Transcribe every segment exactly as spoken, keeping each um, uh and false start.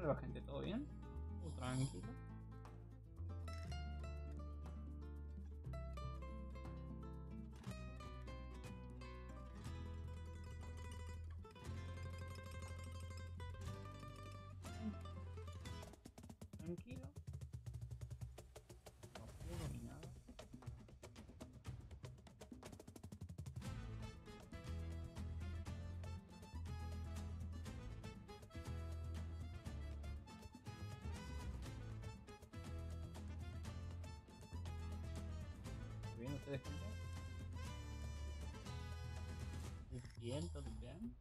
Hola gente, ¿todo bien? ¿Todo tranquilo? Tranquilo. No apuro ni nada. ¿Bien ustedes, gente? ¿Bien? ¿Todo bien?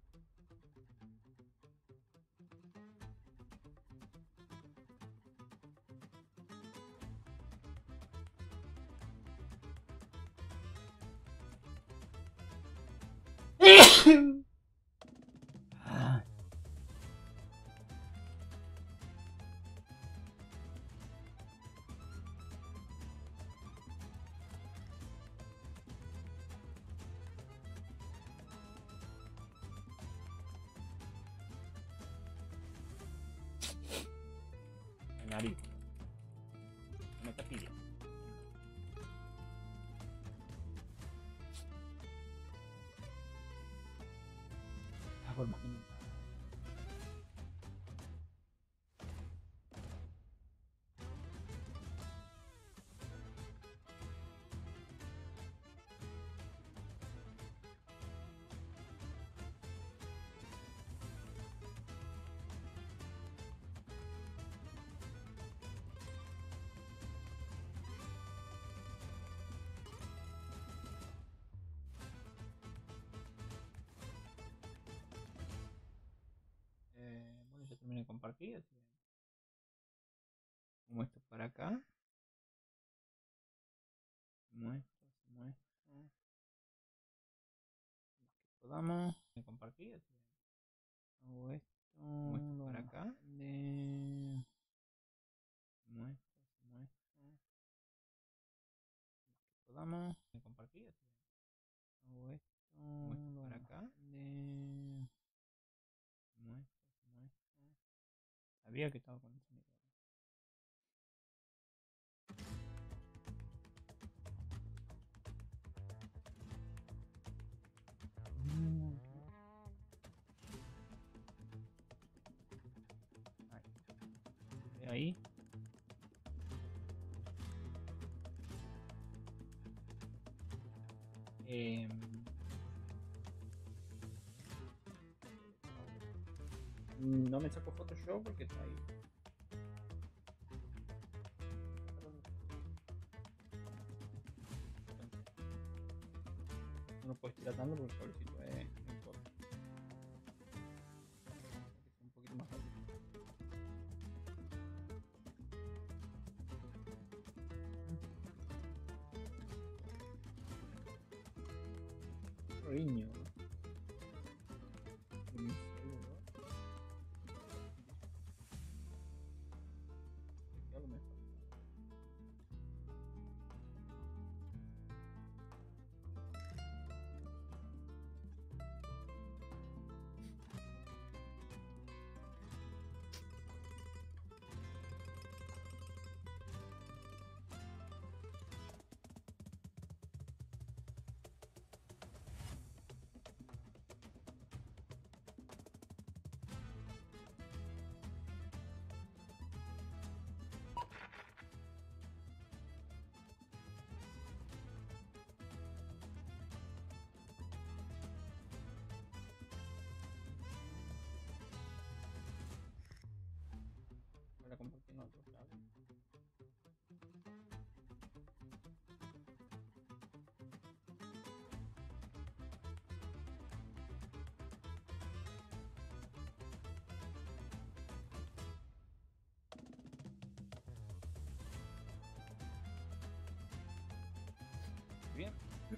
Ah, la nariz. No te pide. Ah, por más que no. Eh, bueno, ya terminé de compartir, así que muestro para acá. Muestro, muestro. Podamos compartir, así que hago esto. Muestro para acá. De... Muestro, muestro. Podamos compartir, así que hago esto. Muestro para acá. De... Muestro, muestro. Sabía que estaba con el sonido. Ahí. Ahí. Eh, no me saco fotos yo porque está ahí. No lo puedes tirar tanto porque el cablecito es muy corto. Un poquito más rápido. Riño. Para compartir en otro, ¿sabes? Bien.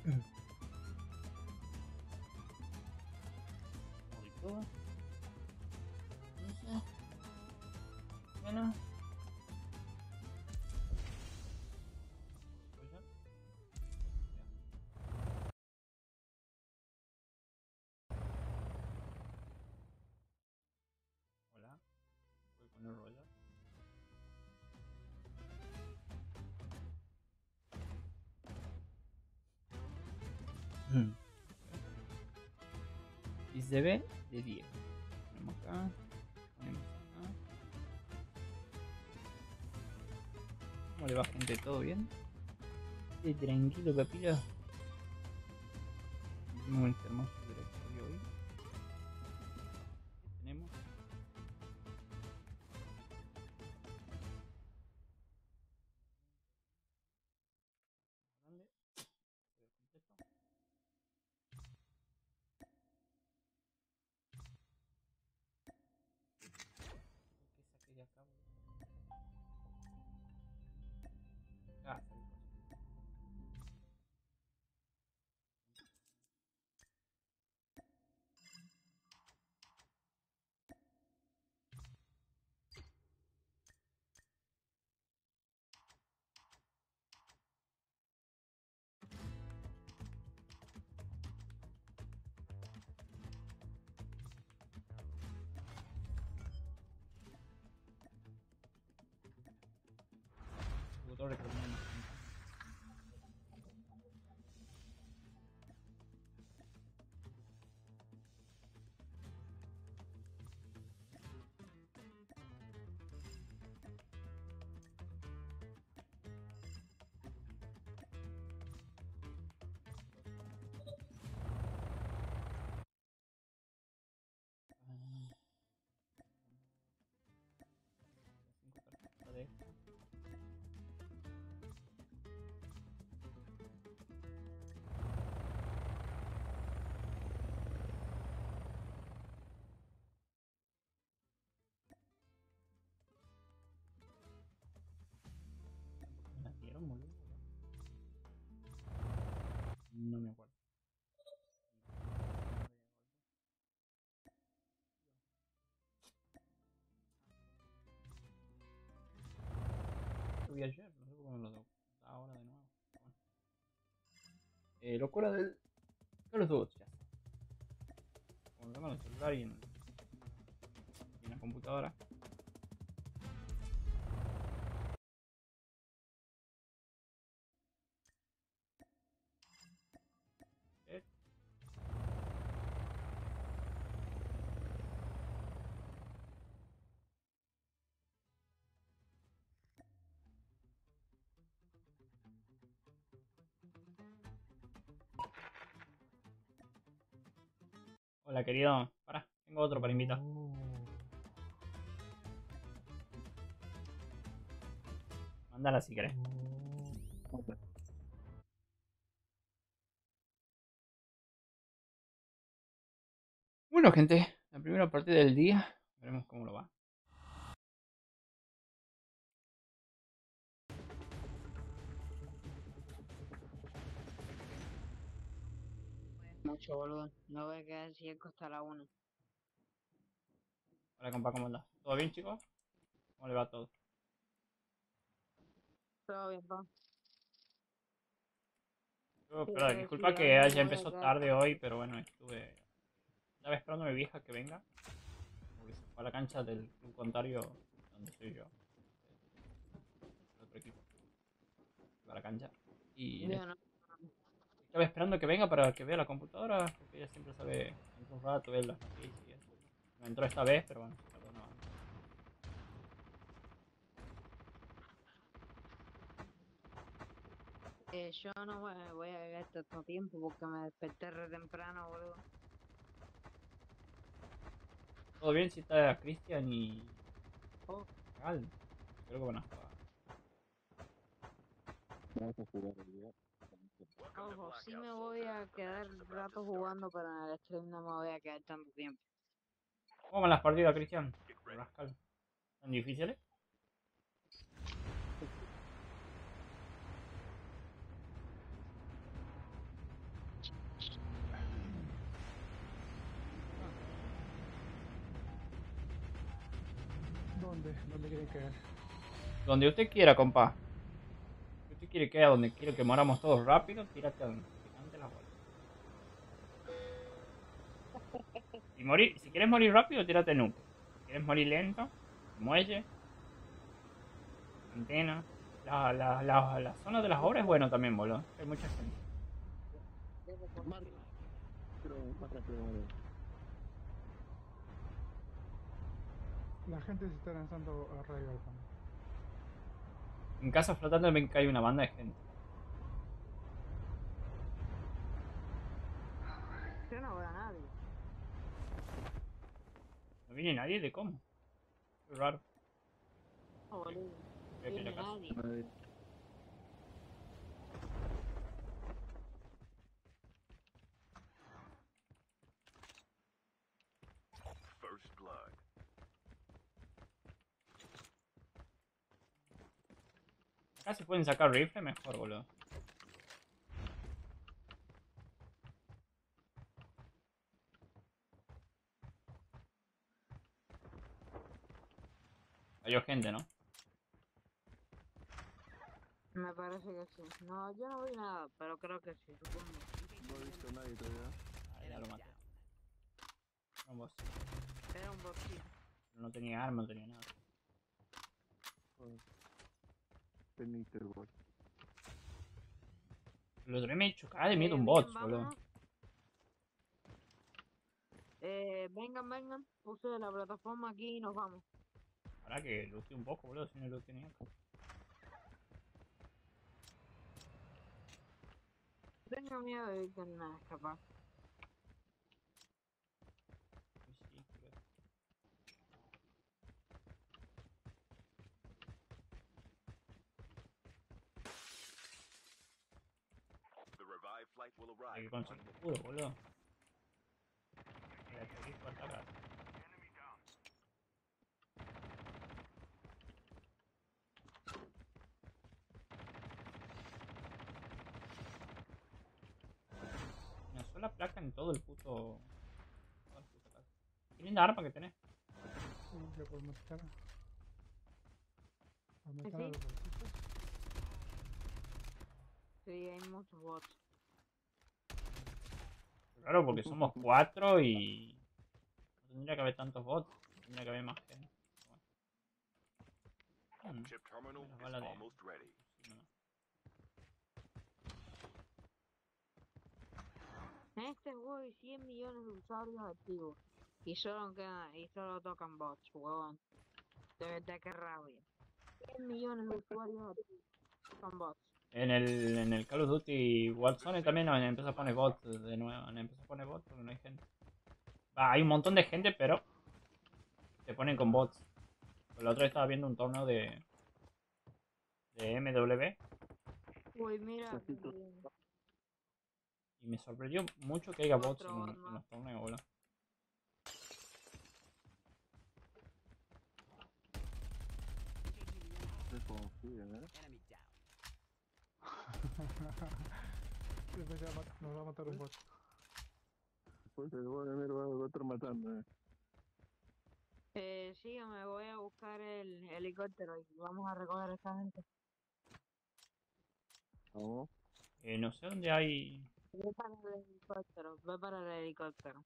Voy todo. Eso. Bueno. Hola. poner roller. Hmm. Y se ve de día. Ponemos acá. Ponemos acá. ¿Cómo le va, gente? ¿Todo bien? Sí, tranquilo, capilo. Hicimos este hermoso directorio hoy. ¿Qué tenemos? Grande. Completo. ¿Qué saqué de acá? Ah, saqué cosas. Computador que tenemos. Cinco tarjetas de esta. ¿Me las dieron, boludo? No me acuerdo. Lo vi ayer, no sé cómo me lo da ahora de nuevo. Bueno. Eh, locura del Call of Duty, ya está. Como lo tengo en el celular y en, y en la computadora. ¿Eh? Hola, querido. Pará, tengo otro para invitar. Mándala si querés. Bueno, gente, la primera partida del día. Veremos cómo lo va. Mucho, boludo. No voy a quedar si costa la uno. Hola, compa, ¿cómo andás? ¿Todo bien, chicos? ¿Cómo le va todo? Todo bien, pa. Yo, Sí, pero, eh, sí, disculpa hoy que no haya voy a empezado quedar tarde tan- hoy, pero bueno, estuve. Estaba esperando a mi vieja que venga. Porque se fue a la cancha del club contrario donde estoy yo. El otro equipo. Fue a la cancha. Y en Yo este- no. estaba esperando que venga para que vea la computadora. Porque ella siempre sale dentro un rato, ver las noticias y eso. No entró esta vez, pero bueno, se tardó una banda. Eh, yo no me voy a quedar tanto tiempo porque me desperté re temprano, boludo. Todo bien si está Cristian y Oh, Gal. Creo que van a jugar. ojo, sí me voy a quedar un rato jugando, pero en el stream no me voy a quedar tanto tiempo. ¿Cómo van las partidas, Cristian? Rascal. ¿Son difíciles? ¿Dónde? ¿Dónde quieren caer? Donde usted quiera, compa. Si usted quiere que a donde quiere que moramos todos rápido, tírate a donde te cante la bola. Si, morir, si quieres morir rápido, tírate nuke. Si quieres morir lento, muelle, antena. La, la, la, la zona de las obras es bueno también, boludo. Hay mucha gente. Marco. Pero más rápido, Mario. La gente se está lanzando a rayo al fondo. En casa flotante también que hay una banda de gente. Yo no veo a nadie. No viene nadie de cómo. Qué raro. No, boludo. Voy a Viene aquella casa. nadie. Nadie. First blood. Acá si pueden sacar rifle, mejor, boludo. Hay gente, ¿no? Me parece que sí. No, yo no vi nada, pero creo que sí, supongo. No he visto a nadie todavía. Ah, ya lo maté. No, vos. Era un boxeo. No tenía arma, no tenía nada. Penita el bot. El otro día me chocaba de miedo Eh, un bien, bot, boludo. vámonos. Eh, vengan, vengan. Puse la plataforma aquí y nos vamos. Ahora que looté un poco, boludo, si no looté ni acá. Tengo miedo de ir con nada escapar. Sí, sí, creo. The revived flight will Hay arrive. que conseguir escudo, boludo. Mira, aquí para atacar. Una sola placa en todo el puto. Toda la puta casa. Qué linda arma que tenés. Uh, ya podemos estar. ¿Dónde ¿Sí? están los bolsitos? Sí, hay muchos bots. Claro, porque somos cuatro y. No tendría que haber tantos bots. Tendría que haber más gente. Bueno. Hmm, Chip terminal Las is balas de- almost ready. sí, no. En este juego hay cien millones de usuarios activos. Y solo quedan, y solo tocan bots, huevón. De verdad que rabia. cien millones de usuarios activos son bots. En el, en el Call of Duty Warzone también han empezado a poner bots de nuevo. Han empezado a poner bots porque no hay gente. Va, hay un montón de gente, pero se ponen con bots. Pues la otra vez estaba viendo un torneo de, de M W Uy, mira. Patito. eh, y me sorprendió mucho que haya bots Otro en, arma. en los torneos, boludo. Se confía, ¿eh? Después ya ma- nos va a matar un bot. Después el bot me va a estar matando, ¿eh? Eh, sí, me voy a buscar el helicóptero y vamos a recoger a esta gente. Vamos. Eh, no sé dónde hay. Ve para el helicóptero, ve para el helicóptero.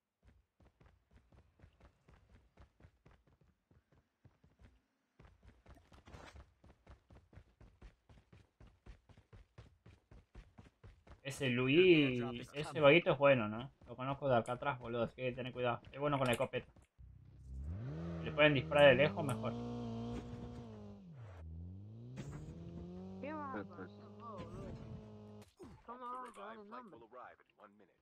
Ese Luis, ese vaguito es bueno, ¿no? Lo conozco de acá atrás, boludo, así que tener cuidado. Es bueno con la escopeta. Si le pueden disparar de lejos, mejor. ¿Qué vas a Perfecto. conocer vos, boludo? ¿Cómo The vas a saber revived el flight nombre? will arrive in one minute.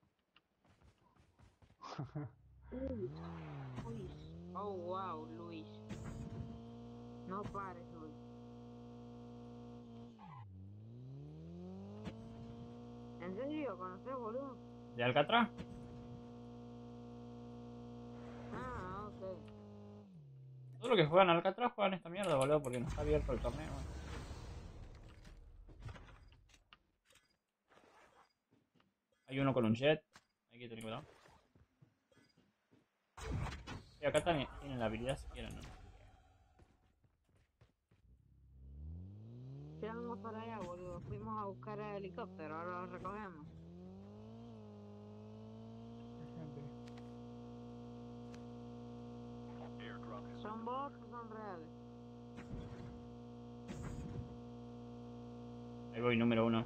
Luis. Luis. Oh, wow, Luis. No pares, Luis. ¿En serio? ¿Conoces, boludo? ¿De Alcatraz? Ah, ok. Todo lo que juegan Alcatraz juegan esta mierda, boludo, porque no está abierto el torneo. Hay uno con un jet, hay que tener cuidado. Y acá también tienen la habilidad si quieren, ¿no? Ya vamos para allá, boludo. Fuimos a buscar el helicóptero, ahora lo recogemos. Hay gente. Airdrop has ¿Son bots o son reales? Ahí voy, número uno.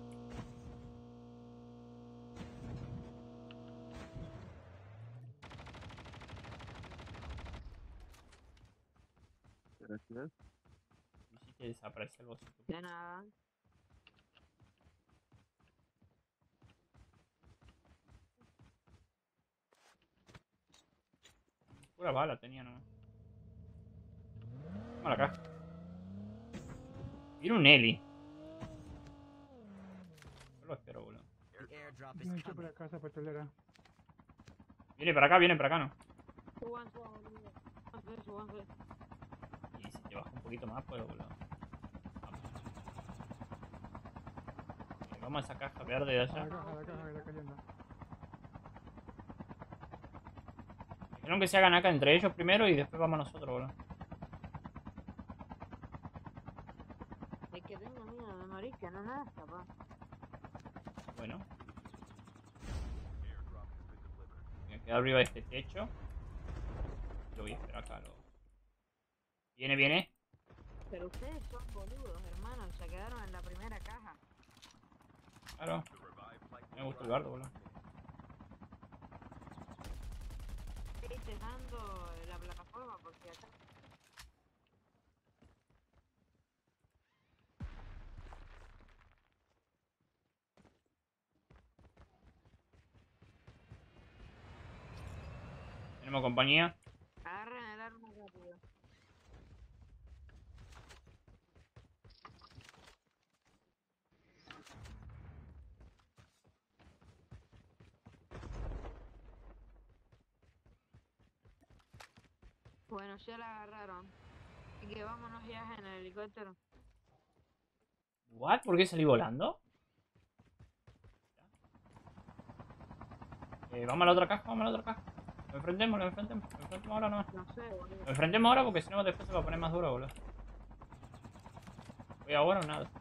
Gracias. Y si te desaparece el bocito. De nada. Pura bala tenía nomás. Toma la caja. Viene un Eli. Yo lo espero, boludo. Airdrop Airdrop No is he hecho para coming. casa petrolera. Viene para acá, viene para acá, ¿no? Súbanse, boludo. Súbanse, súbanse. Y si te bajo un poquito más, pues, boludo. Vamos. Eh, vamos a esa caja verde de A allá. la caja, a la caja que está cayendo. Dijeron que se hagan acá entre ellos primero y después vamos nosotros, boludo. El que tenga miedo de morir, que no nace, papá. Bueno, Airdrop has been delivered. me queda arriba de este techo. Lo voy a esperar acá, lo... Viene, viene. Pero ustedes son boludos, hermanos. Se quedaron en la primera caja. Claro, The revived flight me will gusta el arrive bardo, in boludo. one minute. Estoy dejando la plataforma porque acá. Tenemos compañía. Agarren el arma rápido. Bueno, ya la agarraron. Así que vámonos ya en el helicóptero. ¿What? ¿Por qué salí volando? Eh, vamos a la otra caja, vamos a la otra caja. Lo enfrentemos, lo enfrentemos. Lo enfrentemos ahora nomás. No sé, boludo. Lo enfrentemos ahora porque si no después se va a poner más duro, boludo. ¿Voy ahora o nada?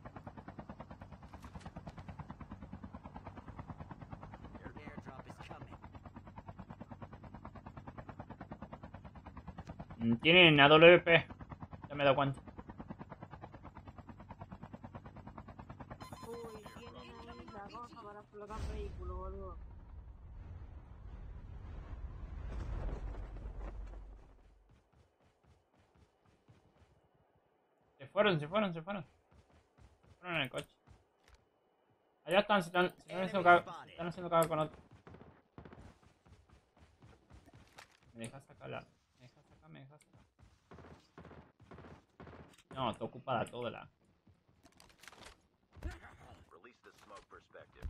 Airdrop is coming. Mm, Tienen A W P. Ya me he dado cuenta. Uy, tienen ahí la cosa para explotar vehículos, boludo. Se fueron, se fueron, se fueron. Se fueron en el coche. Allá están, se están, se están haciendo cagar, se están haciendo cagar con otro. Me dejas sacar la... Me dejas sacar, me dejas sacar. No, está ocupada toda la... Release the smoke perspective.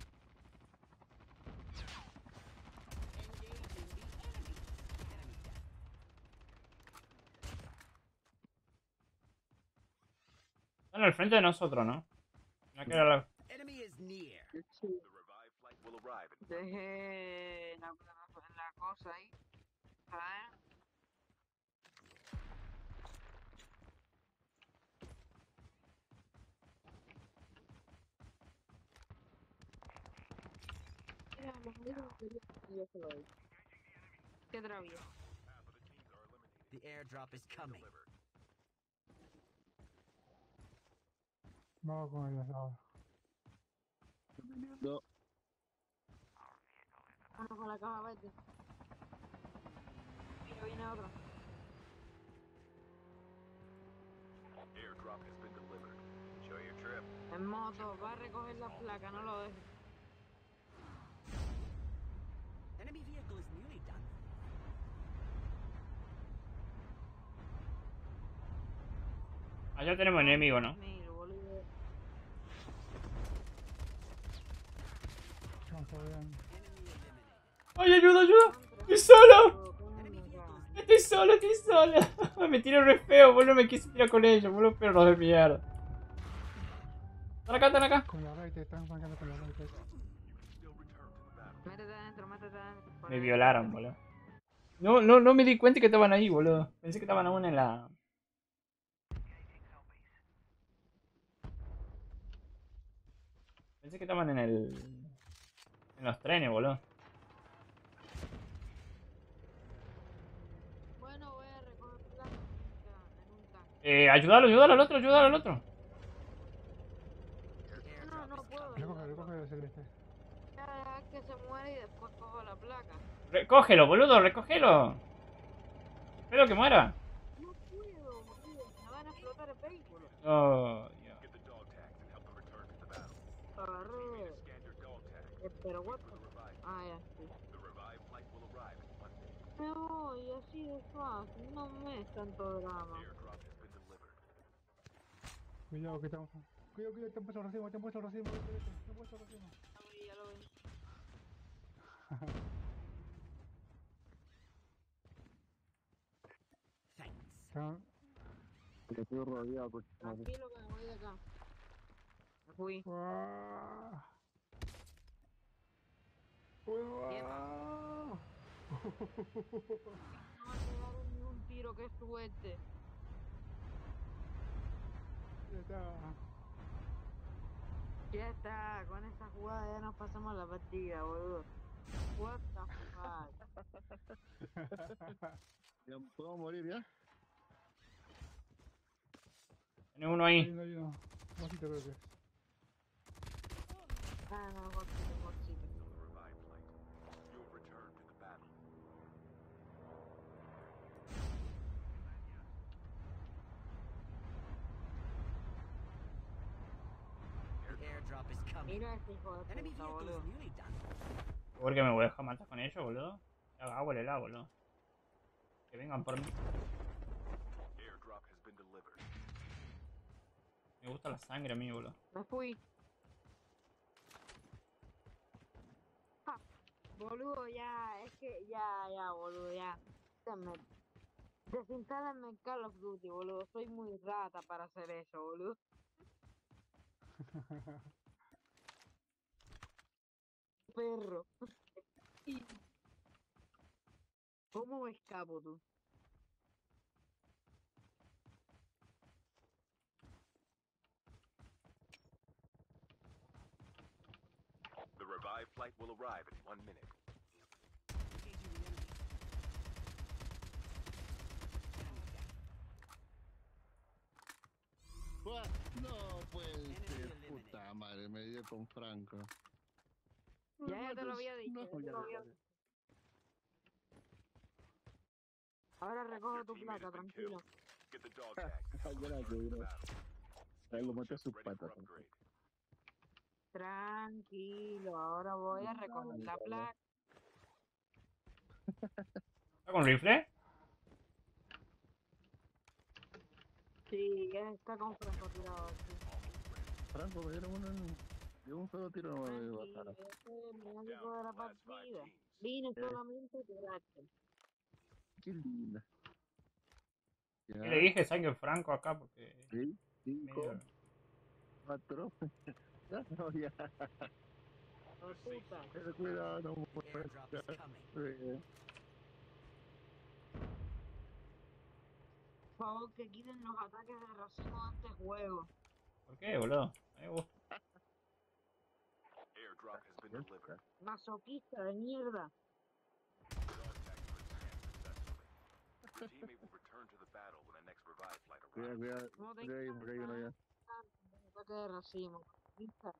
Están al frente de nosotros, ¿no? No que era la... Enemy is near. Sí. The revived flight will arrive in Dejé la, la cosa ahí. ¿Sabes? Mira, los amigos de yo se lo doy. Qué travieso. half of the teams are eliminated. The airdrop is coming. Delivered. Vamos con el asado. No. Uno con la caja verde. Mira, viene otro. Airdrop has been delivered. Enjoy your trip. En moto, va a recoger la placa, no lo dejes. Enemy vehicle is nearly done. Allá tenemos enemigo, ¿no? Mira, boludo. Vamos a ver. Enemy eliminated. ¡Ay, ayuda, ayuda! ¡Estoy solo! Enemy vehicle is ¡Estoy solo, estoy solo! Me tiro re feo, boludo, me quise tirar con ellos, boludo, perros de mierda. Están acá, están acá. Con la raíz, están marcando con la raíz. Still return to the battle. Métete adentro, métete adentro. Por Me ahí. violaron, boludo. No, no, no me di cuenta que estaban ahí, boludo. Pensé que estaban aún en la... Pensé que estaban en el... En los trenes, boludo. Bueno, voy a recoger placa. Eh, ayúdalo, ayúdalo al otro, ayúdalo al otro. No, no puedo. Recoge, recoge el celeste. Ya dejar que se muera y después cojo la placa. Recógelo, boludo, recógelo. Espero que muera. No puedo, boludo. Me van a explotar el vehículo. Oh, Dios. Get the dog tags and help them return to the battle. Agarré. Scan your dog tags. Eh, Pero what For the... the revive. Ah, ya, sí. The revive flight will arrive in one minute. Me voy, así de fácil. No me es tanto drama. Airdrop has been delivered. Cuidado que estamos. Cuidado, cuidado, te han puesto racimo, te han puesto racimo, celeste, te han puesto racimo. Ya lo vi, ya lo vi. Thanks. Están- Que estoy rodeado, pues. madre. Tranquilo que me voy de acá. Me fui. ¡Guau! ¡Guau! No me pegaron ni un tiro, qué suerte. Ya está. Ya está, con esa jugada ya nos pasamos la partida, boludo. What the fuck. ¿Ya puedo morir ya? Tiene uno Hay ahí. uno, hay uno. Mosquito creo que es. Ah, no, Godzilla, Godzilla. The revive flight. You'll return to the battle. The airdrop is coming. Mira este hijo de Enemy puta, vehicle boludo. is nearly done. ¿Por qué me voy a dejar matar con ellos, boludo? Agua el helado, boludo. Que vengan por mí. Airdrop has been delivered. Me gusta la sangre a mí, boludo. Me fui. Ja, boludo, ya, es que ya, ya, boludo, ya. Déjenme. Desinstálenme el Call of Duty, boludo. Soy muy rata para hacer eso, boludo. Perro. ¿Cómo me escapo tú? The revive flight will arrive in one minute. Engaging the enemy. Enemy down. Buah, No puede Enemy ser, eliminated. puta madre, me dio con Franco. Ya, ya te lo había dicho, No, ya te ya lo lo había sabía. Ahora recoge tu Your teammate placa, has been tranquilo. killed. Get the dog tags and help them Gracias, return to the bro. battle. Ahí lo maté a sus Ready patas. for upgrade. Tranquilo, ahora voy a recoger la placa. ¿Está con rifle? Sí, está con Franco tirado aquí. Franco, me dieron uno en... De un solo tiro no me dio Tranquilo, bajar. yo soy el médico Down de to la the last five partida. teams. Vine Eh. solamente a tirarte. Qué linda. ¿Qué Ya, le dije sangre franco acá? Porque... sí, cinco, medio- cuatro. Ya, no, ya. Oh, puta. Pero cuidado, no The puedo. airdrop is coming. Eh, Por favor, que quiten los ataques de racimo de este juego. ¿Por qué, boludo? A mí me gusta. Airdrop has been delivered. Masoquista de mierda. Dog tags have been scanned successfully. Your teammate will return to the battle when the next revive flight Cuidado, arrives. cuidado. No te Porque hay, porque hay uno ya. ataque de racimo. Masoquista.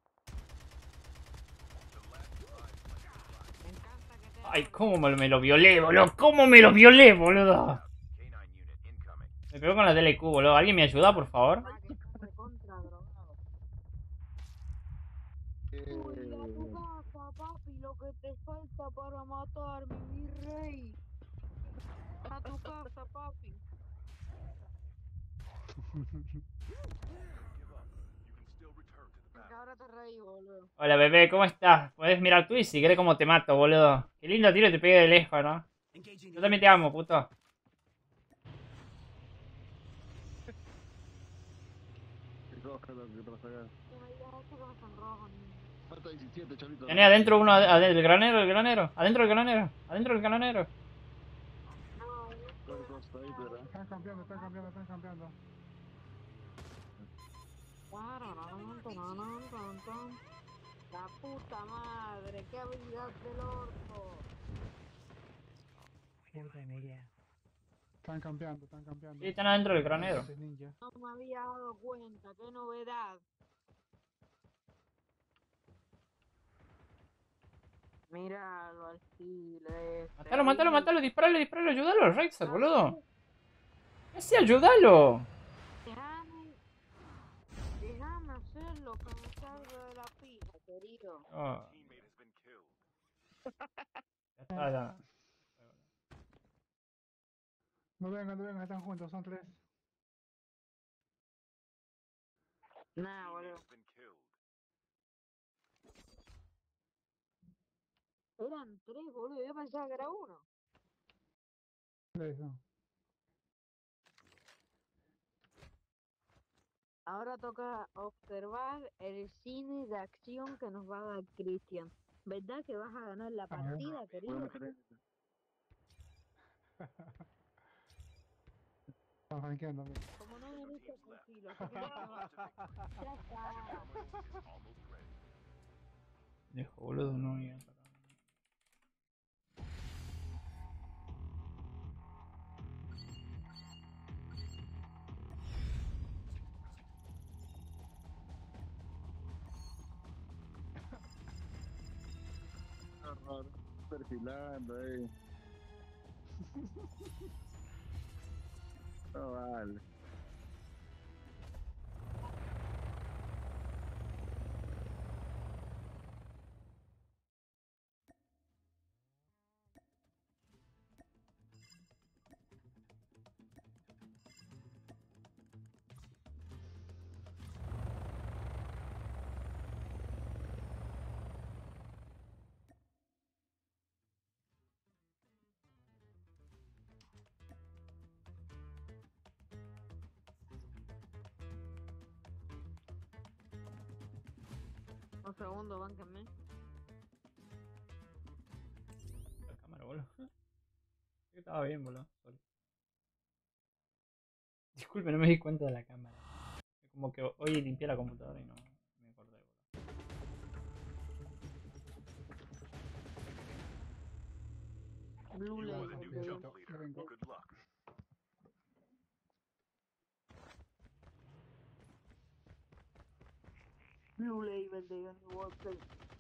The last revive flight will arrive. Me encanta que te... Ay, cómo me, me lo violé, boludo. ¿Cómo me lo violé, boludo? K nine unit incoming. Me pegó con la D L Q, boludo. ¿Alguien me ayuda, por favor? Ah, que estás recontra drogado. Uy, a tu Eh, casa, papi, lo que te falta para matarme, mi rey. A tu casa, papi. Give up. You can still return to the Porque battle. ahora te reí, boludo. Hola, bebé, ¿cómo estás? Puedes mirar tú y si querés cómo te mato, boludo. Qué lindo tiro te pegué de lejos, ¿no? Engaging Yo the también te enemy. amo, puto. Recógelo, que te vas a sacar. Ya, ya, esto que me sonrojo, niño. Falta diecisiete, chavito. Tiene adentro uno, ad- del granero, del granero. Adentro del granero, adentro del granero. No, Corre, corre, ahí, ¿verdad? Están campeando, están campeando, están campeando. la puta madre, qué habilidad del orco. Puta, murió. Están campeando, están campeando. Sí, están adentro del granero. Este ninja. No me había dado cuenta, qué novedad. Míralo al chile. este Matalo, matalo, ahí. matalo, disparale, disparale, ayúdalo, Rexer, boludo. Sí, ayúdalo. Déjame, déjame hacerlo que me salga de la pija, querido. Ah, Teammate has been killed. ya está, ya. No vengan, no vengan, están juntos, son tres. Nah, Teammate boludo. has been killed. Eran tres, boludo. Yo pensaba que era uno. Tres, no. Ahora toca observar el cine de acción que nos va a dar Cristian. ¿Verdad que vas a ganar la A ver. partida, Voy a querido? meter en- Están franqueando, mira. Como no Two viniste teams left. tranquilo, así que ya, ya está. Family is almost ready. Dejo, boludo, no voy a sacar. perfilando ahí. No vale. Un segundo, bánquenme. La cámara, boludo. Sí, estaba bien, boludo. Sorry. Disculpe, no me di cuenta de la cámara. Como que hoy limpié la computadora y no me acordé, boludo. Blue You are Label, the new baby. jump Yo leader. vengo. Good luck. Blue Label de Johnny Walker.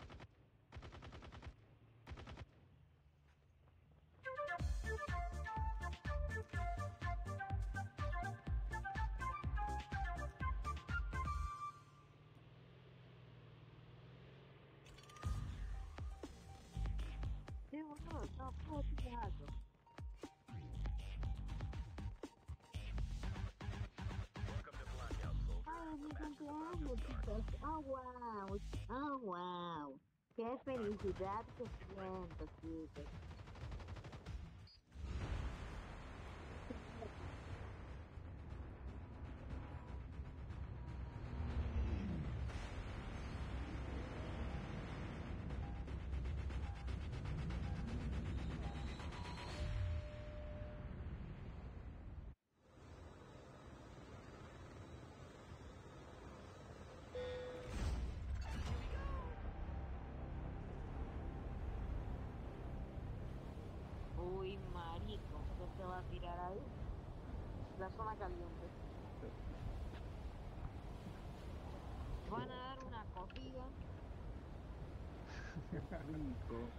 Sí, boludo, no puedo decir algo. Welcome to Blackout, soldier. Ay, The mi match is about to cumpleaños, start. chicos. Oh, wow. Oh, wow. Qué felicidad que siento, chicos. Uy, marico, ¿qué se va a tirar ahí? La zona caliente. Van a dar una cogida. Rico.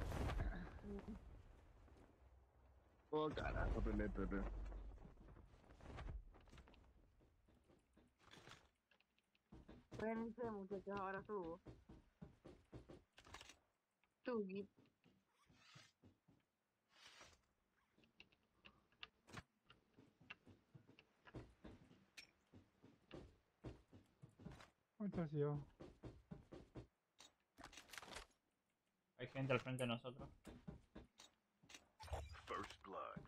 Oh, carajo, pele, pele. Espérense, muchachos, ahora subo. Tugi. ¿Cuántos yo? Hay gente al frente de nosotros. First blood.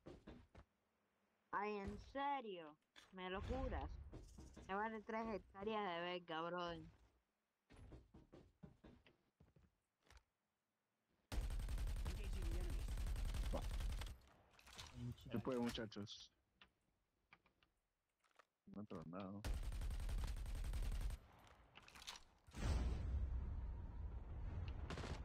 Ay, en serio, me lo juras. Me vale tres hectáreas de verga, brother. Engaging the enemy. Se puede, muchachos. No he tornado.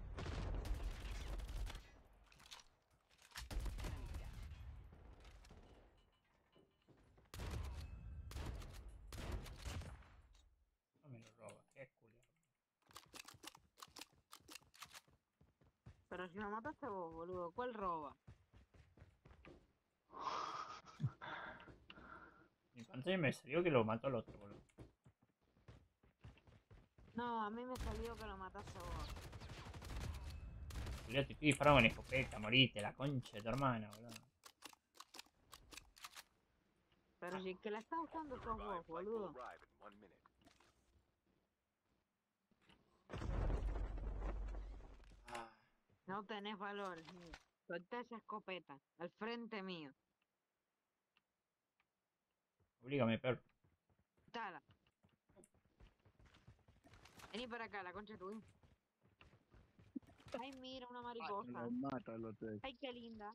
Enemy down. Lo mataste vos, boludo. ¿Cuál roba? Mi pantalla me salió que lo mató el otro, boludo. No, a mí me salió que lo mataste vos. Boludo, te estoy disparando con escopeta, moriste, la concha de tu hermana, boludo. Pero si el que la está usando The sos revived vos, flight will boludo. arrive in one minute. No tenés valor. mm. Soltá esa escopeta. Al frente mío. Oblígame, perro. Tala. Vení para acá, la concha tuya. Ay, mira, una mariposa. Lo mata, lo te. Ay, qué linda.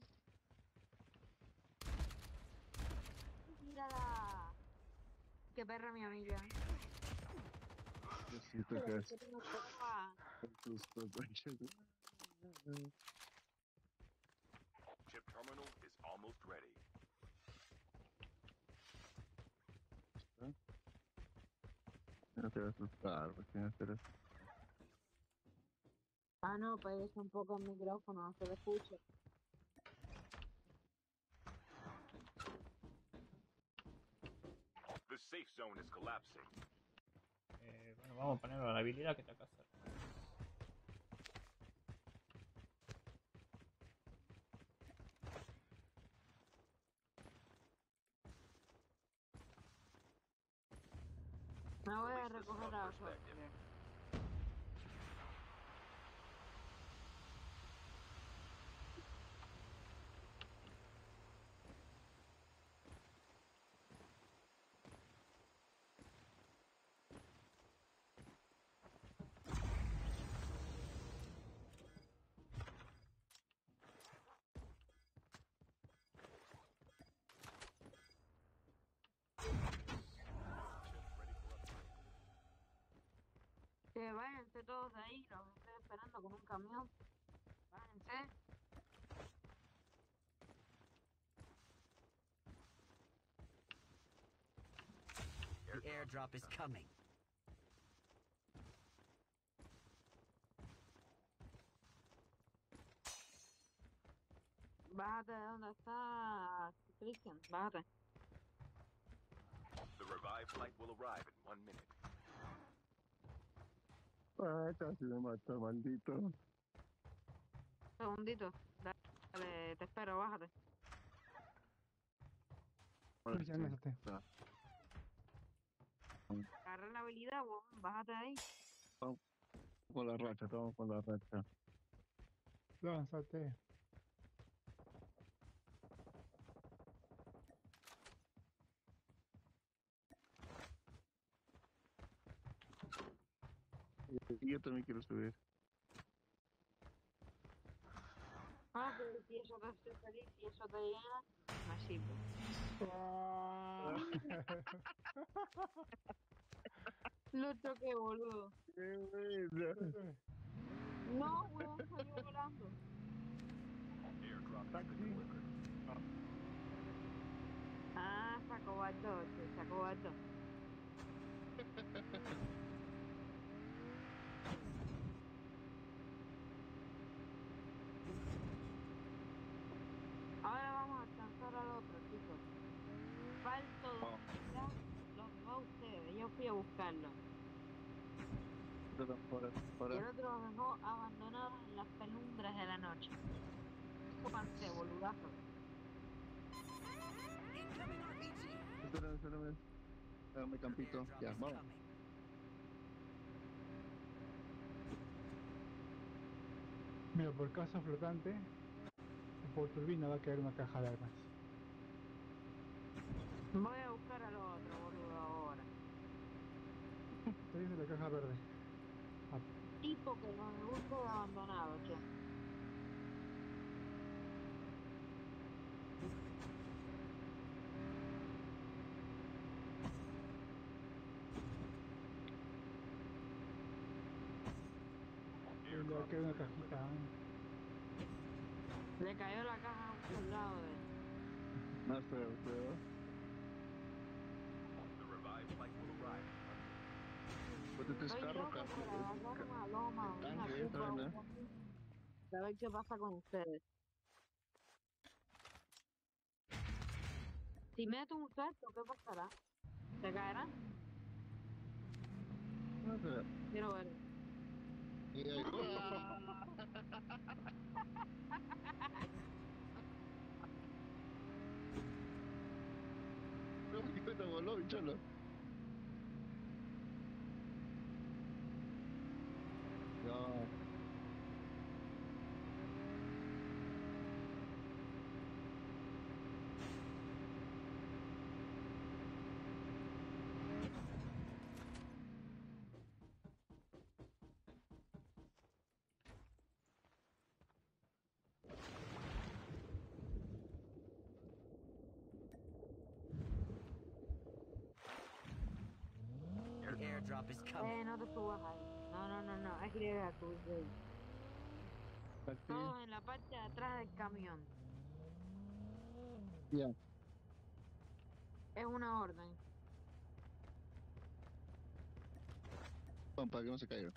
Mírala. Qué perra, mi amiga. Necesito que es. ¿Qué te mostraba? Susto, concha. Chip terminal is almost ready. No te voy a asustar, porque no te Ah, no, pues un poco el micrófono, no se le escucha. The safe zone is collapsing. Eh, bueno, vamos a ponerlo a la habilidad que está acá cerca. Me voy a Release the recoger smoke a perspective. Sofía. Que váyanse todos de ahí, los estoy esperando con un camión. Váyanse. The airdrop is coming. Bájate de donde está Christian, bájate. The revived flight will arrive in one minute. Ay, casi me mata, maldito. Segundito. Dale, te espero, bájate. Ahora Cristian, sí, lánzate. está. Agarra la habilidad, vos. Bájate de ahí. Con la racha, estamos con la racha. Lánzate. Y yo también quiero subir. Ah, pero si eso te hace feliz, si eso te llena, me sirve. Ah. Lo choqué, boludo. ¡Qué buena! No, weón, salió volando. Airdrop has been delivered. Ah, sacó alto, che, sacó alto. Ahora vamos a alcanzar al otro, chicos. Falto dos días, los dejó a ustedes. Yo fui a buscarlo. Para, para, Y para. el otro los dejó abandonados en las penumbras de la noche. Pónganse, boludazo. Incoming R P G. Espérame, espérame. Dame The campito. airdrop Ya, is vamos. coming. Mira, por casa flotante, por turbina va a quedar una caja de armas. Voy a buscar al otro, boludo, ahora. Te dice la caja verde. Ah, Tipo que nos dejó ustedes abandonados, che. le va a quedar una cajita. ¿eh? Le cayó la caja a un soldado de él. No sé, pero. The revived flight will arrive in one minute. Pues este es Estoy carro, loco carro. por agarrar una loma, el una tanque, cupa, esa vaina. algo así. a ver qué pasa con ustedes. Si meto un salto, ¿qué pasará? ¿Se caerán? No sé. Quiero ver. Y ahí, ¡uah! No, que te voló, bicholo. No. The airdrop is coming. Eh, no te subas ahí. No, no, no, no. Es que llegas a tu rey. Así, Todos en la parte de atrás del camión. ya. Es una orden. Pam, para que no se caiga.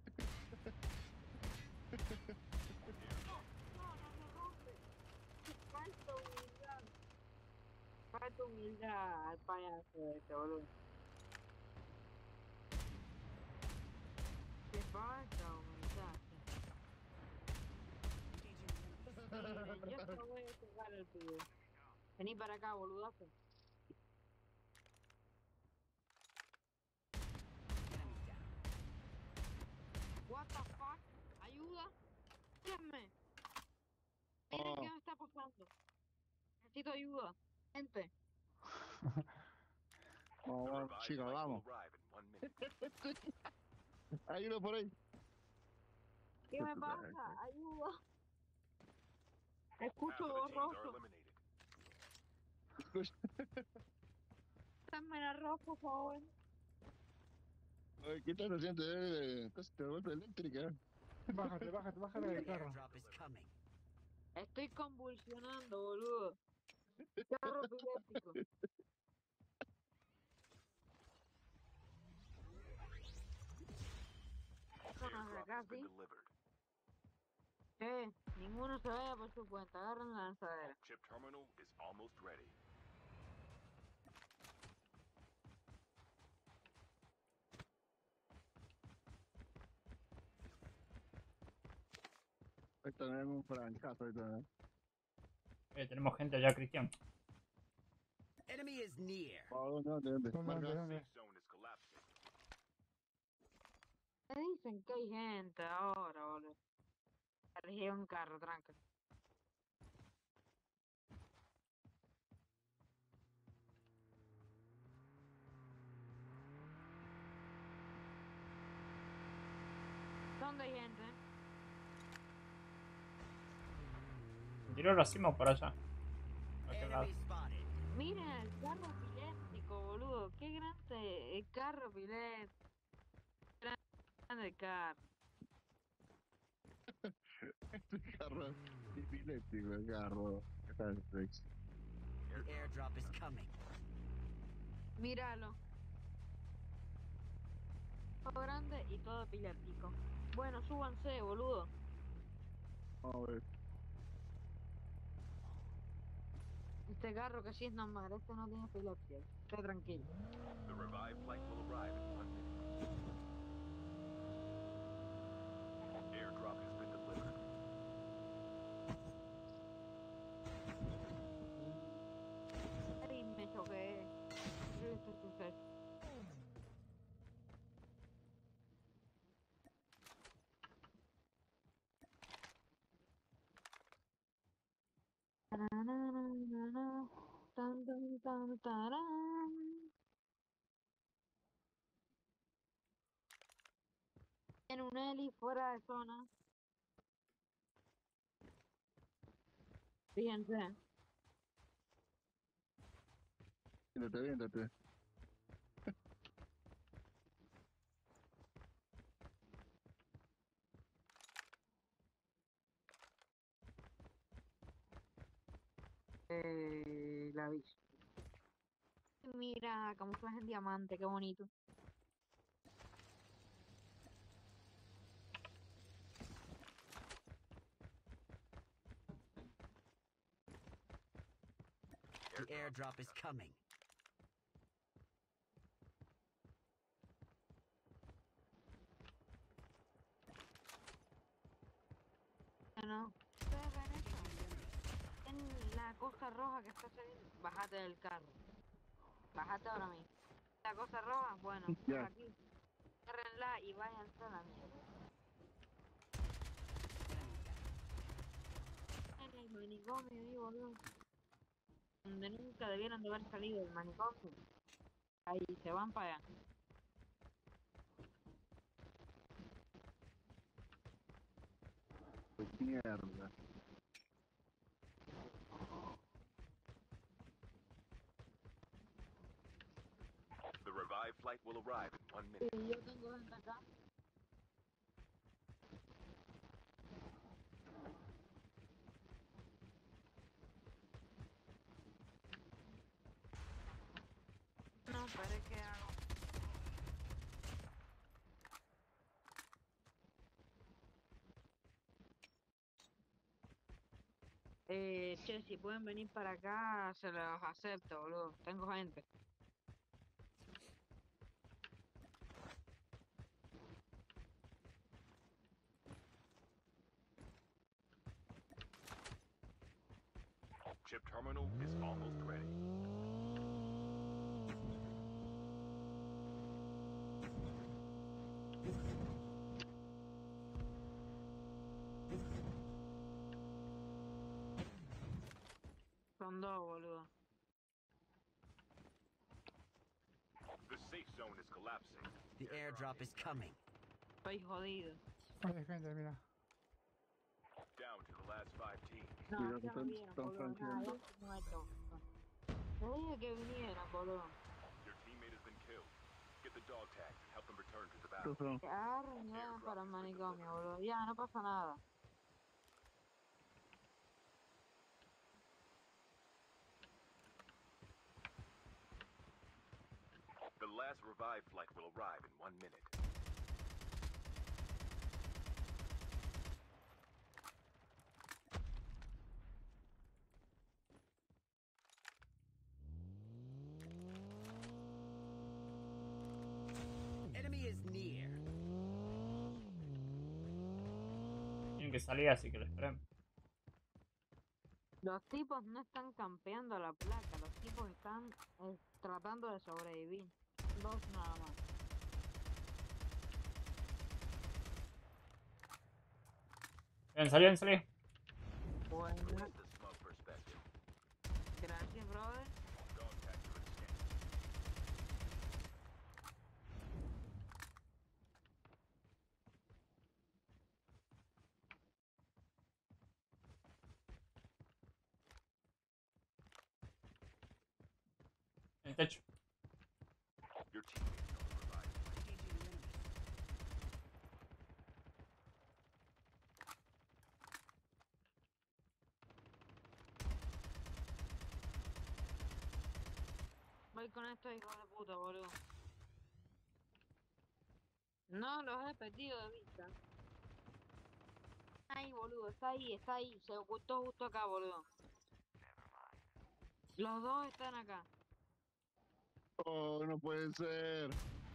Falta humildad. Falta humildad al payaso este, boludo. Te falta humildad. Miren, yo te voy a tocar el pibe. Vení para acá, boludazo. Enemies down. What the fuck? Ayuda. Mírenme. Miren Oh. qué me está pasando. Necesito ayuda. Gente. The Vamos, vamos, revived chica, flight vamos. will arrive in one minute. Hay uno por ahí. ¿Qué me pasa? Ayuda. Escucho Half of the teams are borroso. eliminated. Dame la ropa, por favor. Oye, ¿qué estás haciendo? Eh, Estás te vuelta eléctrica. Bájate, bájate, bájate The del carro. airdrop is coming. Estoy convulsionando, boludo. Carro epiléptico. Vámonos de Airdrop acá, has been ¿sí? delivered. Eh, ninguno se vaya por su cuenta. Agarren la lanzadera. Chip terminal is almost ready. Ahí tenemos un francazo. Ahí tenemos. Eh, tenemos gente allá, Cristian. Enemy is near. Oh, ¿dónde, dónde? ¿Dónde, Marca. dónde, dónde? Safe zone is collapsing. Me dicen que hay gente ahora, boludo. Elegí un carro, tranca. ¿Dónde hay gente? Tiró racimo por allá. ¿A qué lado? Enemy spotted. Miren el carro epiléptico, boludo. Qué grande el carro epiléptico. Grande el carro. Este carro epiléptico, el carro. ¿Qué tal, Rex? The airdrop is coming. Míralo. Todo grande y todo epiléptico. Bueno, súbanse, boludo. Vamos a ver. Este carro que sí es normal, este no tiene epilepsia. Esté tranquilo. The revived flight will arrive in one minute. Airdrop has been delivered. Ay, me choqué. Este suceso. Tan, tan, tan, tarán. En un heli fuera de zona. Fíjense. Viéntate, viéntate. Eh, la vi. Mira, camuflaje en diamante, qué bonito. The airdrop is coming. Bueno, ustedes ven esto. En la cosa roja que está saliendo, bájate del carro. Bájate ahora mismo. La cosa roja, bueno, por Ya. aquí. Cierrenla y váyanse a la mierda. En el manicomio ahí, boludo. Donde nunca debieran de haber salido del manicomio. Ahí se van para allá. Mierda. The revived flight will arrive in one minute. Y yo tengo gente acá. No, pero es que hago. Eh, che, si pueden venir para acá, se los acepto, boludo. Tengo gente. Chip terminal is almost ready. Son dos, boludo. The safe zone is collapsing. The airdrop is coming. Estoy jodido. Hay gente, mira. Down to the last five teams. No, Cuidado, ya están- me vieron, están boludo. Nada, franqueando. ya muerto. Te dije que vinieran, boludo. Your teammate has been killed. Get the dog tags and help them return to the battle. Cosa. Que agarren y vayan para el manicomio, boludo. Ya, no pasa nada. The last revived flight will arrive in one minute. Enemy is near. Tienen que salir, así que lo esperen. Los tipos no están campeando la placa, los tipos están eh, tratando de sobrevivir. Dos nada más. Bien, salí, bien, salí. Bueno, Look at the smoke perspective. gracias, brother. Dog tag to extend. En el techo. Your teammate is on the revive. Engaging the enemy. Voy con estos hijos de puta, boludo. No los he perdido de vista. Ahí, boludo, está ahí, está ahí. Se ocultó justo acá, boludo. Los dos están acá. Oh, no puede ser.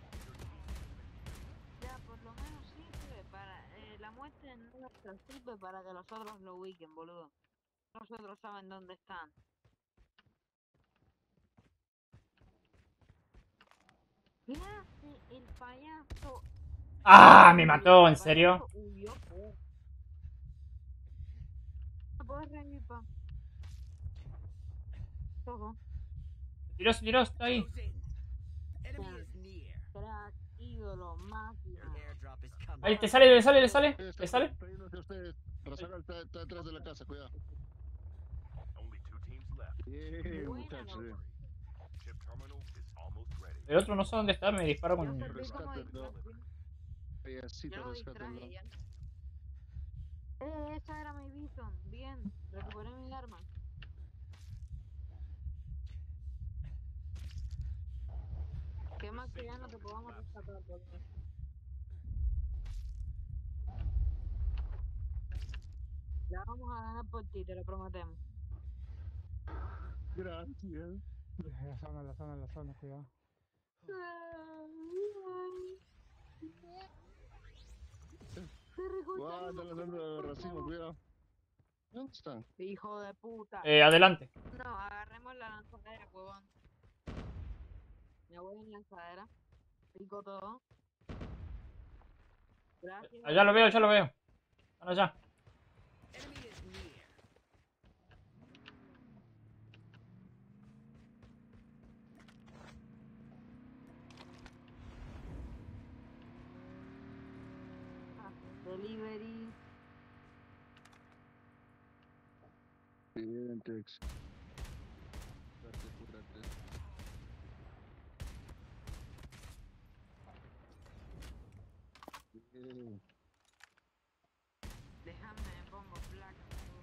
Ya, por lo menos sirve para... Eh, la muerte nuestra sirve para que los otros lo ubiquen, boludo. Los otros saben dónde están. ¿Qué hace el payaso? ¡Ah! Me mató, ¿en serio? Huyó, pues. ¿Me puedes reír, pa? Ojo. Se tiró, se tiró, está ahí. Close in. Enemy is near. Crack, ídolo, máquina. Your airdrop is coming. Ahí, te sale, le sale, le sale. Eh, está- ¿Le sale? está yendo hacia ustedes. Razaga está, está detrás de la casa, cuidado. Only two teams left. Bien, Buena, muchachos. loco. Chip terminal is almost ready. El otro no sé dónde está, me disparó Yo con... perdí como rescátenlo. distracción. Payasito, Yo lo rescátenlo. distraje ya. Eh, esa era mi Bison. Bien, recuperé mi arma. Qué mal que ya no te podamos rescatar, boludo. La vamos a ganar por ti, te lo prometemos. Gracias. La zona, la zona, la zona, cuidado. Guarda, están lanzando racimo, cuidado. ¿Dónde están? Hijo de puta. Eh, adelante. No, agarremos la lanzadera, huevón. Me voy en lanzadera. Pico todo. Gracias. Allá lo veo, ya lo veo. Están allá. Enemy is near. Delivery. Bien, Tex. Cúrate, cúrate. Bien. Déjame, me pongo black.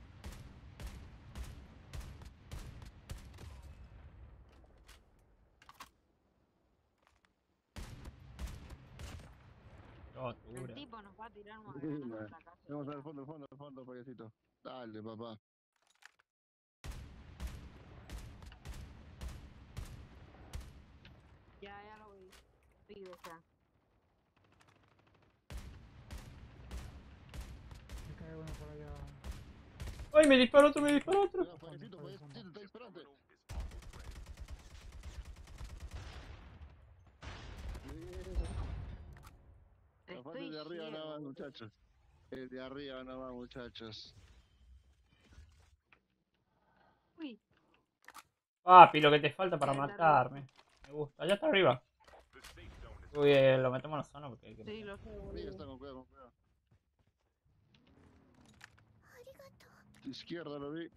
Oh, El dura. tipo nos va a tirar una Bien, granada man. en la casa. Vamos al fondo, al fondo, al fondo, payasito. Dale, papá. Ya, ya lo vi. Pido ya. Me cae uno por allá. ¡Ay, me disparó otro, me disparó otro! Cuidado, payasito, payasito, está disparando. La fase Estoy de arriba ciego, nada más, boludo. muchachos. El de arriba nada más, muchachos. Uy, Papi, lo que te falta para Está matarme. Me gusta. Allá está arriba. The safe zone is Uy, eh, lo metemos en la zona porque hay que... sí, lo sé, Amiga, boludo. está con cuidado, con cuidado. Izquierda lo vi.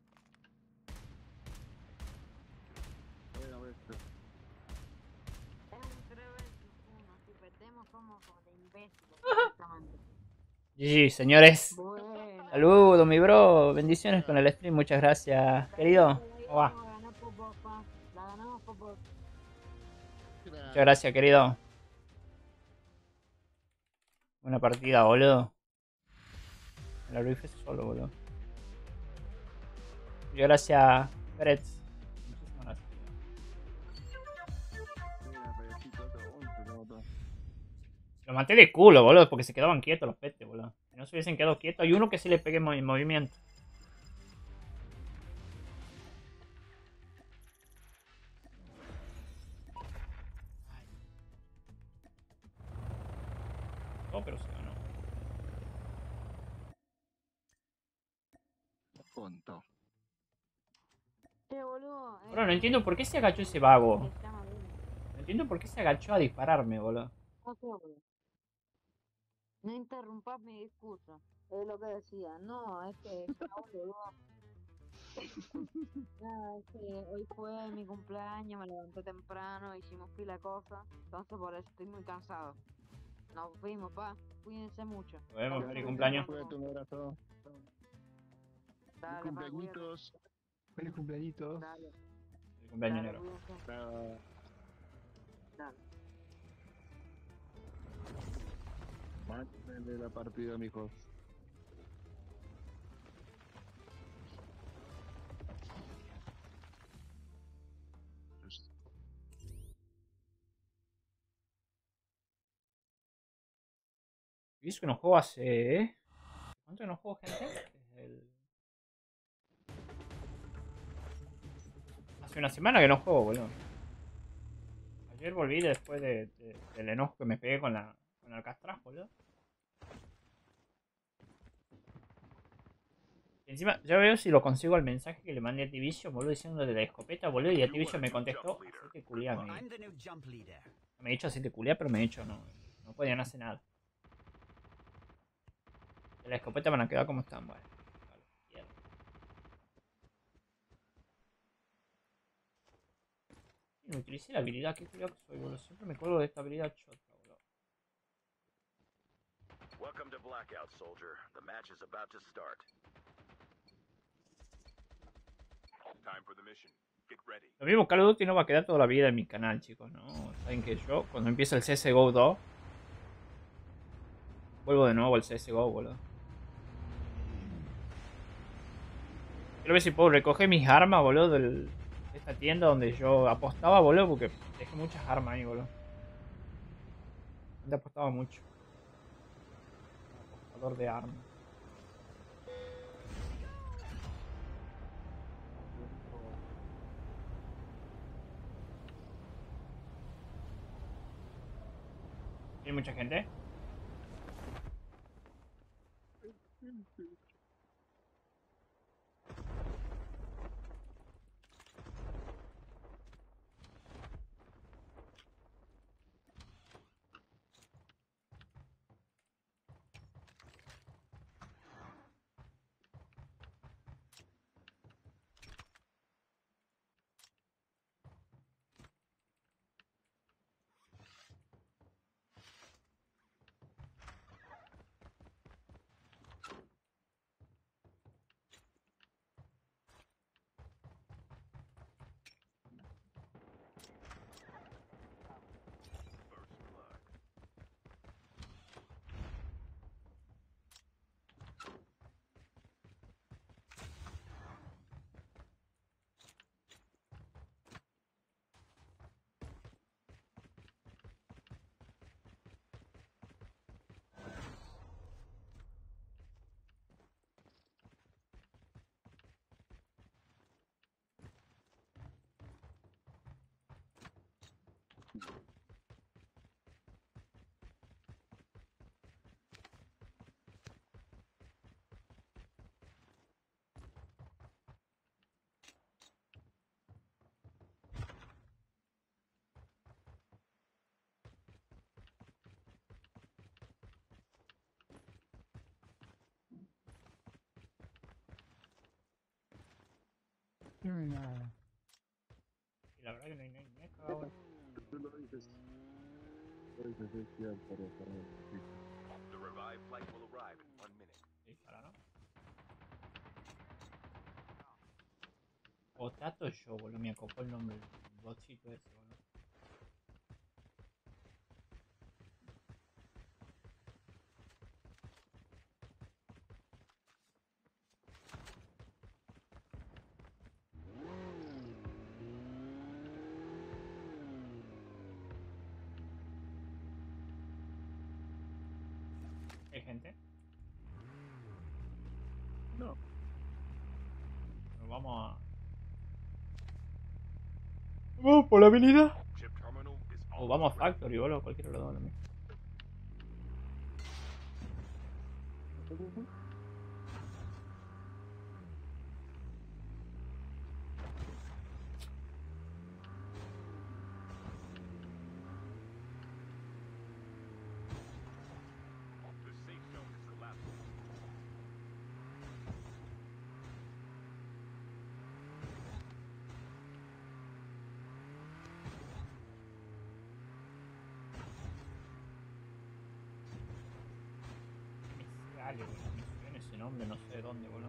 Bueno, bestia. Es un tres versus uno. Si perdemos, somos como de imbéciles. Exactamente. G G, señores. Bueno. Saludos, mi bro. Bendiciones con el stream. Muchas gracias. Querido, ¿cómo va? La ganamos por vos, pa. La ganamos por vos. Muchas gracias, querido. Buena partida, boludo. Me la rifé solo, boludo. Muchas gracias, Pérez. Muchísimas gracias. Mira, payasito, otro once, no, otro. Lo maté de culo, boludo, porque se quedaban quietos los petes, boludo. Si no se hubiesen quedado quietos, hay uno que sí le pegué en movi- movimiento. Oh, pero se ganó. Conto. Che, boludo. eh, Bro, no entiendo por qué se agachó ese vago. se llama bien. No entiendo por qué se agachó a dispararme, boludo. No sé, boludo. No interrumpas mi discurso. Es lo que decía. No, es que. No, boludo. Nada, es que hoy fue mi cumpleaños, me levanté temprano, hicimos pila de cosas. Entonces por eso estoy muy cansado. Nos fuimos, pa. Cuídense mucho. Nos vemos, Dale, feliz nos cumpleaños. vemos. Cuídate, un abrazo. Dale, pa, cuídate. Cumpleañitos. Feliz cumpleañitos. Dale, Feliz cumpleaños, dale, negro. cuídense. Ah, Dale. mátenle la partida, mijos. Y eso que no juego hace... ¿eh? ¿Cuánto que no juego, gente? Desde el... Hace una semana que no juego, boludo. Ayer volví después de, de- del enojo que me pegué con la con Alcatraz, boludo. Y encima, ya veo si lo consigo el mensaje que le mandé a Activision, boludo, diciendo de la escopeta, boludo, y Activision me contestó, hacete culiar, me, I'm the new jump leader. me he dicho hacete culiar, pero me he dicho no, no podían hacer nada. De la escopeta van a quedar como están, bueno. Vale, mierda. No utilicé la habilidad, qué culiado que soy, boludo, siempre me cuelgo de esta habilidad chota, boludo. Welcome to Blackout, soldier. The match is about to start. Time for the mission. Get ready. Lo mismo Call of Duty no va a quedar toda la vida en mi canal, chicos, no. Saben que yo, cuando empieza el C S G O dos, vuelvo de nuevo al C S G O, boludo. Quiero ver si puedo recoger mis armas, boludo, del, esta tienda donde yo apostaba, boludo, porque dejé muchas armas ahí, boludo. Donde apostaba mucho. Apostador de armas. ¿Hay mucha gente? No hay nada. Y la verdad que no hay nadie. Me he cagado en- Tú lo dices. Lo dices, es cierto, pero para sí. The revived flight will arrive in one minute. Dispara, ¿no? O Tato yo, boludo. Me acopó el nombre. El botcito ese, boludo. ¿Hay gente? No. Nos vamos a... Vamos por la avenida. Chip terminal is O vamos a almost ready. Factory, boludo. Cualquiera de los dos, lo mismo. The safe zone is collapsing. Me sale, boludo. Me suena ese nombre, no sé de dónde, boludo.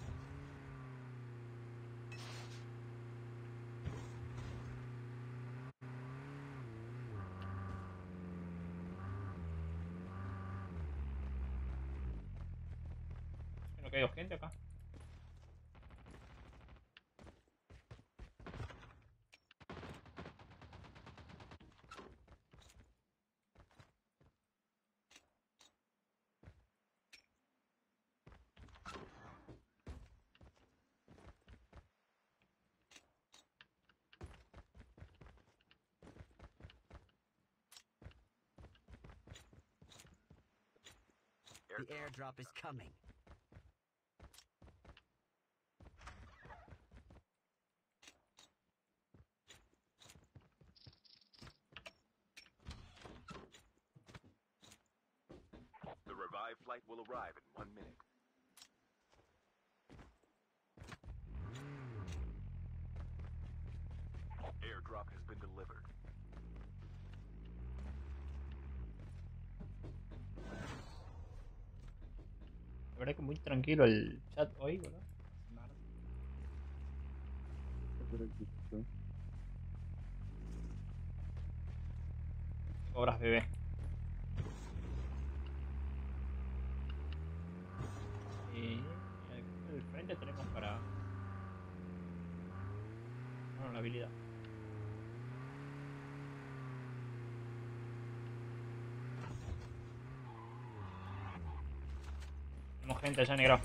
Creo que hay gente acá. The airdrop is coming. The revived flight will arrive in one minute. Airdrop has been delivered. La verdad que muy tranquilo el chat hoy, boludo. Obras bebé. Y al frente tenemos para... No, la habilidad. Tenemos gente allá negro.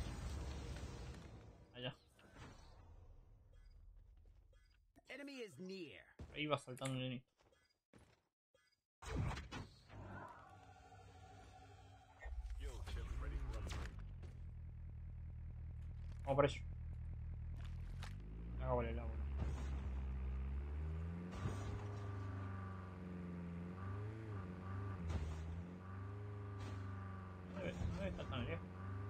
Allá. Enemy is near. Ahí va saltando el enemigo. Yo, chip ready for upgrade. Vamos por ello. Hago el agua. No debe, no debe estar tan lejos.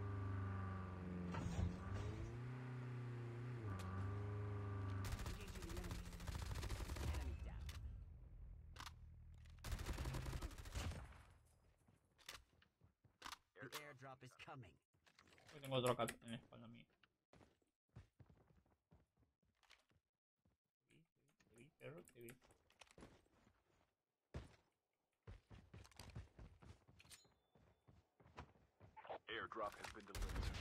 The airdrop is coming. Yo tengo otro acá en la espalda mía. Te vi, te vi, perro, te vi. Airdrop has been delivered.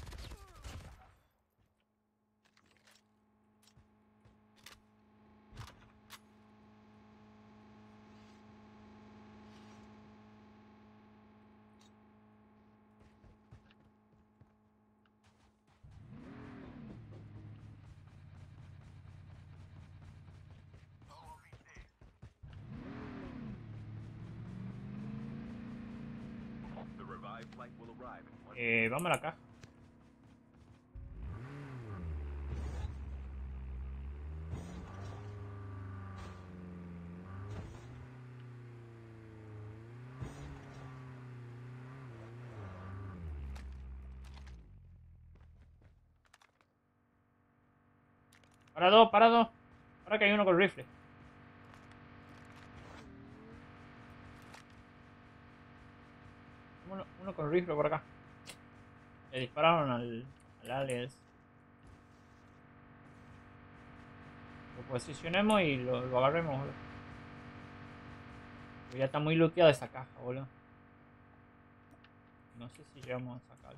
The revived flight will arrive in one Eh, vamos a la caja. Parado, parado. Ahora que hay uno con rifle. Uno, uno con rifle por acá. Le dispararon al, al alias. Lo posicionemos y lo, lo agarremos, boludo. Pero ya está muy looteada esa caja, boludo. No sé si llegamos a sacarlo.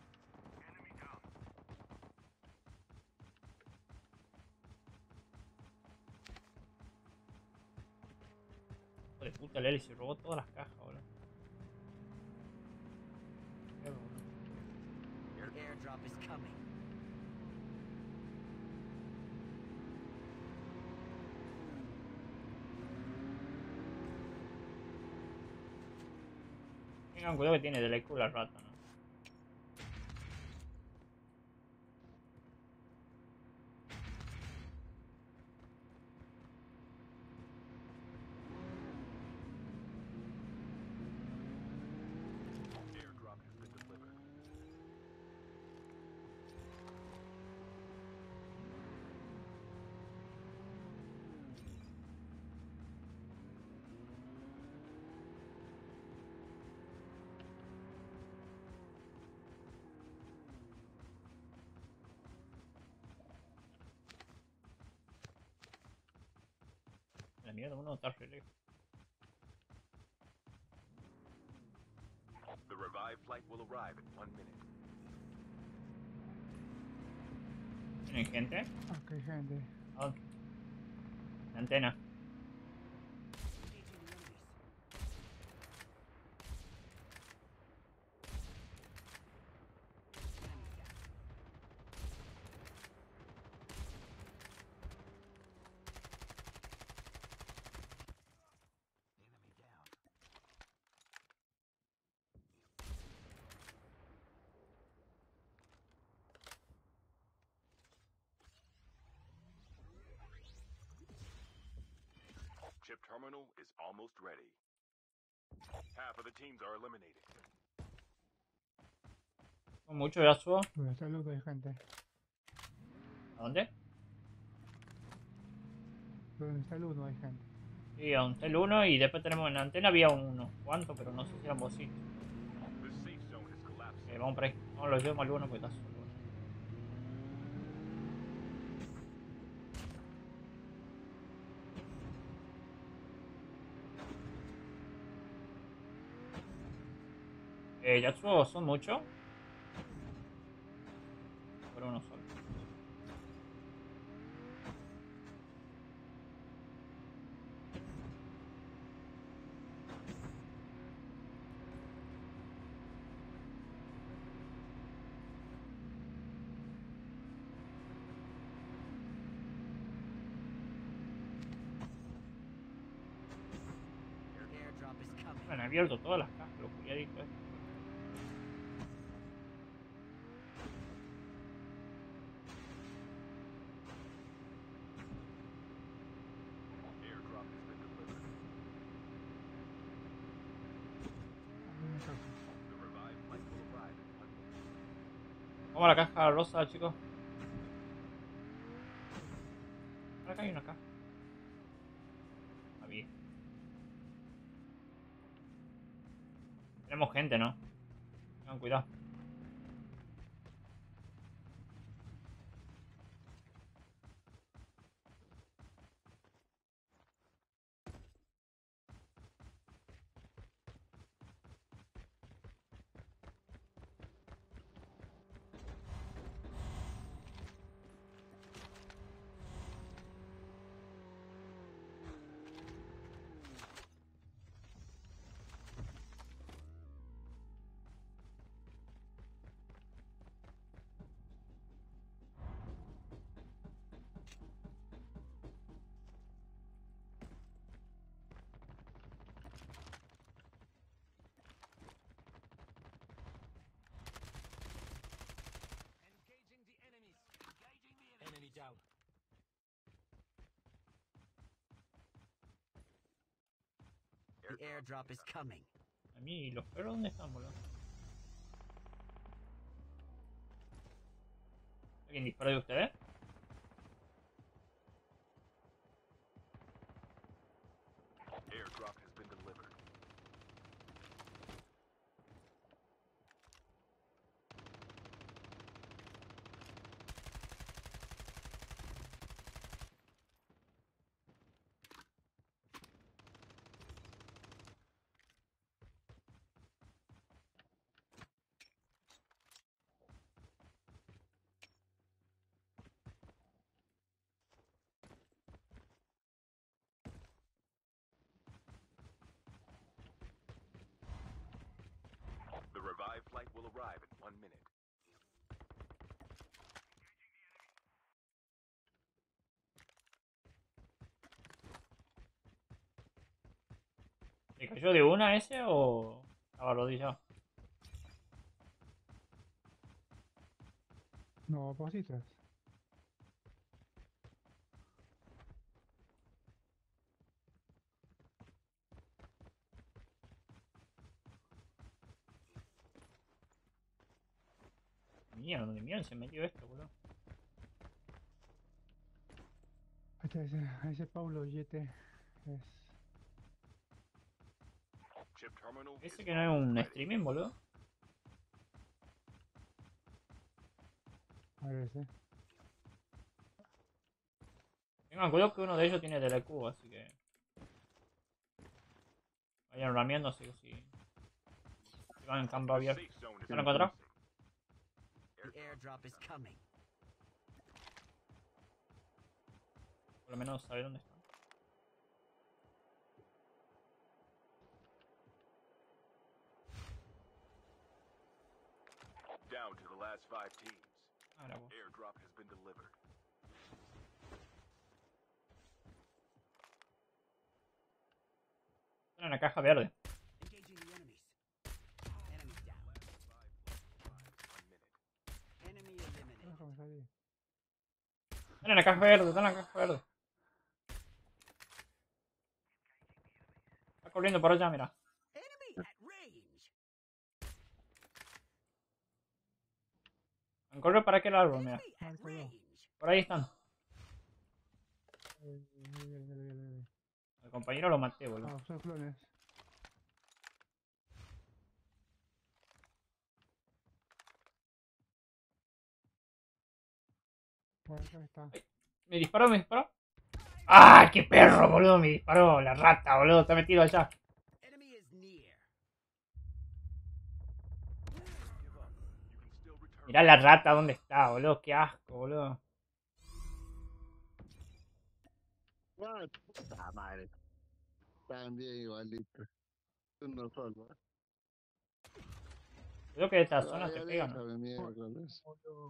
Hijo de puta, el Eli se robó todas las cajas, boludo. Qué boludo. The airdrop is coming. Tengan cuidado que tiene de la I Q la rata, ¿no? airdrop has been delivered. La mierda, uno está re lejos. The revived flight will arrive in one minute. ¿Tienen gente? Acá hay gente. ¿A dónde? La antena. Engaging the enemies. Enemy down. Enemy down. Chip terminal is almost ready. Half of the teams are eliminated. Son muchos ya subo. Donde está el loot hay gente. ¿A dónde? Donde está el uno hay gente. Sí, a un tel uno y después tenemos en la antena había uno. ¿Cuánto? Pero no sé si eran bocitos. The safe zone has collapsed. Eh, vamos por ahí. Vamos, lo llevamos al uno porque está solo. Eh, Yatsuo, ¿son muchos? Por uno solo. Me han abierto todas las cajas, los culiaditos estos. Airdrop has been delivered. The revived flight will arrive in one minute. Vamos a la caja rosa, chicos. Acá hay una caja. Ah, bien. Tenemos gente, ¿no? Tengan cuidado. Engaging the enemies. Engaging the enemies. Enemy down. The airdrop is coming. A mí, ¿los perros dónde están, boludo? ¿Alguien dispara de ustedes? Airdrop has been delivered. The revived flight will arrive in one minute. ¿Se cayó de una ese o estaba rodillado? No, cositas. Mierda, ¿dónde mierda se metió esto, boludo? Este, ese, ese Paulo Yete es. Chip terminal is Ese que no es un ready. streaming, boludo. Parece. Tengan cuidado que uno de ellos tiene telecubo, así que vayan rameándose que si, si van en campo The abierto. safe zone is ¿Se lo encontró? closing. The airdrop is coming. Por lo menos sabe dónde están. Down to the last five teams. Ah, la voz. Airdrop has been delivered. Están en la caja verde. Engaging the enemies. Enemies down. One minute. Enemy eliminated. Déjame salir. Están en la caja verde, están en la caja verde. Está corriendo por allá, mira. Enemy at range. Han corrido para aquel árbol, mira. Enemy at Marco, no. range. Por ahí están. Eh, bien, bien, bien, bien, bien. El compañero lo maté, boludo. Ah, son clones. Bueno, acá está. Me disparó, me disparó. ¡Ah, qué perro, boludo! Me disparó la rata, boludo. Está metido allá. Enemy is near. Give up. You can still return. Mirá la rata dónde está, boludo. Qué asco, boludo. What? Puta madre. También igualito. Uno solo. Creo que de esta zona Ay, se ya pegan, ¿no? déjame, miércoles.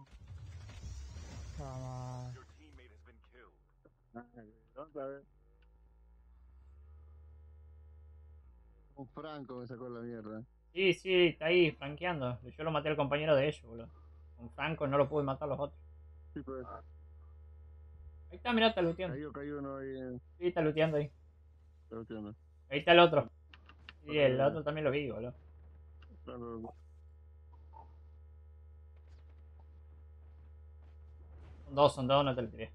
Cama. Your teammate has been killed. Ay, vamos a ver. Un Franco me sacó la mierda. Sí, sí, está ahí franqueando. Yo lo maté al compañero de ellos, boludo. Con Franco no lo pude matar a los otros. Sí, pues. Ahí está, mirá, está looteando. Cayó, cayó uno ahí en Sí, está looteando ahí. la última. Ahí está el otro. Sí, el Ok. otro también lo vi, boludo. Claro. Son dos, son dos, no te lo tiré.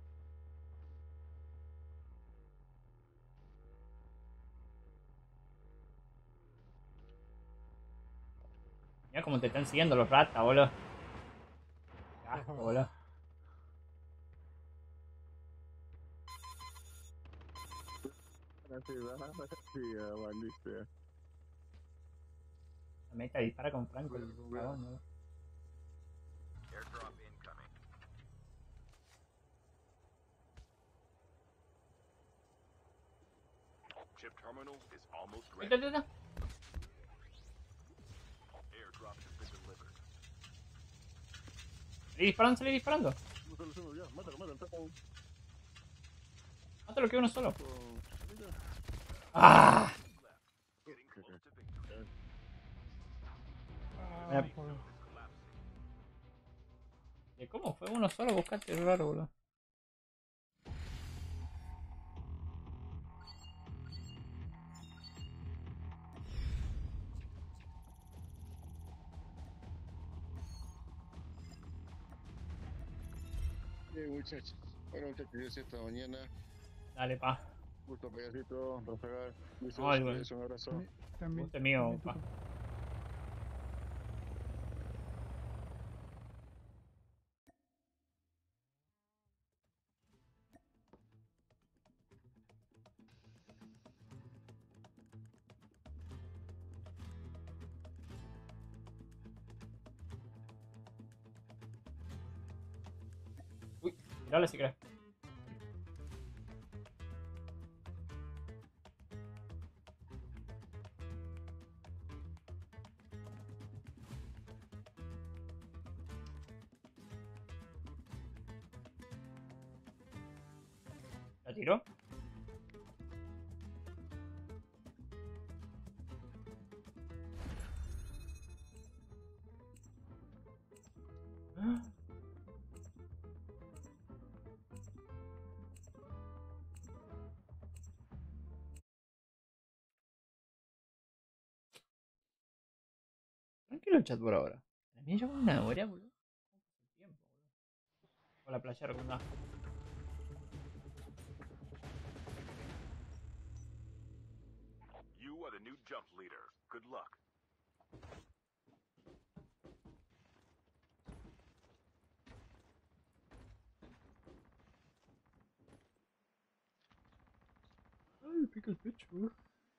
Mirá cómo te están siguiendo los ratas, boludo. Qué asco, boludo. Así va, sí, ya, valiste. La meta dispara con Franco, el cagón, boludo. Airdrop incoming. Chip terminal is almost Ahí ready. está, ahí está. Airdrop has been delivered. Salí disparando, salí disparando. Mátalo, mátalo, ya, mátalo, mátalo, está con... Mátalo que uno solo. con- ¡Ah! Getting close to victory. Ah, Mira. joder. ¿De cómo fue uno solo? Buscate raro, boludo. Bien, muchachos. Bueno, muchachos, yo sé esta mañana. Dale, pa. Gusto, payasito, Rafael. Luis, No, igual. un abrazo. También, también, Gusto mío, también pa. tú- Uy, tirale si querés. ¿La tiró? Tranquilo el chat por ahora. A mí lleva una hora, boludo. Tiempo, boludo. Con la playa recomendada. You are the new jump leader. Good luck. Ay, pica el pecho, boludo.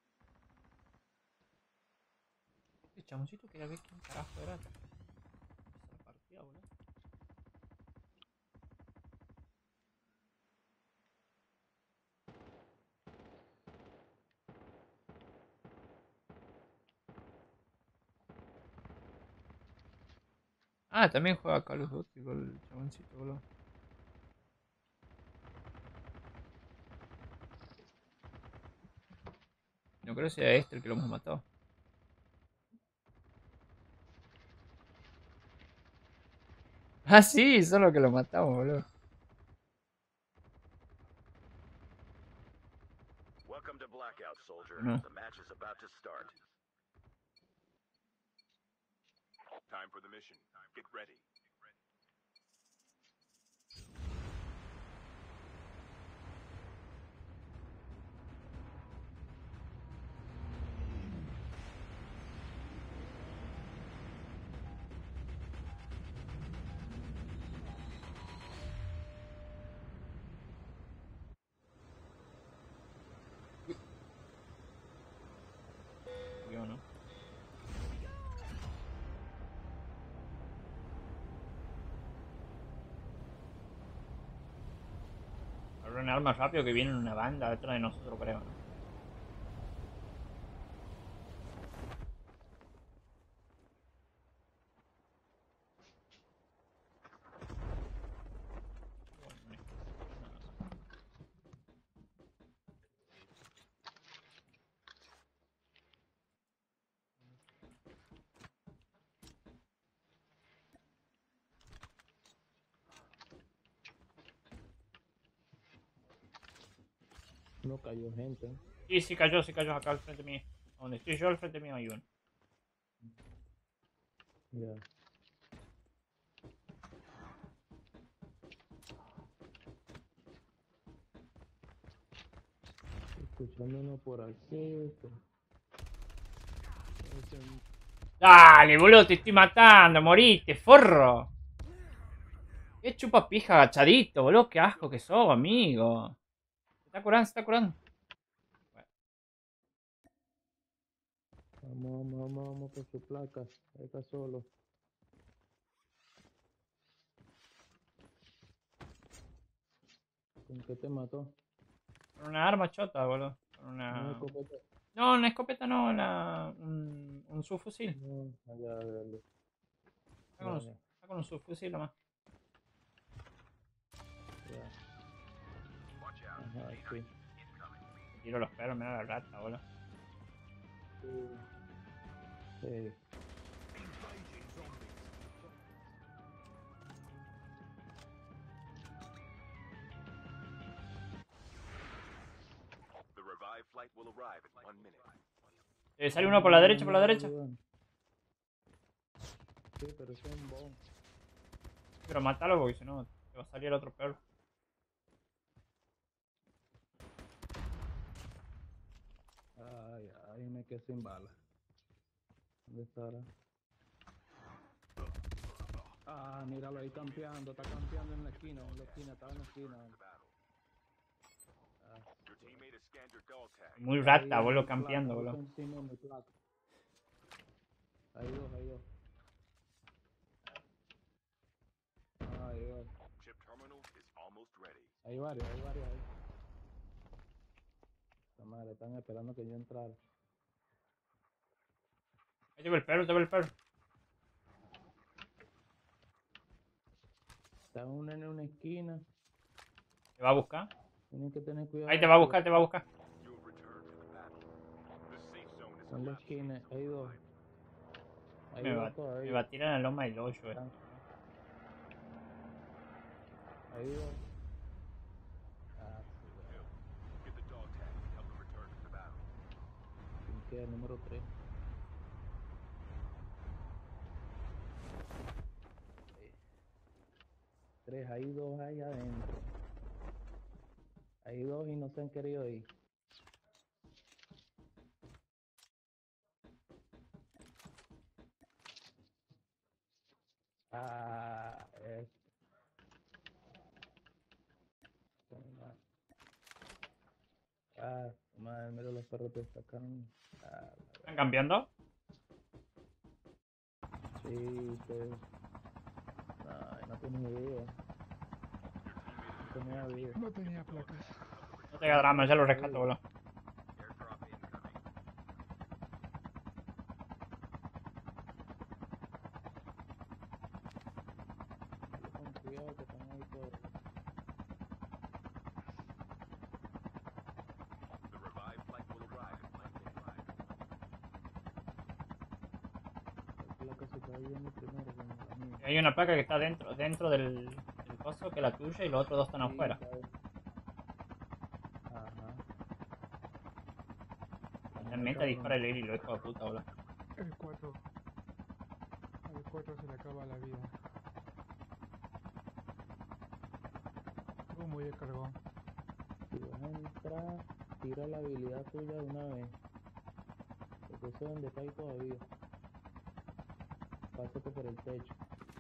Este chamoncito quería ver quién carajo era. Esa partida, boludo. Ah, también juega Call of Duty con el chaboncito, boludo. No creo que sea este el que lo hemos matado. Ah, sí, solo que lo matamos, boludo. Welcome to Blackout, soldier. No. The match is about to start. Time for the mission. Get ready. Yo no. Arruinar más rápido que viene una banda detrás de nosotros, creo, ¿no? No cayó gente. ¿Eh? Sí, sí cayó, sí cayó acá al frente mío. Donde estoy yo, al frente mío hay uno. Ya. Escuchando uno por aquí. Pues. Dale, boludo, te estoy matando, moriste, forro. Qué chupa pija agachadito, boludo, qué asco que sos, amigo. Se está curando, se está curando. Vamos, vamos, vamos, vamos por su placa. Ahí está solo. ¿Con qué te mató? Con una arma chota, boludo. Con ¿Una una... escopeta? No, una escopeta no, una... un, un subfusil. No, allá, dale. Está con, un, Ya, está con un subfusil nomás. ya. Watch out. Ajá, sí. Incoming. Me tiro los perros, me da la rata, boludo. Sí. The revived flight will arrive in one minute. Eh, sale uno por la derecha, por la derecha. Sí, pero es un bomb. Pero mátalo porque si no te va a salir el otro perro. Ay, ay, me quedé sin bala. ¿Dónde estará? Ah, míralo ahí campeando, está campeando en la esquina, en la esquina, estaba en la esquina. Ah, Your teammate has scanned your dog tag. Muy ahí rata, en boludo, mi campeando, placa, boludo. justo encima de mi placa. Hay dos, hay dos. Ah, hay dos. Chip terminal is almost ready. Hay varios, hay varios ahí. La madre, están esperando que yo entrara. Ahí te ve el perro, te ve el perro. Está uno en una esquina. Te va a buscar. Tienen que tener cuidado. Ahí te va a porque buscar, te va a buscar. You have returned to the battle. The safe zone is en la collapsing. esquina, hay dos. Hay Me va, dos todavía. me va a tirar en la loma del hoyo, eh. Están- Hay dos. Ah, sí, Bill, get the dog tag and help them return to the battle. ¿quién queda? El número tres. Tres, hay dos ahí adentro. Hay dos y no se han querido ir. Ah, es. Ah, madre, mira los perros te sacaron. Ah, ¿Están cambiando? sí, ustedes. Ay, no tenía idea. No tenía vida. No tenía placas. No te hagas drama, ya lo rescato, boludo. Airdrop incoming. Con cuidado que están ahí todos. The revived flight will arrive in one minute. La placa se está yendo primero como la mía. Hay una placa que está dentro, dentro del, del coso, que es la tuya, y los otros dos están Sí, afuera. está ahí. Ajá. Realmente dispara el hilo, hijo de puta, boludo. El cuatro. Al cuatro se le acaba la vida. Estuvo muy descargado. Si vas a entrar, tira la habilidad tuya de una vez. Porque eso es donde está ahí todavía. Pásate por el techo.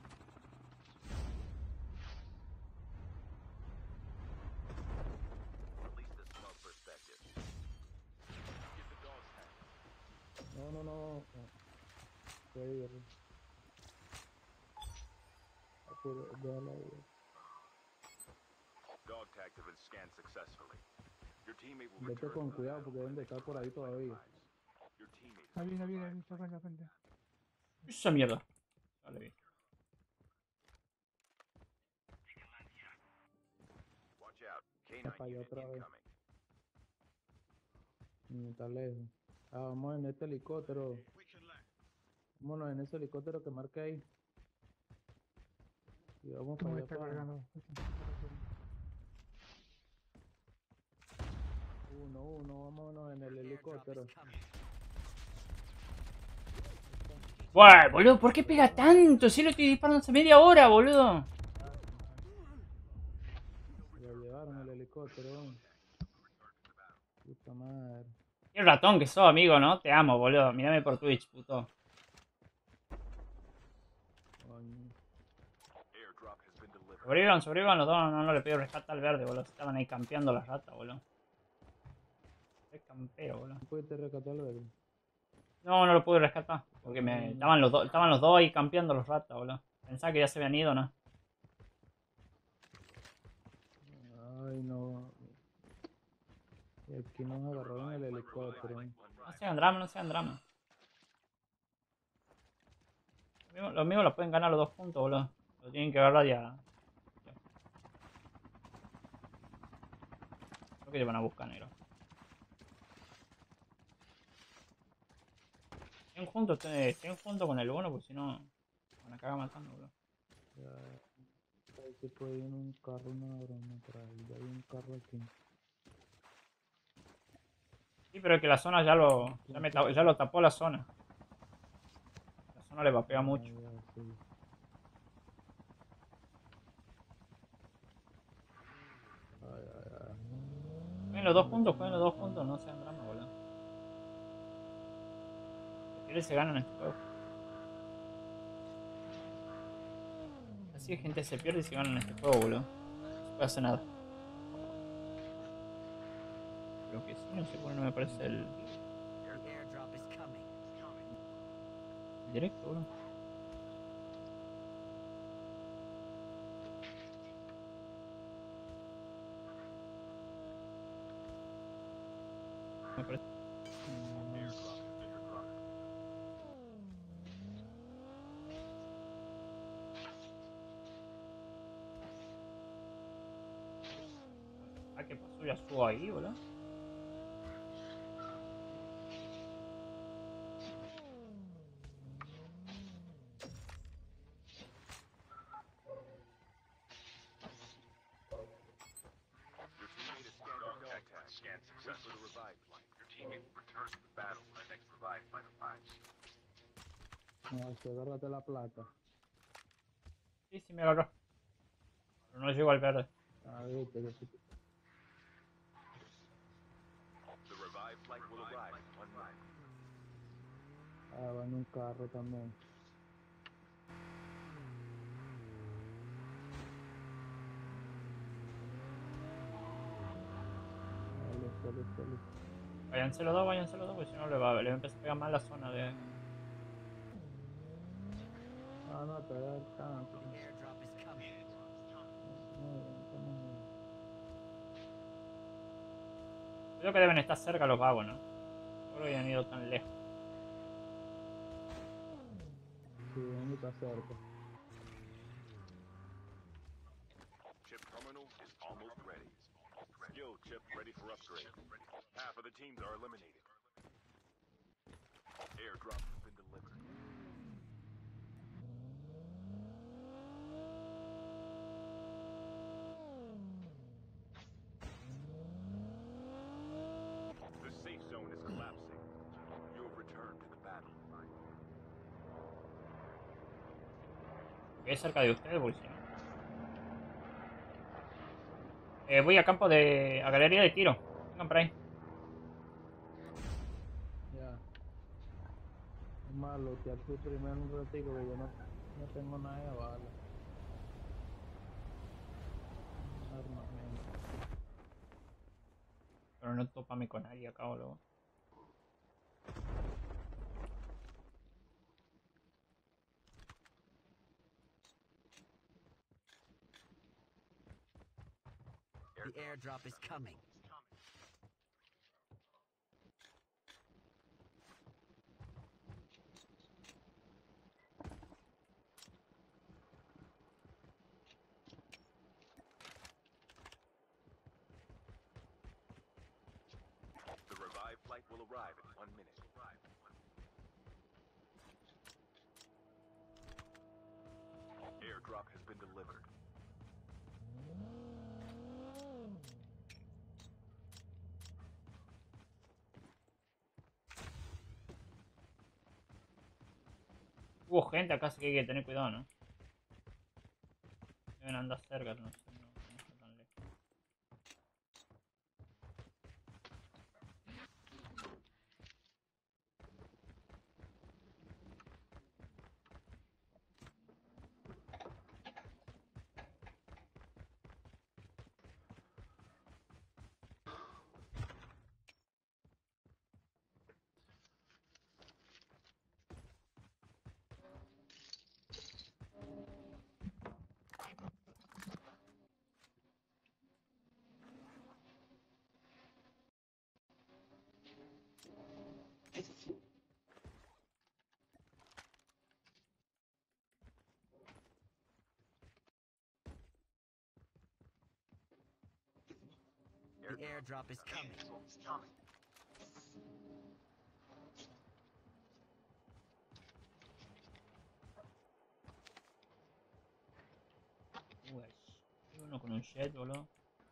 Release the smoke perspective. Get the dog tag. No, no, no. no. Puede ir. Apura, déjala ahí. Dog tags have been scanned successfully. Your teammate will Vete return con to the cuidado battle porque when deben de the estar next por ahí revived flight todavía. arrives. Your teammate Ahí has viene, ahí viene, ahí survived. viene, está la frente. Esa mierda. Dale bien. Watch out. K Está nine para allá unit otra vez. incoming. Mm, está lejos. Ah, vamos en este helicóptero. Vámonos en ese helicóptero que marca ahí. Y vamos ¿Cómo para me allá está para... cargando? Uno, uno, vámonos en el helicóptero. Buah, boludo, ¿por qué pega tanto? Si lo estoy disparando hace media hora, boludo. Se lo llevaron el helicóptero. Puta madre. Qué ratón que sos, amigo, ¿no? Te amo, boludo. Mírame por Twitch, puto. Coño. Airdrop has been delivered. Sobrevivan, sobrevivan los dos. No, no le pido rescate al verde, boludo. Estaban ahí campeando las ratas, boludo. Es campero, boludo. ¿Pudiste rescatar el verde? No, no lo pude rescatar. Porque me estaban los dos, estaban los dos ahí campeando los ratas, boludo. Pensaba que ya se habían ido, ¿no? Ay, no. Y aquí nos agarraron el helicóptero. No sean drama, no sean drama. Los mismos, los mismos los pueden ganar los dos juntos, boludo. Lo tienen que agarrar ya. Creo que te van a buscar, negro. Estén juntos, estén, estén juntos con el uno, porque si no van a cagar matando, boludo. Ya. Ahí se puede ir en un carro, una broma por ahí. Ya hay un carro aquí. Sí, pero es que la zona ya lo, ya, me ta- ya lo tapó la zona. La zona le vapea mucho. Ah, ya, sí. Ay, ay, ay. Jueguen los dos juntos, jueguen los dos juntos, no sean drama, boludo. Los pieles se ganan en este juego. Así de gente se pierde y se ganan en este juego, boludo. No se puede hacer nada. Creo que sí, no sé por qué no me aparece el, The airdrop is coming. el directo, boludo. Me aparece. Ah, ¿qué pasó? Ya subo ahí, boludo. Your teammate has scanned your dog tag. Scan success for the revive flight. Your teammate will return to the battle when the next revive flight arrives. No, se agárrate la placa. Sí, sí me agarró. Pero no llego al verde. Ah, viste que sí. The revive flight will arrive in one minute. Ah, va en un carro también. Ah, listo, listo, listo. Váyanse los dos, váyanse los dos, porque si no le va, le va a empezar a pegar mal la zona de... Ah, no, todavía alcanza. The airdrop is coming. Muy bien, estamos muy bien. Creo que deben estar cerca los vagos, ¿no? No creo que hayan ido tan lejos. Sí, uno está cerca. Chip terminal is almost ready. Skill chip ready for upgrade. Half of the teams are eliminated. Airdrop has been delivered. The safe zone is collapsing. You have returned to the battle line. Voy cerca de ustedes, porque si no... Eh, voy a campo de... a galería de tiro. Vengan por ahí. Ya. Es malo, te fui primero un ratico que yo no, no tengo nada de bala. Armamento. Pero no topame con nadie acá, boludo. The airdrop is coming. The revive flight will arrive in one minute. Airdrop has been delivered. Hubo gente acá, así que hay que tener cuidado, ¿no? Deben andar cerca, no sé, no, no está tan lejos. The airdrop is coming. Uy, hay uno con un jet, boludo.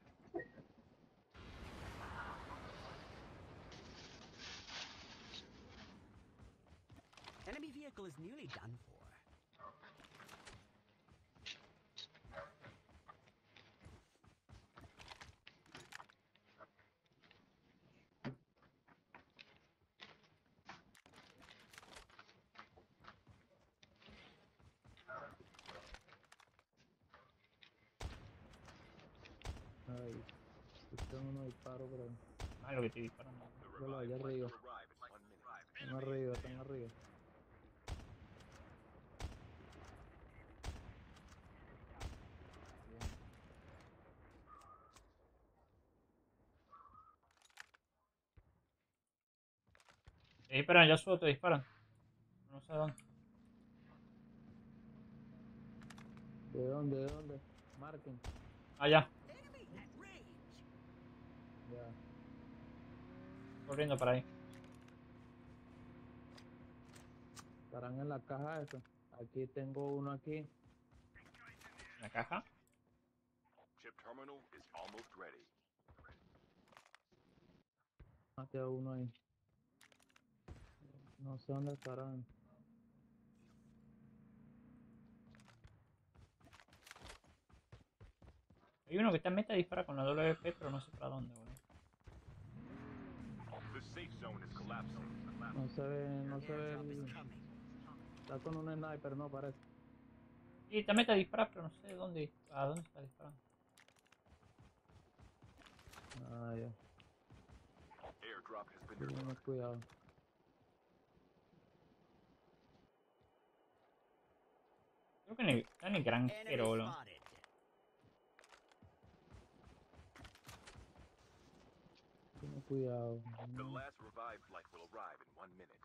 Enemy vehicle is nearly done for. Ay, escuché unos disparos, pero Ah, lo que estoy disparando. The Bueno, revived allá flight arriba. will arrive in one minute. están arriba, están arriba. Te disparan, ya subo, te disparan. No sé dónde. ¿De dónde? ¿De dónde? Marquen. Allá, Enemy at range. Ya. corriendo para ahí. Estarán en la caja esa. Aquí tengo uno aquí. ¿La caja? Chip terminal is almost ready. Aquí hay uno ahí. No sé dónde estarán. Hay uno que está en meta y dispara con la W P, pero no sé para dónde, boludo. The safe zone is collapsing. No se ve, no The se ve. airdrop is el- coming. Está con un sniper, no parece. Sí, está en meta dispara, pero no sé dónde, a dónde está disparando. Ah, ya. Airdrop has been Tenemos delivered. cuidado. Creo que en el, está en el Enemy granjero, boludo. spotted. Ten cuidado. The No. last revived flight will arrive in one minute.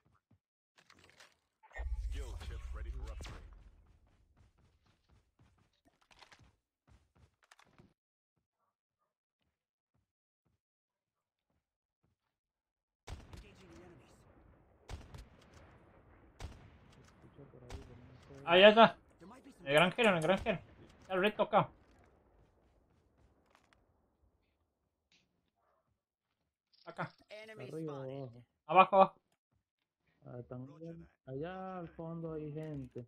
Skill chip ready for upgrade. Engaging the enemies. Escucha por ahí, pero no sé. Ah, ya está. There might be some. En el granjero, en el granjero. Está el red tocado. Acá. Enemy Arriba o spotted. abajo. Abajo, abajo. Ah, están bien. Allá al fondo hay gente.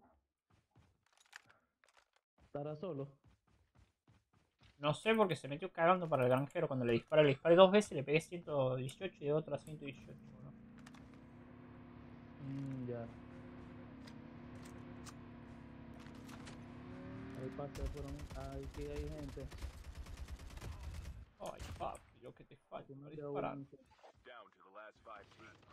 ¿Estará solo? No sé porque se metió cagando para el granjero. Cuando le disparé, le disparé dos veces, le pegué ciento dieciocho y de otra ciento dieciocho, boludo. Mm, ya. Ahí pasé por un... Ahí sí hay gente. Ay, papi, yo que te fallo, Aquí no me dio disparar. uno. Down to the last five teams.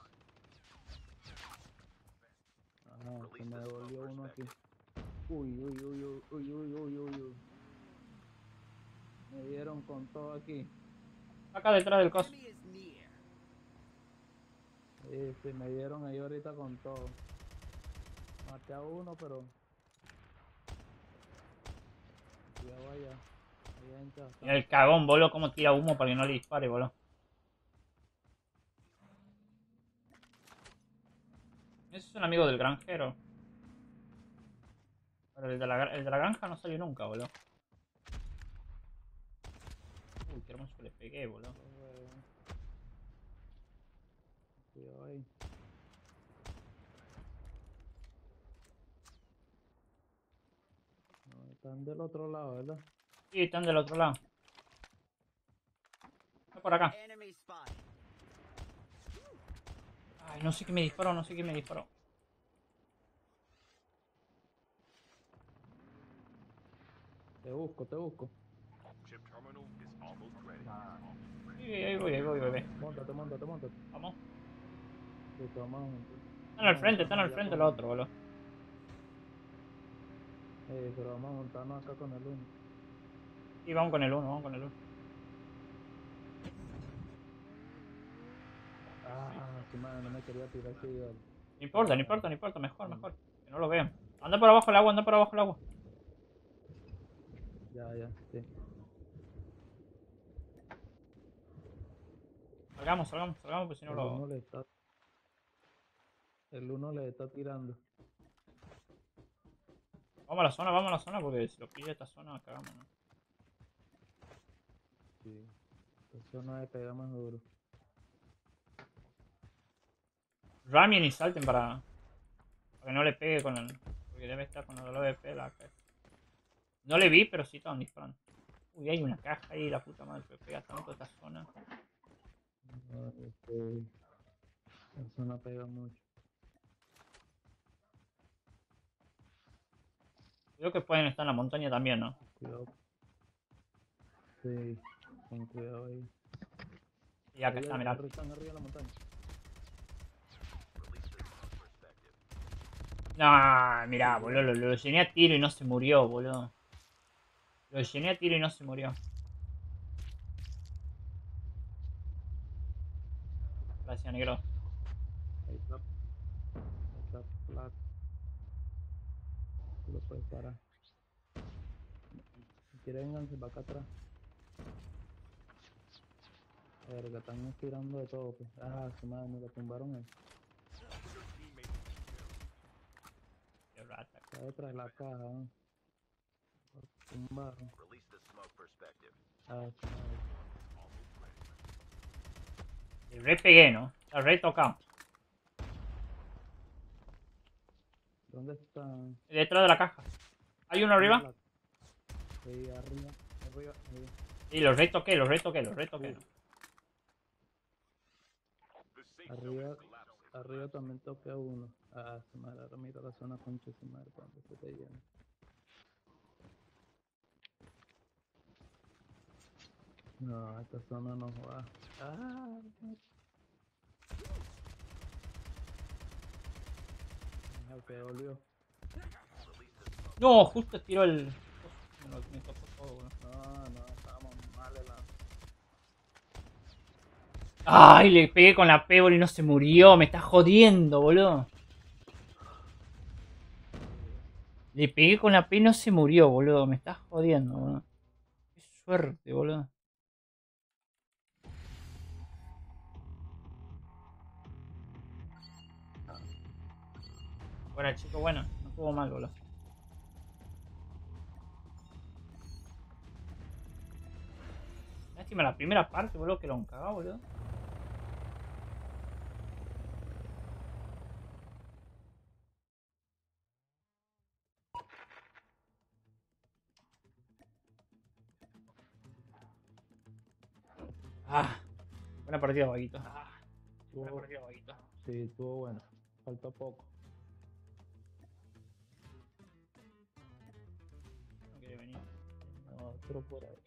Ajá, se me devolvió uno aquí. Uy, uy, uy, uy, uy, uy, uy, uy, uy. Me dieron con todo aquí. Acá detrás del coso. Enemy is near. Sí, sí, me dieron ahí ahorita con todo. Maté a uno, pero... Cuidado allá. Allá hay gente Mira bastante. el cagón, boludo, cómo tira humo para que no le dispare, boludo. Ese es un amigo del granjero. Pero el de la, gra- el de la granja no salió nunca, boludo. Uy, qué hermoso que le pegué, boludo. Cuidado ahí. Están del otro lado, ¿verdad? Sí, están del otro lado. Está por acá. Enemy spot. Ay, no sé qué me disparó, no sé qué me disparó. Te busco, te busco. Chip terminal is almost ready. Sí, ahí voy, ahí voy, bebé. Montate, montate, montate. Vamos. Listo, vamos. Están al frente, están al frente los otros, boludo. Eh, pero vamos a montarnos acá con el uno. Sí, vamos con el uno, vamos con el uno. Ah, sí, madre, no me quería tirar así. Vale. No importa, no importa, no importa, mejor, mejor. Que no lo vean. Anda por abajo el agua, anda por abajo el agua. Ya, ya, sí. Salgamos, salgamos, salgamos, porque si no El lo... uno le está... El uno le está tirando. Vamos a la zona, vamos a la zona, porque si lo pilla esta zona, cagamos, ¿no? Sí. Eso no le pega más duro. Ramien y salten para... para que no le pegue con el... porque debe estar con el A W P la caja. No le vi, pero sí estaban disparando. Uy, hay una caja ahí, la puta madre, que pega tanto esta zona. No, este... Eso no pega mucho. Creo que pueden estar en la montaña también, ¿no? Cuidado. Sí, con cuidado ahí. Y acá Ahí, está, ahí, mirá. arriba, están arriba de la montaña. No, mirá, boludo, lo, lo llené a tiro y no se murió, boludo. Lo llené a tiro y no se murió. Gracias, negro. Ahí está. Ahí está flat. Tú lo puedes parar. Si quieren, vénganse para acá atrás. Verga, están tirando de todo, pues. Ah, su madre, me lo tumbaron ahí. Qué rata. Está detrás de la caja, ¿no? Lo tumbaron. Release the smoke perspective. Ah, su madre. El re pegué, ¿no? El re tocado. ¿Dónde están? Detrás de la caja. ¿Hay uno arriba? Sí, arriba, arriba, arriba. Sí, los re toqué, los re toqué, los re toqué. ¿no? The safe zone Arriba, is collapsing. arriba también toqué a uno. Ah, su madre, ahora mira la zona concha su madre cuando se te llena. No, esta zona no va. Ah, el que dolió. No, justo tiró el... Me, lo- me tocó todo, boludo. No, no, estábamos mal en la... Ay, le pegué con la Pebble y no se murió. Me está jodiendo, boludo. Le pegué con la P y no se murió, boludo. Me está jodiendo, boludo. Qué suerte, boludo. Bueno, chico, bueno. No estuvo mal, boludo. Lástima la primera parte, boludo, que lo han cagado, boludo. Ah, buena partida, vaguito. Ah, buena Estuvo- partida, vaguito. Sí, estuvo bueno. Faltó poco. No quiere venir. No, otro por ahí.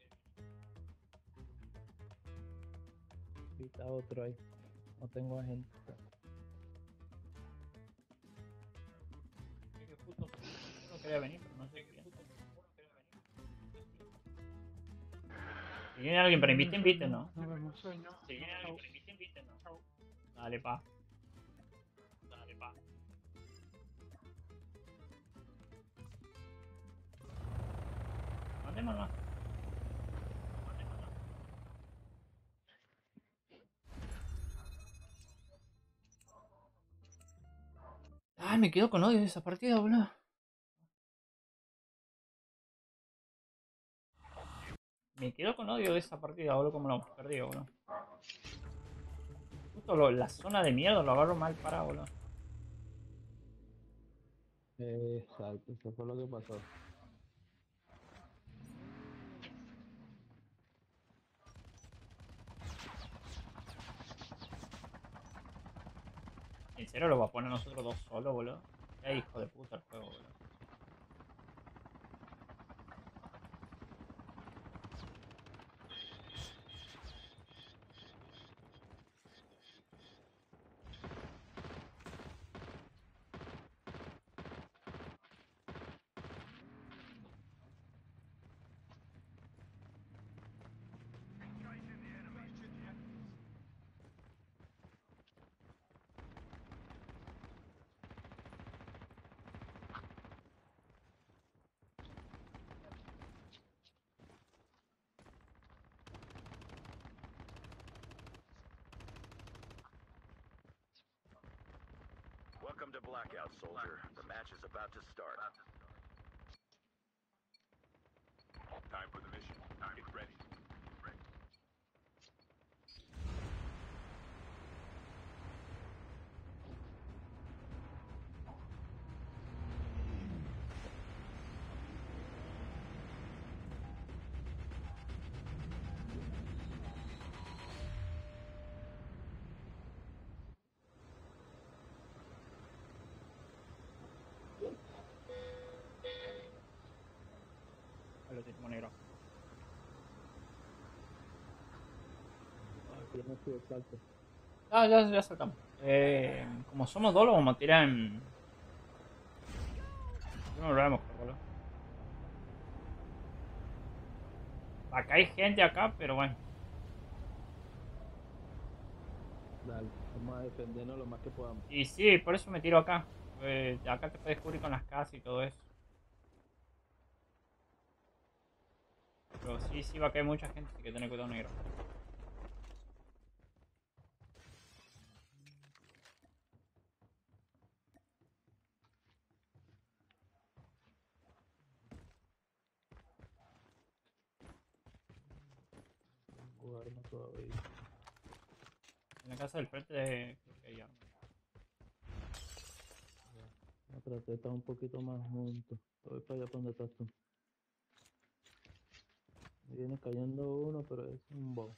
Sí, está otro ahí. No tengo agente. Creo que justo no quería venir, pero no sé qué. Si viene alguien para invitar, inviten, ¿no? Nos vemos. Si viene alguien para invitar, inviten, ¿no? Dale, pa. Dale, pa. Mandémosla. Mandémosla. Ay, me quedo con odio de esa partida, boludo. Me quedo con odio de esa partida, boludo, como lo hemos perdido, boludo. Justo lo- la zona de miedo lo agarro mal parado, boludo. Exacto, eso fue lo que pasó. serio lo va a poner nosotros dos solos, boludo? Qué hijo de puta el juego, boludo. Welcome to Blackout, soldier. The match is about to start. Time for the mission. Get ready. Ready. Ahí lo tenemos negro. Tiene su salto. Ah, ya, ya saltamos. Eh, como somos dos, lo vamos a tirar en. No lo vemos, boludo. Acá hay gente acá, pero bueno. Dale, vamos a defendernos lo más que podamos. Y sí, por eso me tiro acá. Eh, acá te puedes cubrir con las casas y todo eso. Pero sí, sí va a caer mucha gente, así que tener cuidado, negro. Tengo arma todavía. En la casa del frente de... creo que hay armas. No, traté de estar un poquito más junto. Voy para allá para donde estás tú. Me viene cayendo uno, pero es un bow.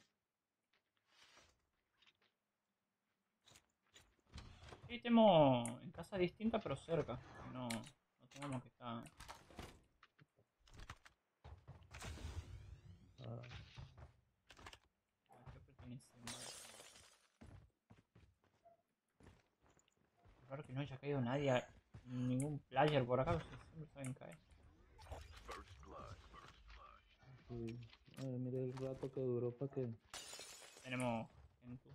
Sí, tenemos en casa distinta, pero cerca. Que no, no tengamos que estar... Ah, ¿Qué pertenece? Raro que no haya caído nadie, a- ningún player por acá, porque siempre saben caer. First blood. sí. Ay, mire el rato que duró para que... Tenemos Gentus.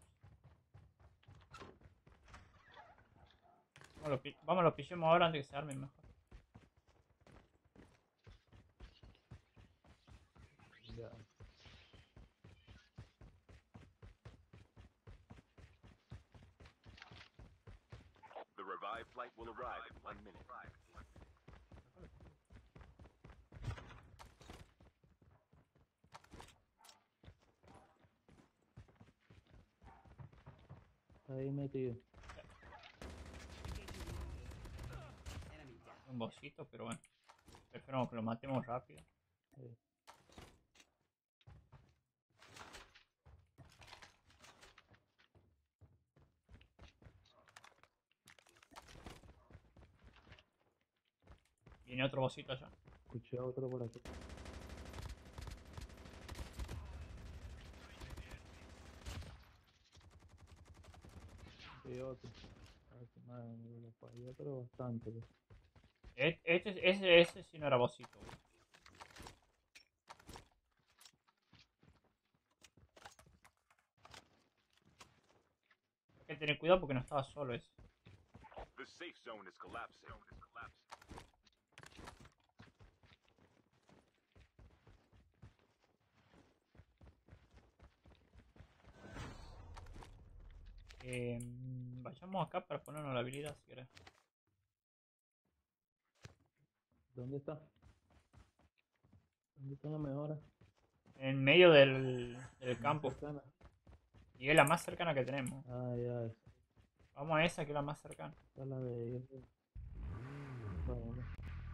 Vamos, lo, pi- vamos, lo pillemos ahora antes que se armen mejor. Ya. The revived flight will arrive in one minute. Está ahí metido. Un bossito, pero bueno. Prefiero que lo matemos rápido. Eh, Viene otro bossito allá. escuché a otro por aquí. Y otro. Ay, qué madre, me lo fallé, pero bastante. Pues. E- Este, ese, ese sí no era bossito. Güey. Hay que tener cuidado porque no estaba solo ese. The safe zone is collapsing. Eh, vayamos acá para ponernos la habilidad si querés. ¿Dónde está? ¿Dónde está la mejora? En medio del, del Más campo. cercana. Y es la más cercana que tenemos. Ah, ya, esa Vamos a esa que es la más cercana. es la de ellos. Vamos.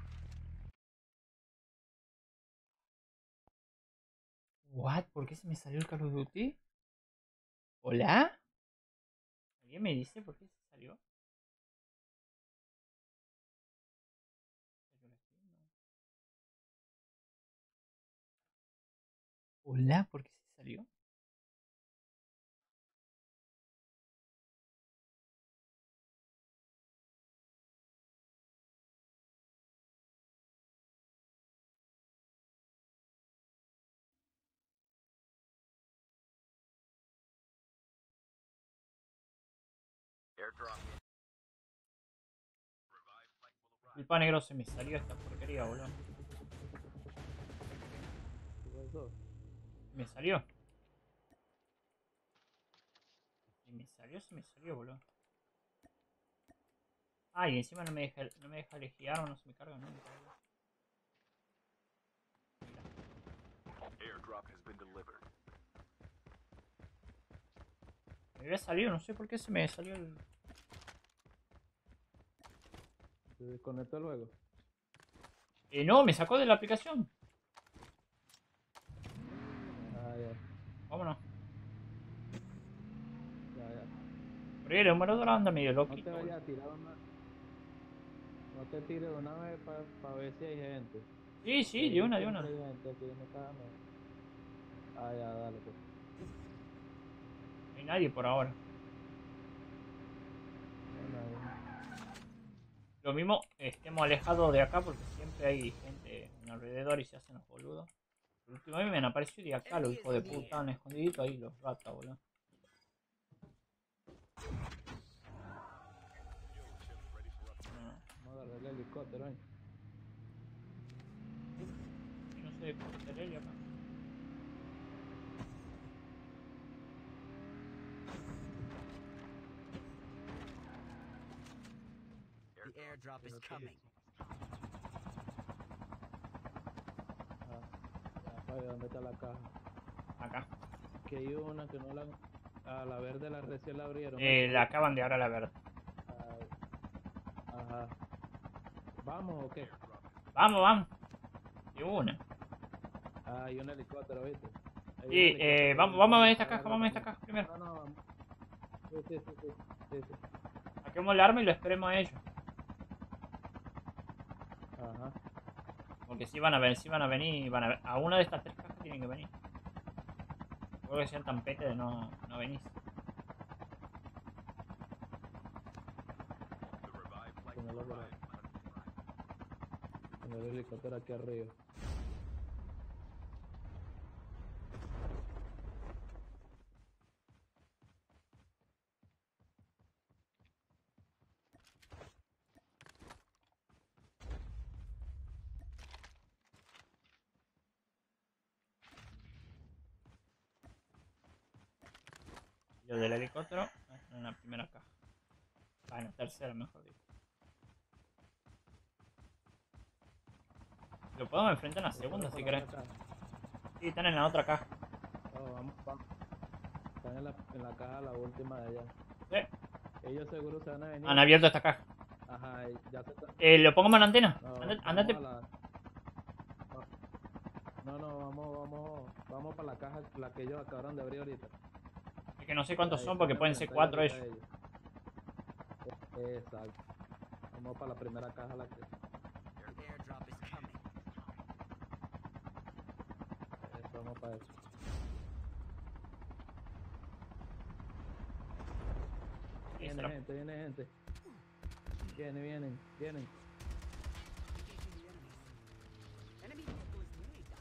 What? ¿Por qué se me salió el Call of Duty? ¿Hola? ¿Alguien me dice por qué se salió? Hola, ¿por qué se salió? Airdrop. El pan negro se me salió esta porquería, boludo. ¿Qué pasó? Me salió. Se me salió, se me salió, boludo. Ah, y encima no me deja, no me deja elegir arma, no se me carga nunca, boludo. Airdrop has been delivered. Me había salido, no sé por qué se me salió el... ¿Se desconectó luego? Eh, no, me sacó de la aplicación. Ah, ya, Vámonos. ya, ya. Pero el emulador anda medio No te loquito, vayas boludo. a tirar una... No te tires de una vez para pa ver si hay gente. Sí, sí, Ahí de una, de siempre una. hay gente aquí en esta mesa. Ah, ya, dale pues. No hay nadie por ahora. Bueno, ahí. Lo mismo, estemos alejados de acá porque siempre hay gente en alrededor y se hacen los boludos. El último vez me han aparecido de acá los hijos de puta, estaban escondiditos ahí los ratas, boludo. No, Vamos a agarrar el helicóptero ahí. y no sé de qué tener acá. The airdrop is coming. Ah, ya, para ver dónde está la caja. Acá. Que hay una que no la... A la verde la recién la abrieron. Eh, la acaban de ahora la verde. Ah, ajá. ¿Vamos o qué? Vamos, vamos. De una. Ah, hay un helicóptero, ¿viste? Hay un Sí, helicóptero eh, ahí, vamos, vamos a ver esta agarra caja, vamos a ver esta también. caja primero. No, no, vamos. Sí, sí, sí, sí, sí, sí. Saquemos el arma y lo esperemos a ellos. Ajá. Porque si van a venir, si van a venir, van a ver. A una de estas tres cajas tienen que venir. Creo que sean tan pete de no, no venís. The revived flight Tenelo will por arrive. ahí. Tener el helicóptero aquí arriba. Lo del helicóptero en la primera caja. Ah, en la tercera, mejor dicho. Lo podemos enfrentar en la segunda si querés. Sí, están en la otra caja. Oh, vamos, vamos. Están en la, en la caja, la última de allá. Sí. Ellos seguro se van a venir. Han abierto esta caja. Ajá, y ya se está... Eh, ¿Lo pongo en antena? No, Andate. vamos andate. a la- No, no, vamos, vamos, vamos para la caja, la que ellos acabaron de abrir ahorita. Es que no sé cuántos Ahí son se porque van a pueden ser enfrentar cuatro ahorita ellos. ellos. Exacto. Vamos para la primera caja, la que... The airdrop is coming. Eso, vamos para eso. Sí, se Viene lo- gente, viene gente. Vienen, vienen, vienen. Engaging the enemies. Enemy vehicle is nearly done.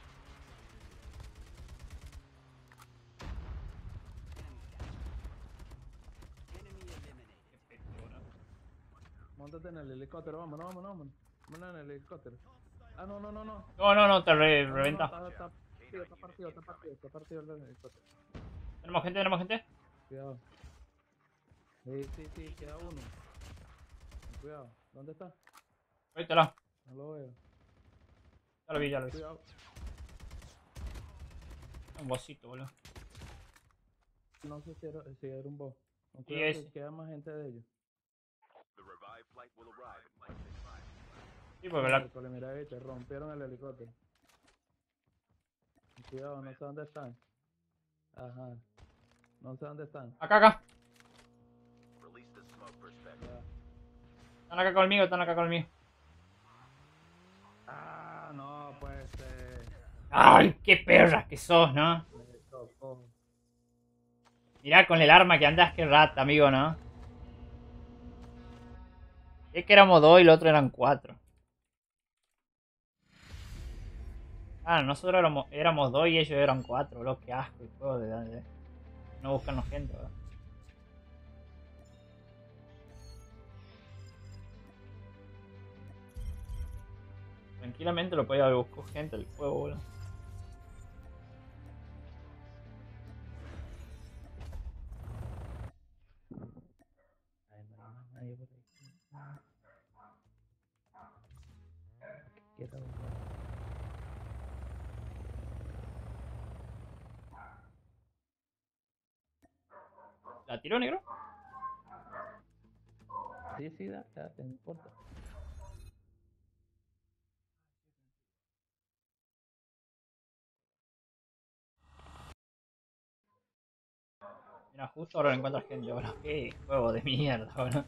Enemy down. Enemy eliminated. Montate en el helicóptero, vámonos, vámonos, vámonos. Vámonos en el helicóptero. Ah, no, no, no, no. No, no, no, te re- No, no, reventa. no, está, está, está partido, está partido, está partido el helicóptero. Tenemos gente, tenemos gente. Cuidado. Sí, sí, sí, queda uno. Cuidado. ¿Dónde está? Ahorita la. No lo veo. Ya lo vi, ya lo vi. Cuidado. Un bocito, boludo. No sé si era, si era un boss. Con Sí, cuidado que ese. queda más gente de ellos. The revived flight will arrive in one sixty-five. Sí, porque la. Miércoles, mira, viste, rompieron el helicóptero. Cuidado, no sé dónde están. Ajá. No sé dónde están. Acá, acá. Release the smoke perspective. Ya. Están acá conmigo, están acá conmigo. Ah, no, puede ser. Ay, qué perras que sos, ¿no? Me tocó. Mirá con el arma que andás, qué rata, amigo, ¿no? Es que éramos dos y el otro eran cuatro. Ah, nosotros éramos, éramos dos y ellos eran cuatro, bro. Qué asco el juego de, de no buscarnos gente, bro. Tranquilamente lo podía haber buscado gente el juego, bro. Ay, no hay más nadie por ahí. Quiero buscar. ¿La tiró, negro? Sí, sí, da, da, no importa. Mira, justo ahora no encuentras gente, bro. Qué juego de mierda, bro.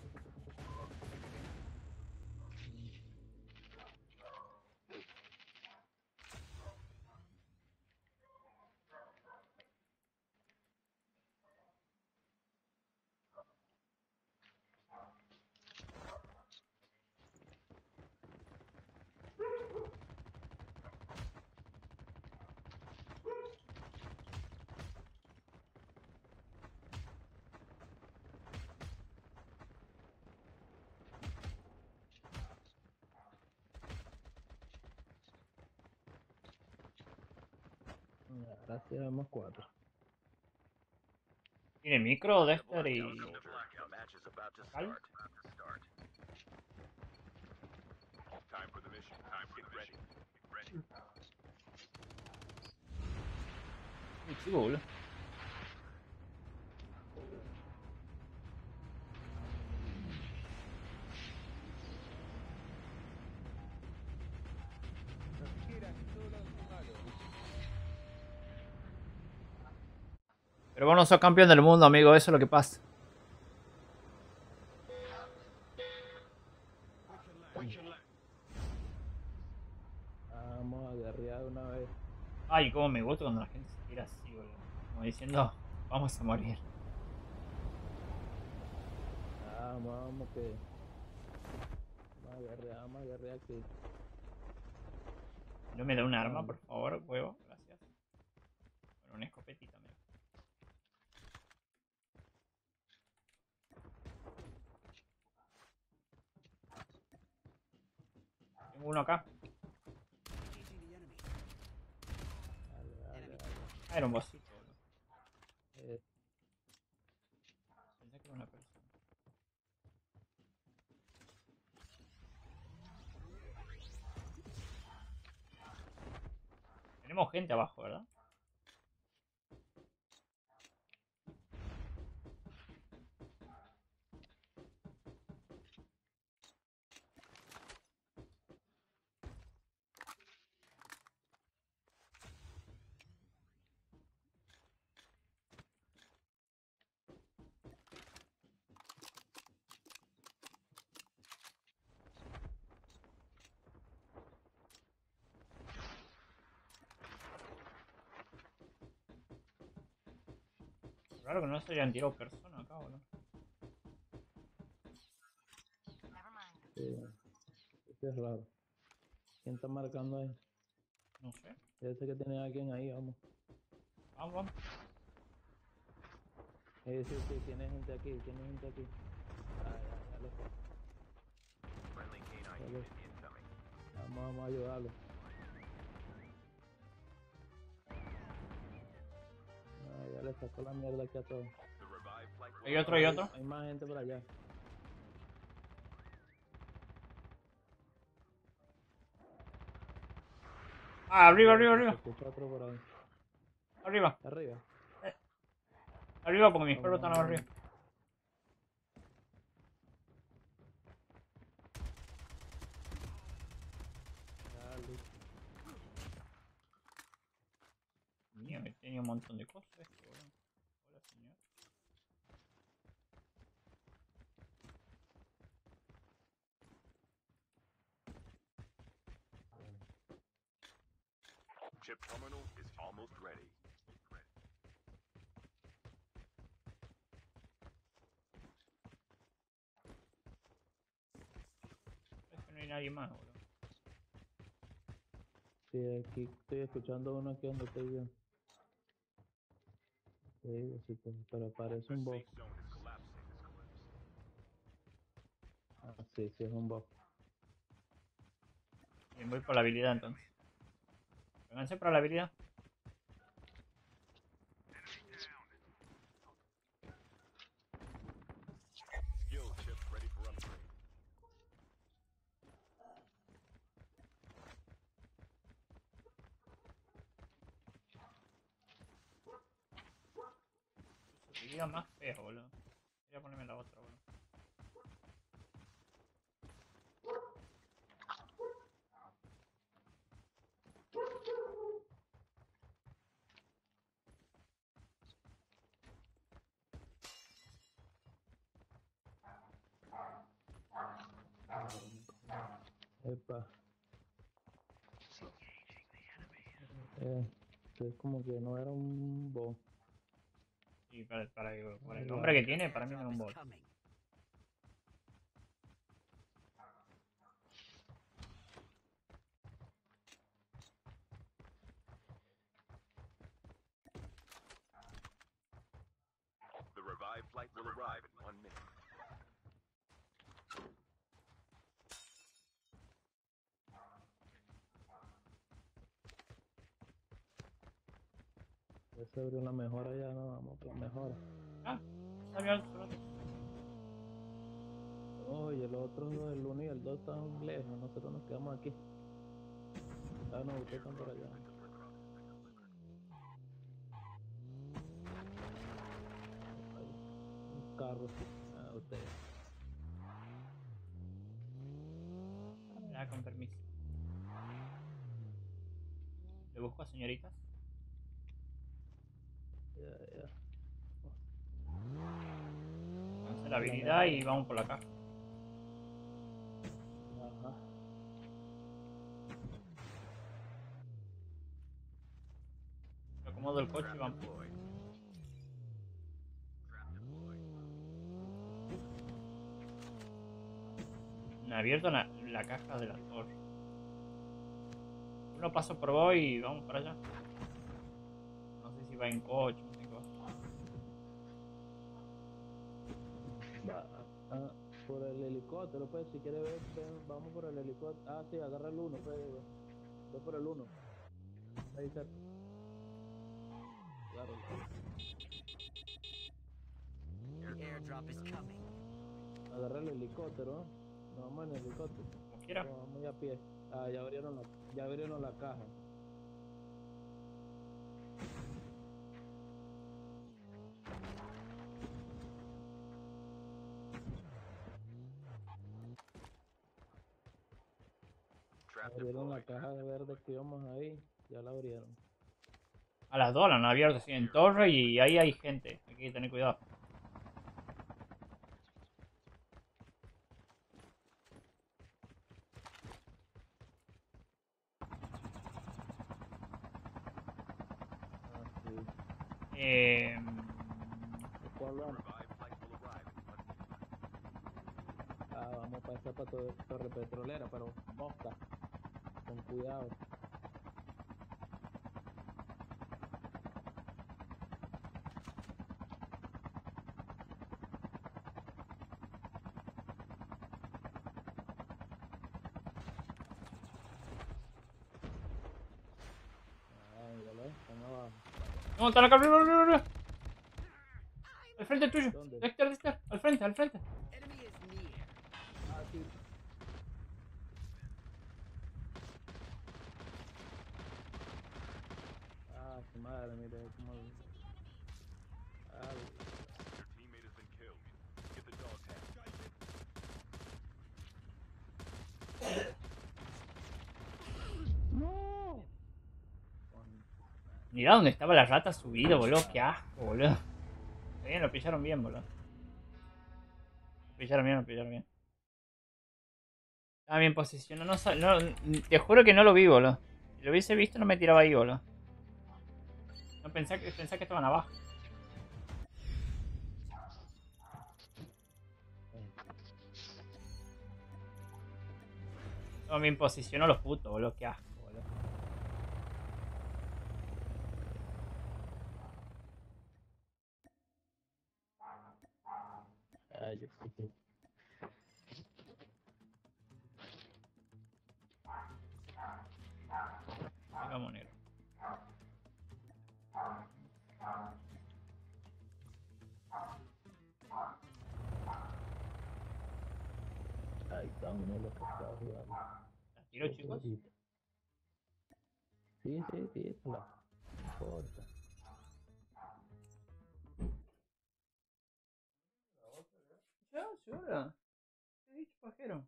Ahora sí vamos cuatro. Tiene micro, Dexter y... Welcome to Blackout. Match is about to Cal. start. Start. Time for the mission. Time for the mission. Get ready. Muy chivo, boludo. Pero vos no sos campeón del mundo, amigo. Eso es lo que pasa. Vamos a guerrear una vez. Ay, cómo me gusta cuando la gente se tira así, boludo. Como diciendo, vamos a morir. Vamos, vamos que. Vamos a guerrear, vamos a guerrear que. No me da un arma, por favor, huevo. Gracias. Bueno, una escopetita, mira. Tengo uno acá. Engaging the enemy. Dale, dale, dale. Ah, era un bossito, boludo. Eh, Pensé que era una persona. Tenemos gente abajo, ¿verdad? Claro que no se hayan tirado personas acá, boludo. sí. Este es raro. ¿Quién está marcando ahí? No sé. Debe ser que tiene a alguien ahí, vamos. Vamos, vamos. Eh, sí, sí, tiene gente aquí, tiene gente aquí. Ah, ya, ya lo sé. Friendly canine Dale. unit incoming. Vamos, vamos a ayudarlo. Ah, ya le sacó la mierda aquí a todos. The revived flight will Hay otro, hay otro. Hay más gente por allá. Ah, arriba, arriba, Se arriba. escucha otro por ahí. Arriba. Arriba. Arriba porque mis Vamos, perros están vamos, arriba. Dale. Mía, me tenía un montón de cosas esto, boludo. Hola, señor. chip terminal is almost ready. Es que no hay nadie más, boludo. Sí, aquí estoy escuchando uno aquí donde estoy yo. Te digo, sí, pues, pero parece The un bot. safe zone is collapsing. Ah, sí, sí, es un bot. Bien, voy por la habilidad entonces. Vénganse para la habilidad. Skill chip ready for upgrade. Su habilidad más fea, boludo. Voy a ponerme la otra, boludo. Epa. Eh, sí, es como que no era un bot. Y para, para, para el Ahí nombre va. que tiene, para mí no es un bot. Coming. The revived flight will arrive in one minute. Ya se abrió la mejora ya, no, vamos por la mejora. Ah, salió el solo. Oh, y el otro, el uno y el dos están lejos, nosotros nos quedamos aquí. Ah, no, ustedes están por allá. Ahí, un carro, sí. Ah, ustedes. Ya, con permiso. Le busco a señoritas. Ya, ya. Vamos a la habilidad y vamos por la caja. Ajá. Me acomodo el coche y vamos. Deployed. Trap deployed. Me ha abierto la, la caja de la torre. Uno paso por vos y vamos para allá. No sé si va en coche, no sé qué va. Va, ah, por el helicóptero, pues, si quieres ver, ven, vamos por el helicóptero. Ah, sí, agarra el uno, pues, ve por el uno. Ahí cerca. Claro. The airdrop is coming. Agarra el helicóptero, nos vamos en el helicóptero. Como quiera. No, vamos a pie. Ah, ya abrieron la, ya abrieron la caja. Trap Abrieron la deployed. caja de verde que íbamos ahí, ya la abrieron. A las dos la han abierto, sí, en torre y ahí hay gente. Hay que tener cuidado. Ah, sí. Eh, ¿Cuál The vamos? revived flight will arrive in one minute. Ah, vamos para esa para Torre Torre Petrolera, pero mosca. Con cuidado. Ah, míralo, están abajo. no, está la cabra. Al frente tuyo. ¿Dónde? Dexter, Dexter. Al frente, al frente. Enemy is near. Ah, sí. Ah, su madre, mira cómo... Ah, Your teammate has been killed. Get the dog tag. ¡no! Mirá dónde estaba la rata subido, boludo. Qué asco, boludo. Está bien, lo pillaron bien, boludo. Lo pillaron bien, lo pillaron bien. Estaba bien posicionado. No, sa- no, te juro que no lo vi, boludo. Si lo hubiese visto no me tiraba ahí, boludo. No pensé que, pensé que estaban abajo. No me posicionó los putos, boludo. Qué asco, boludo. Ay, yo sí que- Vamos, negro. Ahí está uno de los que está jugando. ¿La tiro, chicos? Sí, sí, sí, no importa. Ya, seguro. Qué bicho pajero.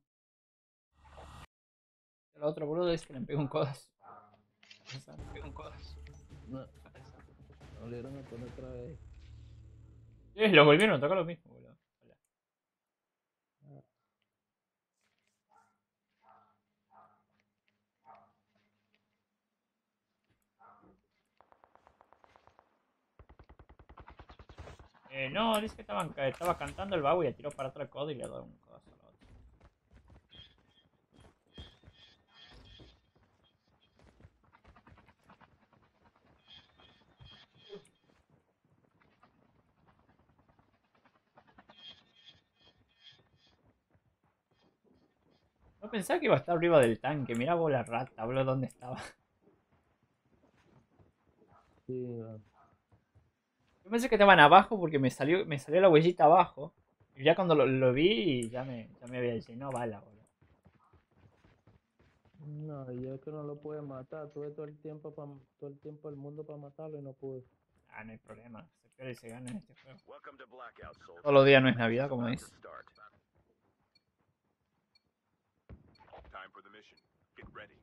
El otro boludo es que le pega un codazo. Esa, le pega un codazo. No, no volvieron a poner otra vez. Sí, lo volvieron a tocar lo mismo, boludo. Hola. Eh, no, dice que estaban, ca- estaba cantando el vago y tiró para atrás el codo y le ha dado un codazo a la otra. No pensaba que iba a estar arriba del tanque. Mira vos la rata, boludo, dónde estaba. Sí, va. Yo pensé que estaban abajo porque me salió, me salió la huellita abajo. Y ya cuando lo, lo vi, ya me, ya me había dicho, no bala, boludo. No, yo es que no lo pude matar. Tuve todo el tiempo pa, todo el tiempo del mundo para matarlo y no pude. Ah, no hay problema. Se pierde y se gana en este juego. Welcome to Blackout, soldier. Todos los días no es Navidad, como About to dice. start. Time for the mission. Get ready.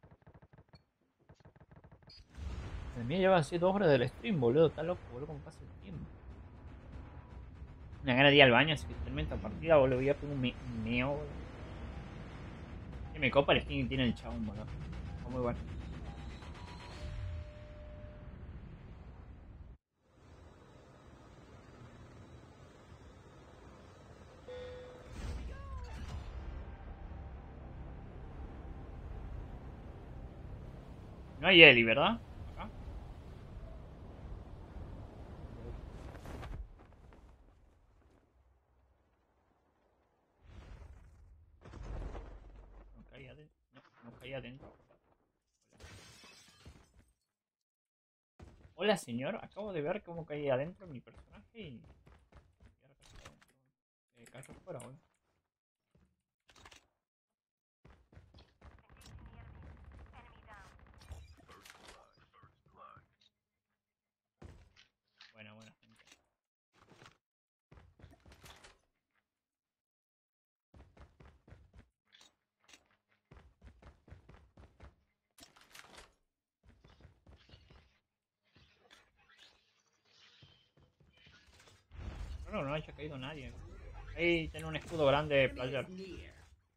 El mío lleva así dos horas del stream, boludo. Está loco, boludo, cómo pasa el tiempo. Una gana de ir al baño, así que termino esta partida, boludo. Voy a pegar un, me un meo, boludo. Y me copa el skin que tiene el chabón, boludo. Está muy bueno. No hay Eli, ¿verdad? Acá. No caí adentro. No, no caí adentro. Hola, señor. Acabo de ver cómo caí adentro mi personaje y... y ahora cayó adentro. Eh, cayó fuera, boludo. Buena, buena, gente. No, no haya caído nadie. Ahí tiene un escudo grande de Enemy player. is near.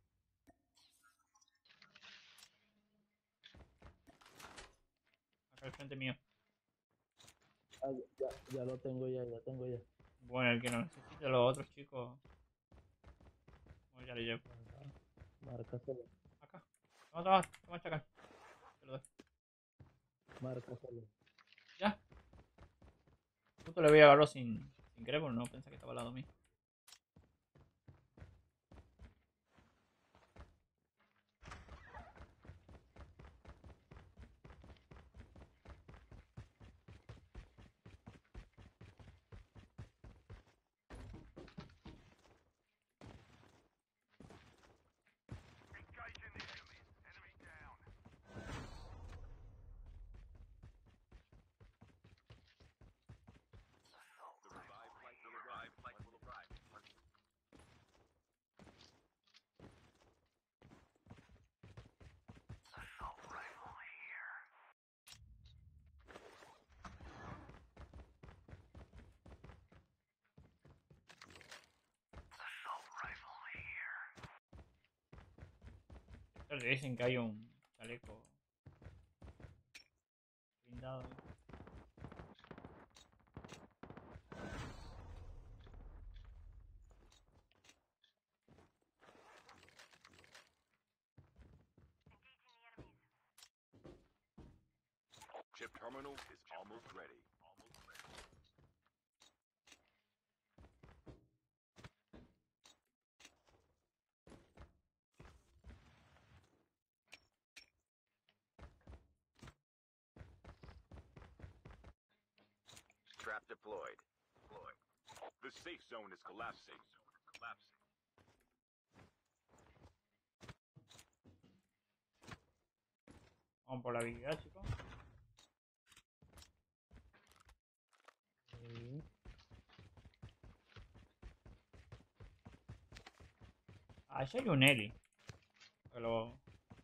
Acá al frente mío. Ah, ya, ya lo tengo ya, ya tengo ya. Bueno, el que no necesite, los otros chicos. Bueno, ya le llevo. Márcaselo, Acá. Toma, toma, toma, chacal. Te lo doy. márcaselo. Ya. Justo le voy a agarrar sin, sin querer, porque no pensé que estaba al lado mío. The revived flight will arrive. Flight will arrive. Le dicen que hay un chaleco blindado. Chip terminal is almost ready. Trap deployed. Deployed. The safe zone is collapsing. Collapsing. Vamos por la habilidad, chicos. Sí. Allá hay un heli. Pero...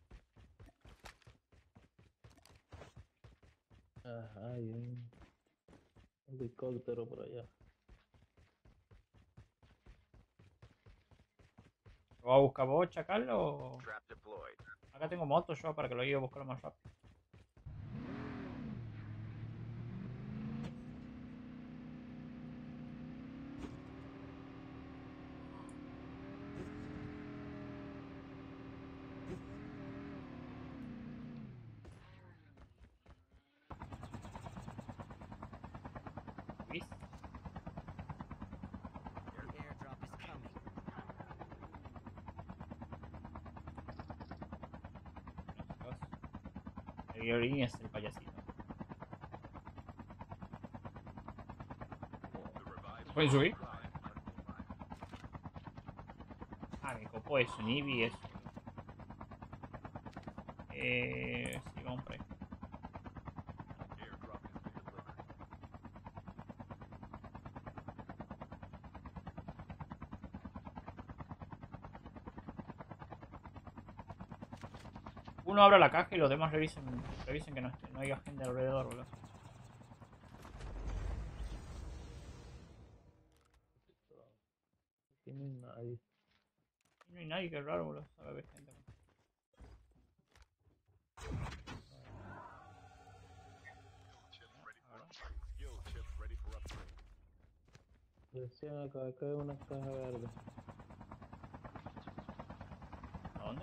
Ajá, hay un helicóptero por allá. ¿Lo va a buscar vos, Chacal? O... Trap deployed. Acá tengo moto yo para que lo lleve a buscar más rápido. ¿Vis? Their airdrop is coming. El violín es el payasito. The revived ¿Pueden subir? flight. Ah, me copó eso, ni vi eso. Eh... Sí, vamos por ahí. Airdrop has been delivered. Uno abra la caja y los demás revisen, revisen que no, esté, no haya gente alrededor, boludo. Aquí no hay nadie. No hay nadie, que raro, boludo. Sabe ver gente. Skill chips ready for upgrade. Decían acá, acá hay una caja verde. ¿A dónde?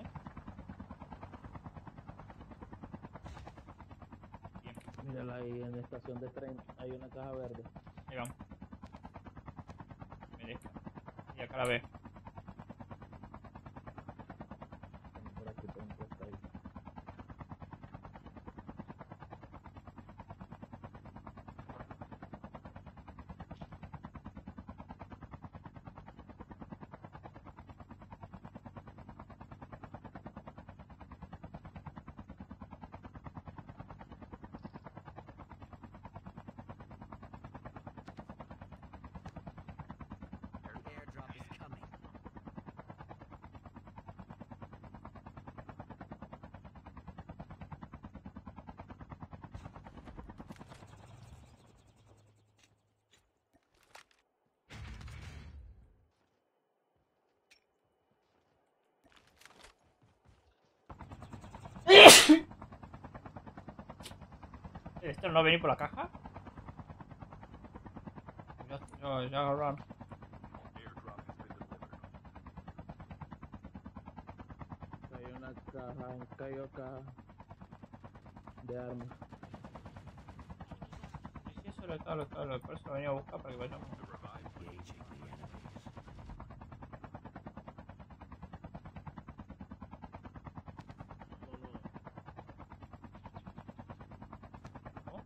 Bien, Mírala ahí en la estación de tren, hay una caja verde. ahí vamos. Me deja. Y acá la ve. Estamos por aquí, por un costado. Their airdrop is coming. ¿Esto no va a venir por la caja? Ya, ya, ya agarraron. Airdrop has been delivered. Hay una caja, en cayó caja de armas. Sí, sí, eso lo estaba, lo estaba, lo, por eso lo venía a buscar para que vayamos. The revived flight. Engaging the enemies. ¿No?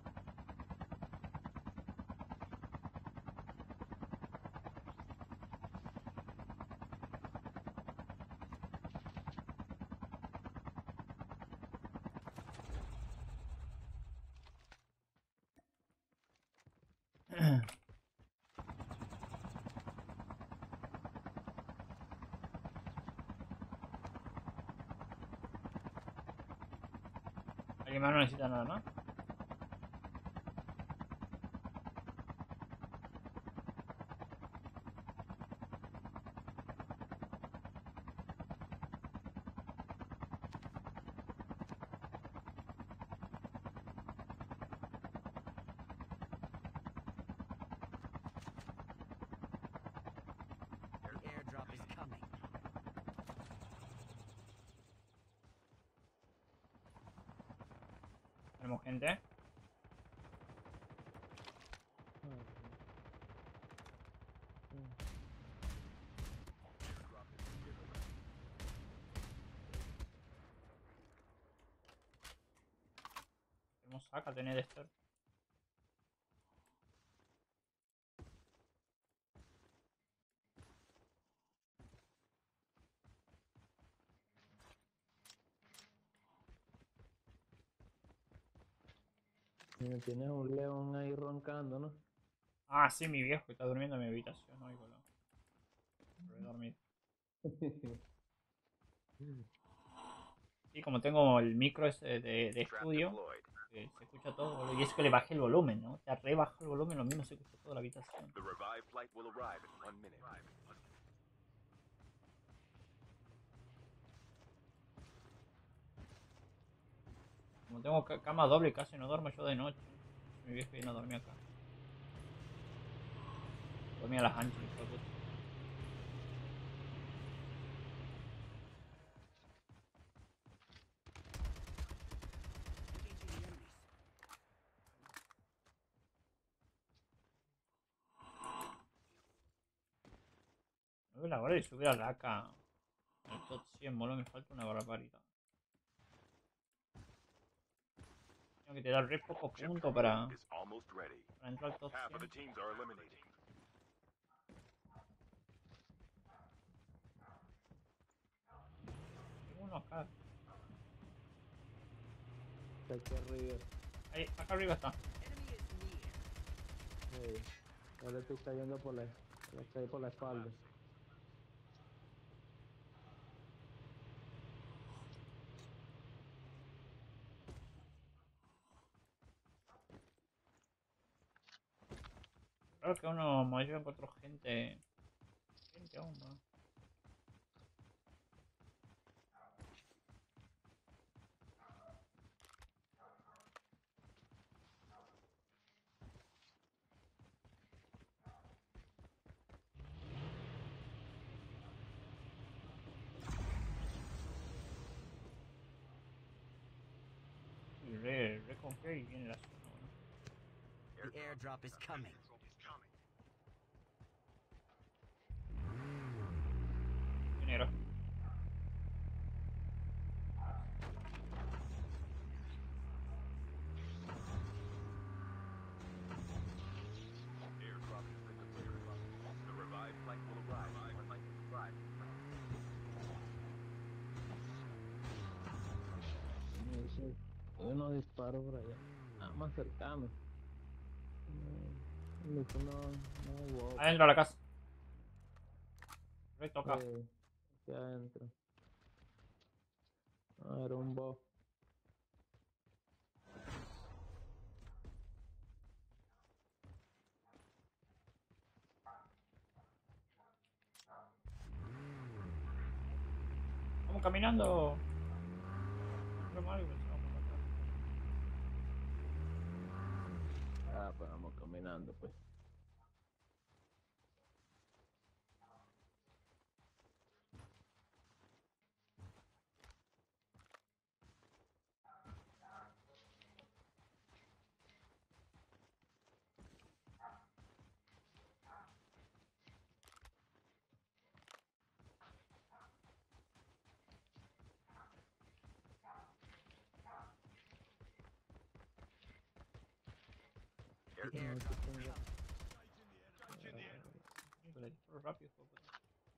¿Alguien más no necesita nada más? Tenemos gente. Tenemos saca, tener esto. Mira, tienes un león ahí roncando, ¿no? Ah, sí, mi viejo está durmiendo en mi habitación, no oigo lo. Pero he dormido. Sí, como tengo el micro ese de, de Trap estudio, deployed. eh, se escucha todo, boludo. Y eso que le bajé el volumen, ¿no? Te rebajo el volumen, lo mismo se escucha toda la habitación. The revived flight will arrive in one minute. Como tengo ca- cama doble, casi no duermo yo de noche. Mi viejo viene a dormir acá. Dormía a las anchas, hijo de puta. Engaging the enemies. Me veo la hora de subir a la A K al top cien, boludo, me falta una barbaridad. Tengo que te dar re pocos Chip puntos terminal para, is almost ready. para entrar al top Half of the cien. teams are eliminated. Tengo uno acá. Está aquí arriba. Ahí, acá arriba está. Enemy is near. Hey, ahora estoy cayendo por la, le caí por la espalda. Claro que uno mayor encuentro gente. Gente aún, ¿no? Y re, re confiado y viene la zona, ¿no? The airdrop is coming. Dinero. Airdrop has been delivered. The revived flight will arrive. in one minute. Dice, hay unos disparos por allá. Nada más cercano. No, no, no, no, wow. Adentro de la casa. Re toca. Eh, aquí adentro. Ah, era un bot. Vamos caminando. Re mal y pensamos matar. Ah, pues vamos caminando, pues. The No, airdrop aquí is tengo- coming. Le disparo rápido, hijo de puta.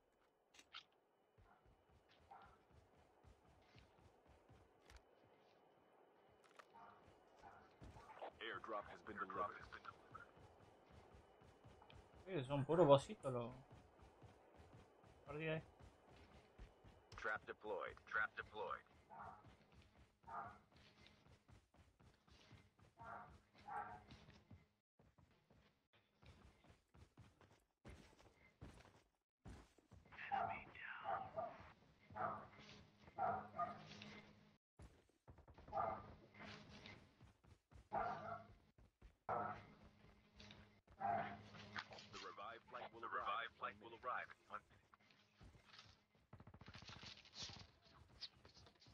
Airdrop has been delivered. Eh, son puros bocitos los. Partida ahí. Trap deployed. Trap deployed. The revived flight will arrive. Revived flight will arrive in one minute.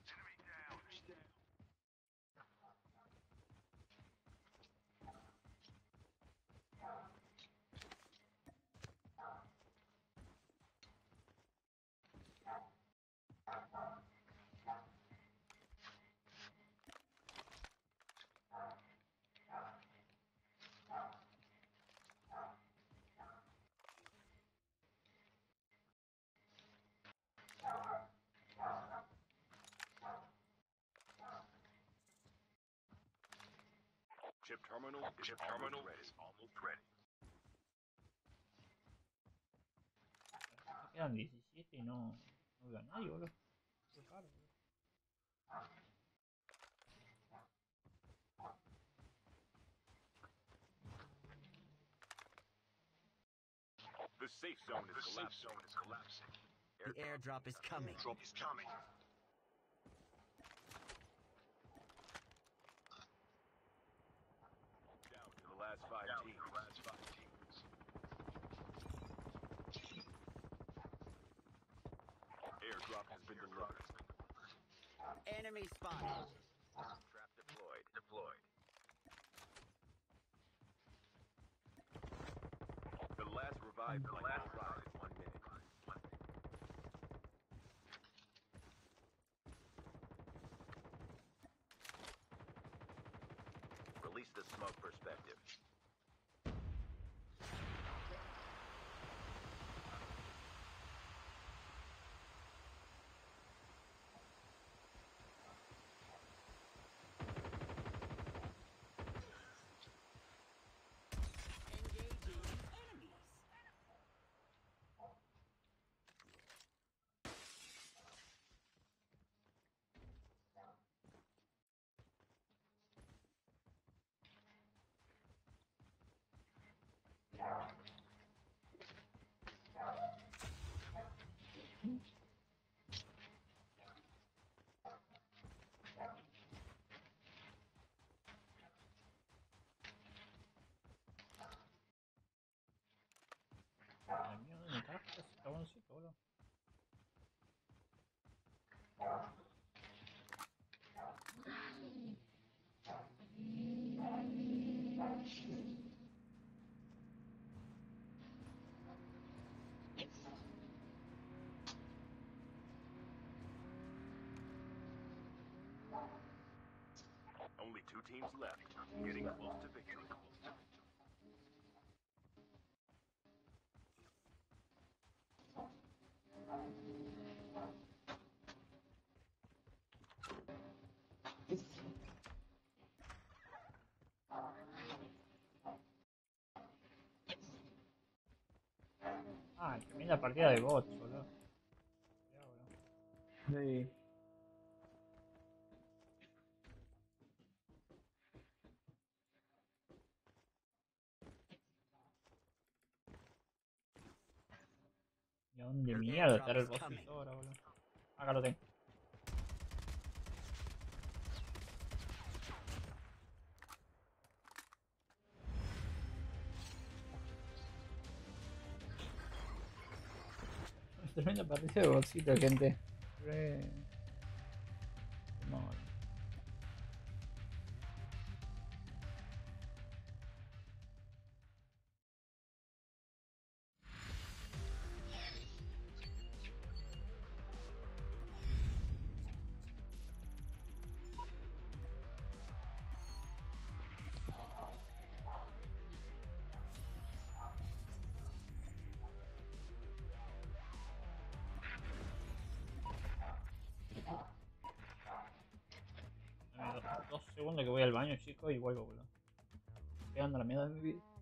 terminal, chip terminal is almost ready. Quedan diecisiete y no, no veo a nadie, boludo. Qué raro, boludo. The safe zone is the collapsing. Safe zone is collapsing. The airdrop is coming. Airdrop is coming. Down to the last five Down teams. To the last five teams. Airdrop has been delivered. Enemy spotted. Trap deployed. Deployed. The last revive the last revive in one minute. One minute. Release the smoke perspective. Engaging enemies. Ay, mierda, ¿dónde carajo está ese caboncito, boludo? Only two teams left. Getting close to victory. Ah, tremenda partida de bots, boludo. Ya, boludo. Sí. ¿Y a dónde Your mierda airdrop estará el is coming. bossito ahora, boludo? Acá lo tengo. Tremenda partida de botsito, gente. Re... No, dame dos, dos segundos que voy al baño, chicos, y vuelvo, boludo. Quedando la mierda de mi vida.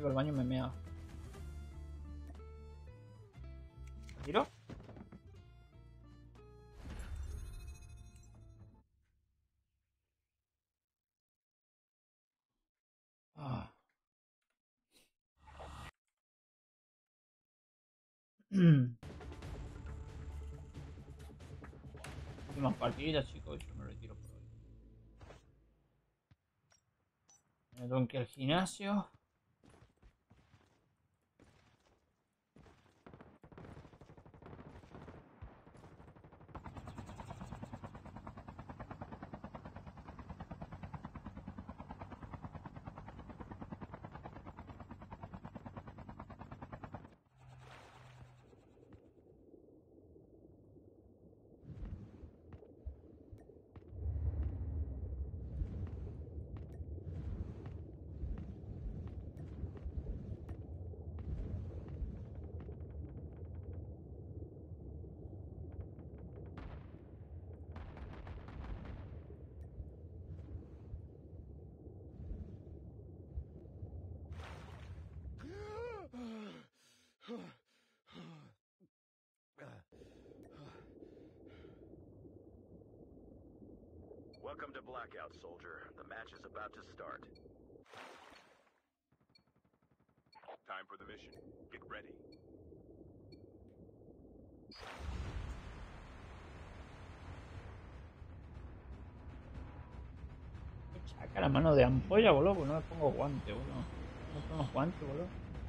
iba al baño y me mea. ¿Me tiro? Ah. Últimas partidas, chicos, yo me retiro por hoy. Me tengo que ir al gimnasio. Welcome to Blackout, soldier. The match is about to start. Time for the mission. Get ready. Saca la mano de ampolla, boludo, porque no me pongo guante, boludo. No me pongo guante, boludo.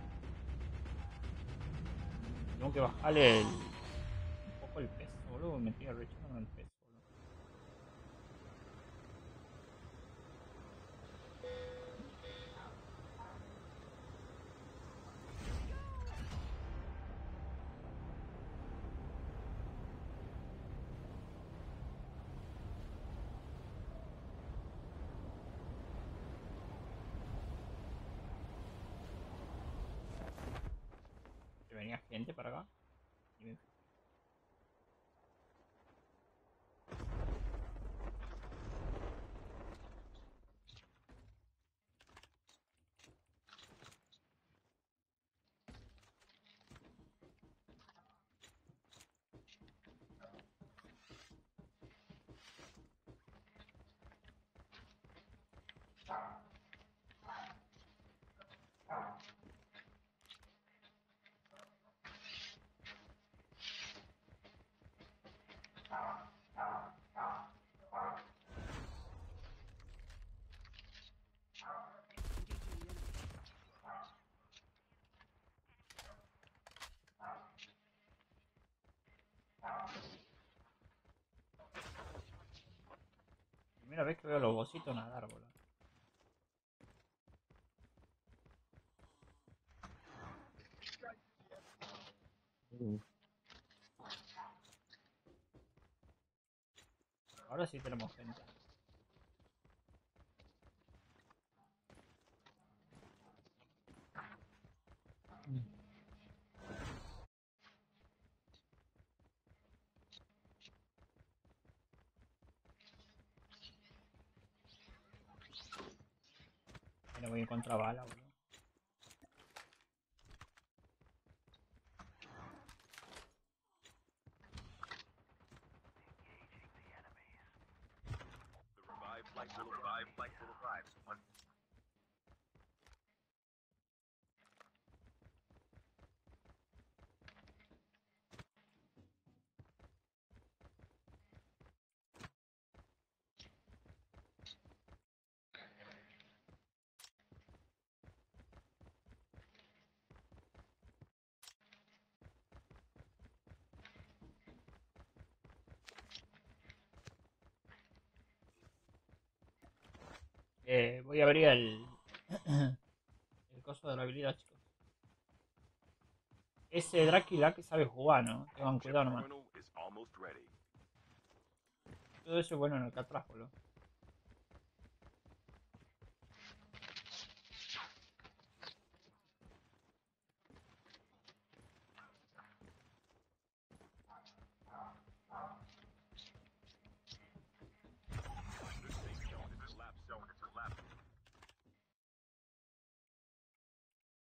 Tengo que bajarle el, un poco el peso, boludo. Me tira rechazando el peso, boludo. Que venía gente para acá. Y me... Primera vez que veo a los bocitos nadar, boludo. Ahora sí tenemos gente. Ahora voy a encontrar bala, boludo. The revived flight will arrive. Flight will arrive. One. Eh, voy a abrir el... el coso de la habilidad, chicos. Ese Drácula que sabe jugar, ¿no? Tengan Chip cuidado nomás. terminal is almost ready. Todo eso es bueno en el Catraz, boludo. The safe zone is elapsed. Zone is elapsed.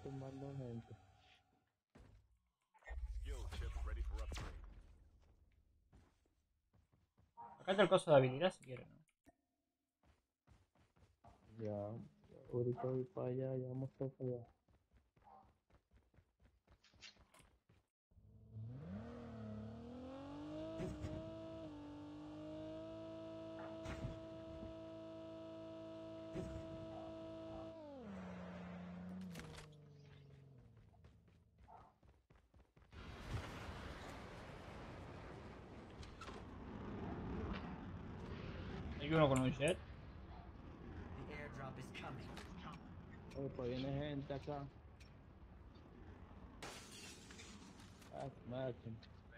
tumbando gente. Skill chip ready for upgrade. Acá está el coso de habilidad si quieren, ¿no? Ya, ahorita voy para allá, ya vamos todos para allá. Hay uno con un jet. The airdrop is coming. Oye, pues viene gente acá. Ah, su máquina.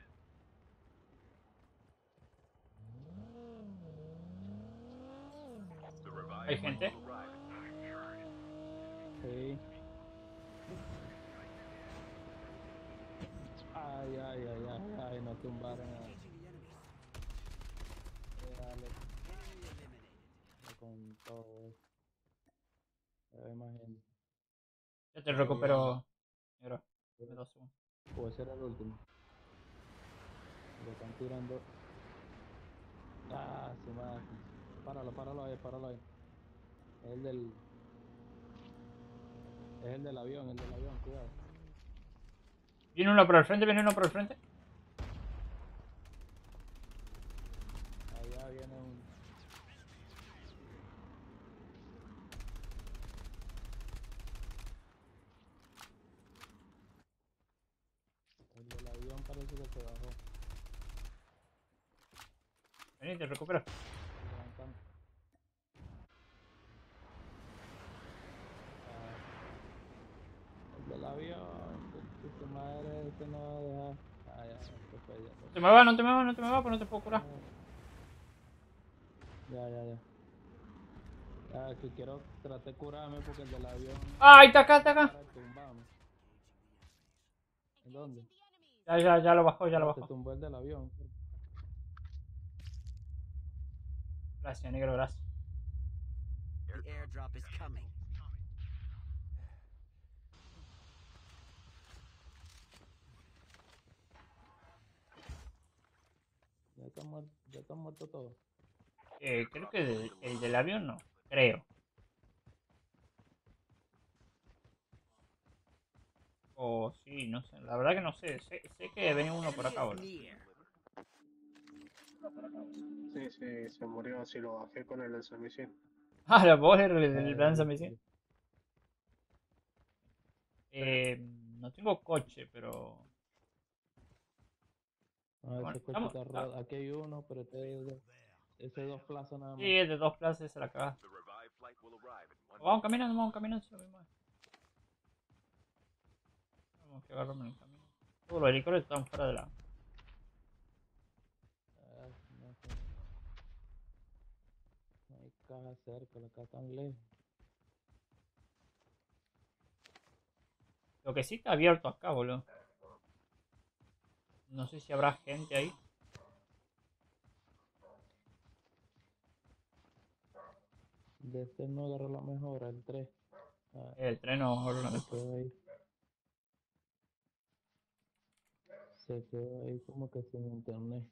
The revived Hay flight gente. will arrive in time. Sí. Ay, ay, ay, ay, ay, nos tumbaron a... Engaging the enemies. eh, dale, Enemy eliminated. con todo eso. Ya ve más gente. Ya te recupero. Negro. Dame dos segundos. O ese era el último. Lo están tirando. Ah, su máquina. Páralo, páralo ahí, páralo ahí. Es el del... Es el del avión, el del avión, cuidado. Viene uno por el frente, viene uno por el frente. Allá viene un... El del avión parece que se bajó. Vení, te recupero. Levantan. Ah, el del avión, que tu madre, ese no va a dejar. Ah, ya, se fue ya. No te me va, no te me va, no te me va, pues no te puedo curar. Ya, ya, ya. Ya, que quiero, traté de curarme porque el del avión... ¡Ah, ahí está acá, está acá! Para tumbamos. ¿En dónde? Ya, ya, ya lo bajó, ya lo Ah, te bajó. tumbó el del avión. Gracias, negro, gracias. The airdrop is coming. Ya están muertos, ya están muertos todos. Eh, creo que el, el del avión no. Creo. O sí, no sé. La verdad que no sé. Sé, sé que venía uno por acá, boludo. Enemy is near. Sí, sí, se murió, así lo bajé con el lanzamisil. Ah, la voz del, Ah, del ya, lanza ya, misión. ya. Eh, no tengo coche, pero. Ah, Bueno, ese coche vamos. está roto. Aquí hay uno, pero este es de, ese es dos plazas nada más. Sí, es de dos plazas, se la caga. The revived flight will arrive in one Vamos caminando, vamos caminando. Si lo mismo es. Vamos que agarrarme en el camino. Todos los helicópteros están fuera de la. Ah, no, sé. No hay caja cerca, la caja tan lejos. Lo que sí está abierto acá, boludo. No sé si habrá gente ahí. De este no agarró la mejora, el tres. Ah, El tren no. se quedó ahí. Se quedó ahí como que sin internet.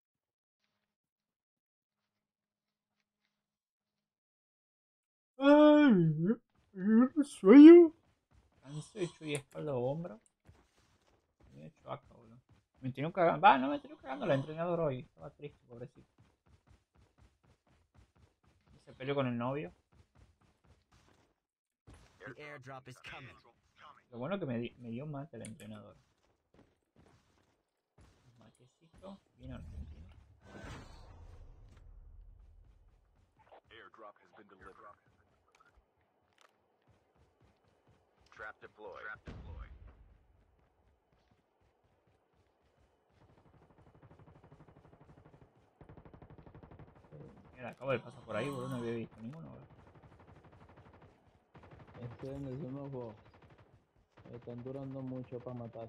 Ay, un sueño. Canso hecho y espalda o hombro. Me he hecho acá, boludo. Me tenía cagando. Va, no me tenía cagando la entrenador hoy. Estaba triste, pobrecito. Se peleó con el novio. The airdrop is coming. Lo bueno que me, di- me dio mate el entrenador. Matecito, bien argentino. airdrop has been delivered. Trap deployed. Trap deployed. Mira, acabo de pasar por ahí, boludo. No había visto ninguno, boludo. Este es unos bots. Están durando mucho para matar.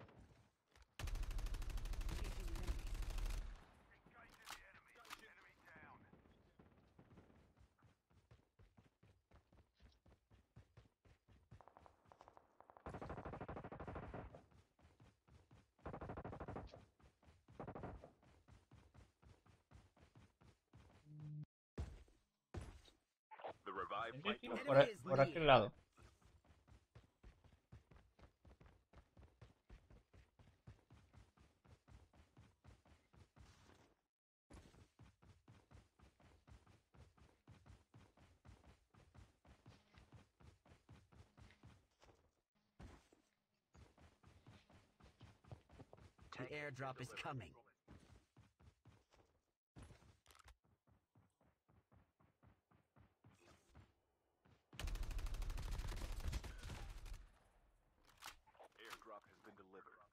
Sentí flight tiros will por, a- por aquel lado. The airdrop is coming. Airdrop has been delivered.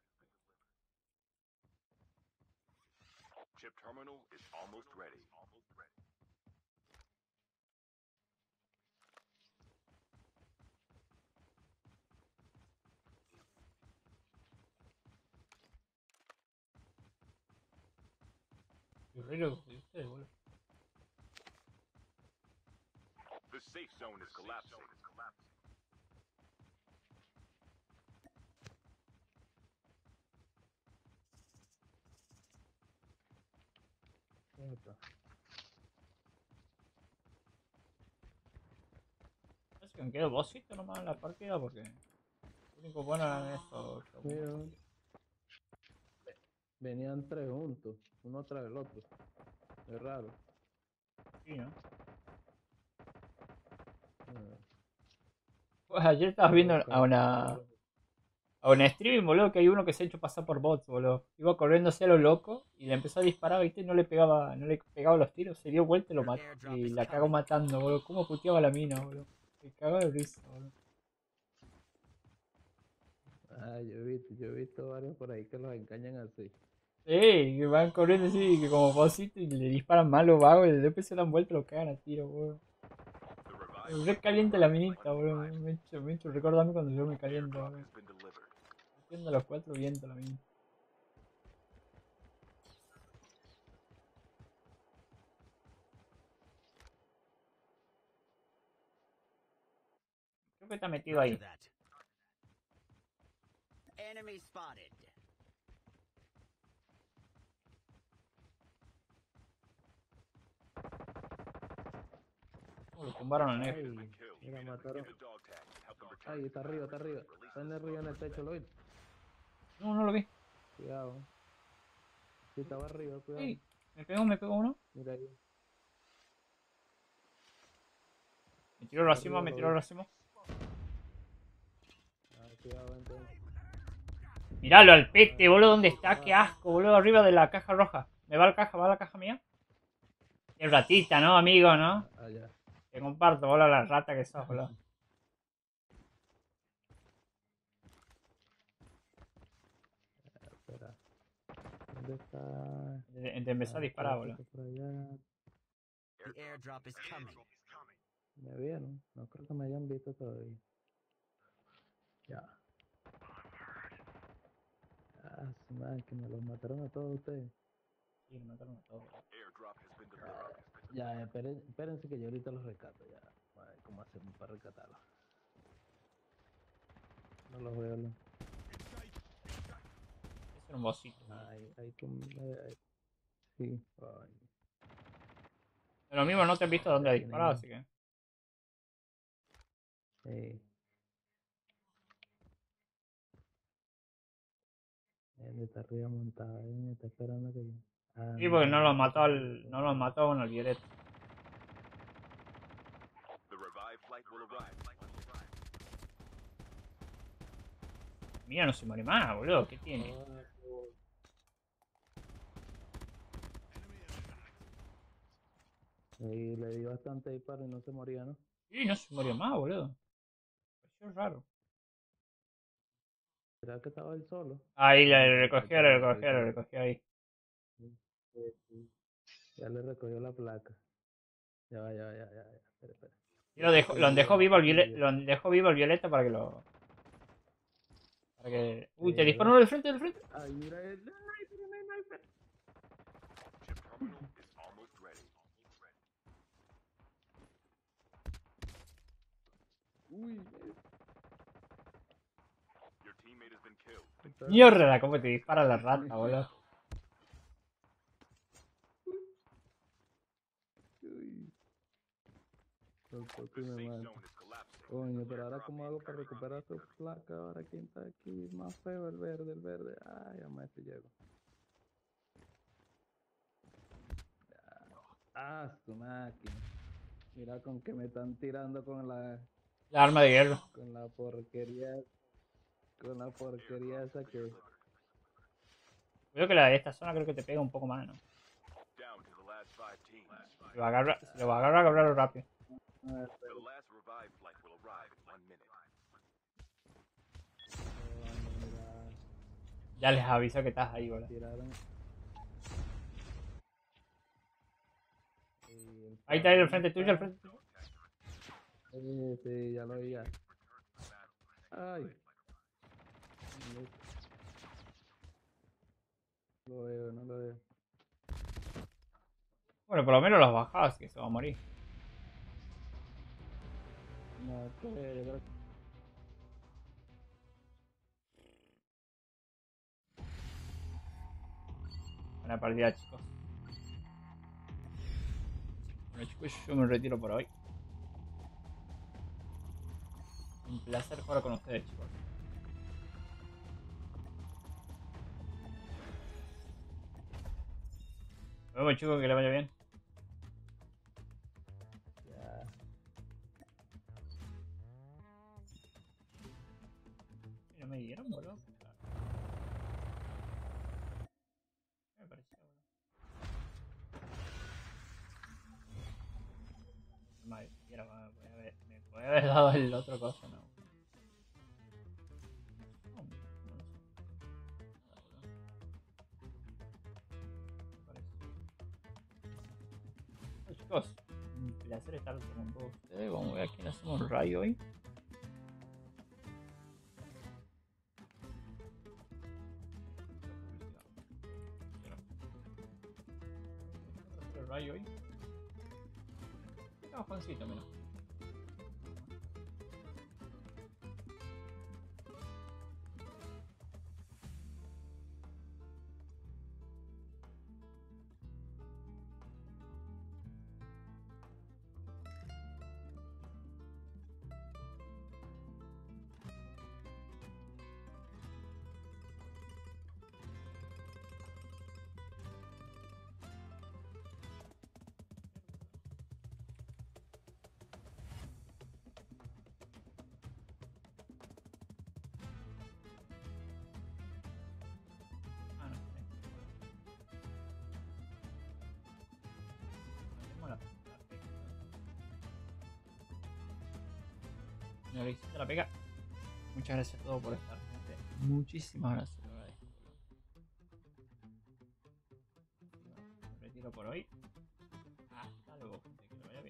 Chip terminal is almost ready. Qué re loco de ustedes, boludo. The safe zone is collapsing. Epa. Parece que me quedo vosito nomás en la partida porque lo único bueno eran estos. estos Sí, monstruos. venían tres juntos, uno tras el otro. Es raro. Sí, ¿no? Ah, Pues ayer estabas viendo luego a cada- una, a una stream, boludo, que hay uno que se ha hecho pasar por bots, boludo. Iba corriendo hacia lo loco y le empezó a disparar, viste, y no le pegaba, no le pegaba los tiros, se dio vuelta y lo mató. Y la cagó matando, boludo. ¿Cómo puteaba la mina, boludo? Se cagó de risa, boludo. Ah, yo he visto, yo he visto varios por ahí que los engañan así. Sí, que van corriendo así, que como vosito y le disparan mal los vagos y después se dan vuelta y lo cagan a tiro, boludo. The revived Re caliente la minita, boludo. Me he hecho, me he hecho recordar a mí cuando yo me caliento, airdrop boludo. has been delivered. Haciendo los cuatro vientos la minita. Creo que está metido Roger ahí. that. Enemy spotted. Oh, lo tumbaron al Ay, negro. mira, mataron. Get the dog tag. Help them return. Ay, está arriba, está arriba. Está en el río, en el techo, ¿lo viste? No, no lo vi. Cuidado. Si estaba arriba, cuidado. Sí, me pegó, me pegó uno. Mira ahí. Me tiró Está racimo, arriba, me lo tiró vi. racimo. Ah, cuidado, vente. Miralo al pete, boludo, ¿dónde está? Qué asco, boludo, arriba de la caja roja. ¿Me va la caja? ¿Va la caja mía? Qué ratita, ¿no, amigo, no? Allá. Te comparto, boludo, la rata que sos, boludo. Espera. ¿Dónde está? Te, te empezó a Ah, disparar, creo que boludo. está por allá. The airdrop is coming. Me vieron. No creo que me hayan visto todavía. Ya. Ah, su madre, que me los mataron a todos ustedes. Sí, me mataron a todos, boludo. Airdrop has been delivered. Ya, esperen, espérense que yo ahorita los rescato. Ya. A ver cómo hacemos para rescatarlos. No los veo. No. Es un bocito. Ay, ay, como- ay, ay. Sí. Ay. De lo mismo no te han visto dónde ha Tienen- disparado, así que. Sí. Él está arriba montado, él me está esperando que yo. Ah, Sí, porque no lo no, mató al. No lo mató con el violeta. The revived flight will arrive. Mira, no se muere más, boludo. ¿Qué tiene? Y le di bastante disparo y no se moría, ¿no? Sí, no se murió más, boludo. Pareció raro. ¿Será que estaba él solo? Ahí Ah, le no, recogió, ahí le está, ahí recogió, está. le recogió ahí. Sí, sí. Ya le recogió la placa. Ya va, ya va, ya, ya, ya. Espera, espera. Y lo dejó, lo dejó vivo el violeta, lo dejó vivo el violeta para que lo. Para que. Uy, te Sí, disparó ¿verdad? uno del frente, del frente. Ay, mira él. Ay, espérame, no, espera. Chip terminal is almost ready. Uy, Your teammate has been killed. está- Mierda, cómo te dispara la rata, boludo. Uy. por poco The y me safe mata. zone is collapsing. Coño, pero ahora Airdrop cómo hago para incoming. recuperar tu placa, ahora quién está aquí, más feo el verde, el verde. Ay, a ver si llego. Ah, su máquina. Mira con que me están tirando con la, La arma de hierro. con la porquería, con la porquería esa que... Creo que la de esta zona creo que te pega un poco más, ¿no? Down to the last five teams. Si lo agarra, si lo agarra, agarrarlo rápido. Ah, The last revived flight will arrive in one minute. mira, Ya les aviso que estás ahí, ¿verdad? tiraron... Y el Ahí está ahí al cabrón frente tuyo, al frente tuyo. Sí, sí, ya lo oía. Ay. No lo veo, no lo veo. Bueno, por lo menos los bajados, que se va a morir. No, es que yo creo que... Buena partida, chicos. Bueno, chicos, yo me retiro por hoy. Un placer jugar con ustedes, chicos. Nos vemos, chicos, que le vaya bien. Ya. Y no me dieron, boludo. ¿Qué me pareció, boludo? Madre, siquiera me podía haber, me podía haber dado el otro cosa, ¿no? No, no lo sé. Nada, boludo. Me parece. Bueno, chicos, un placer estar con todos ustedes. Vamos a ver a quién hacemos un rayo hoy. El rayo hoy. No, Juancito, menos. Ah, no, Hacemos la, la pega. Señor Vicente, la pega. Muchas gracias a todos por estar, gente. Muchísimas gracias, lo agradezco. Me retiro por hoy. Hasta luego, gente. Que le vaya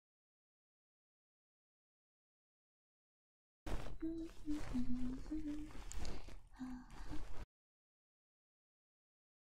bien.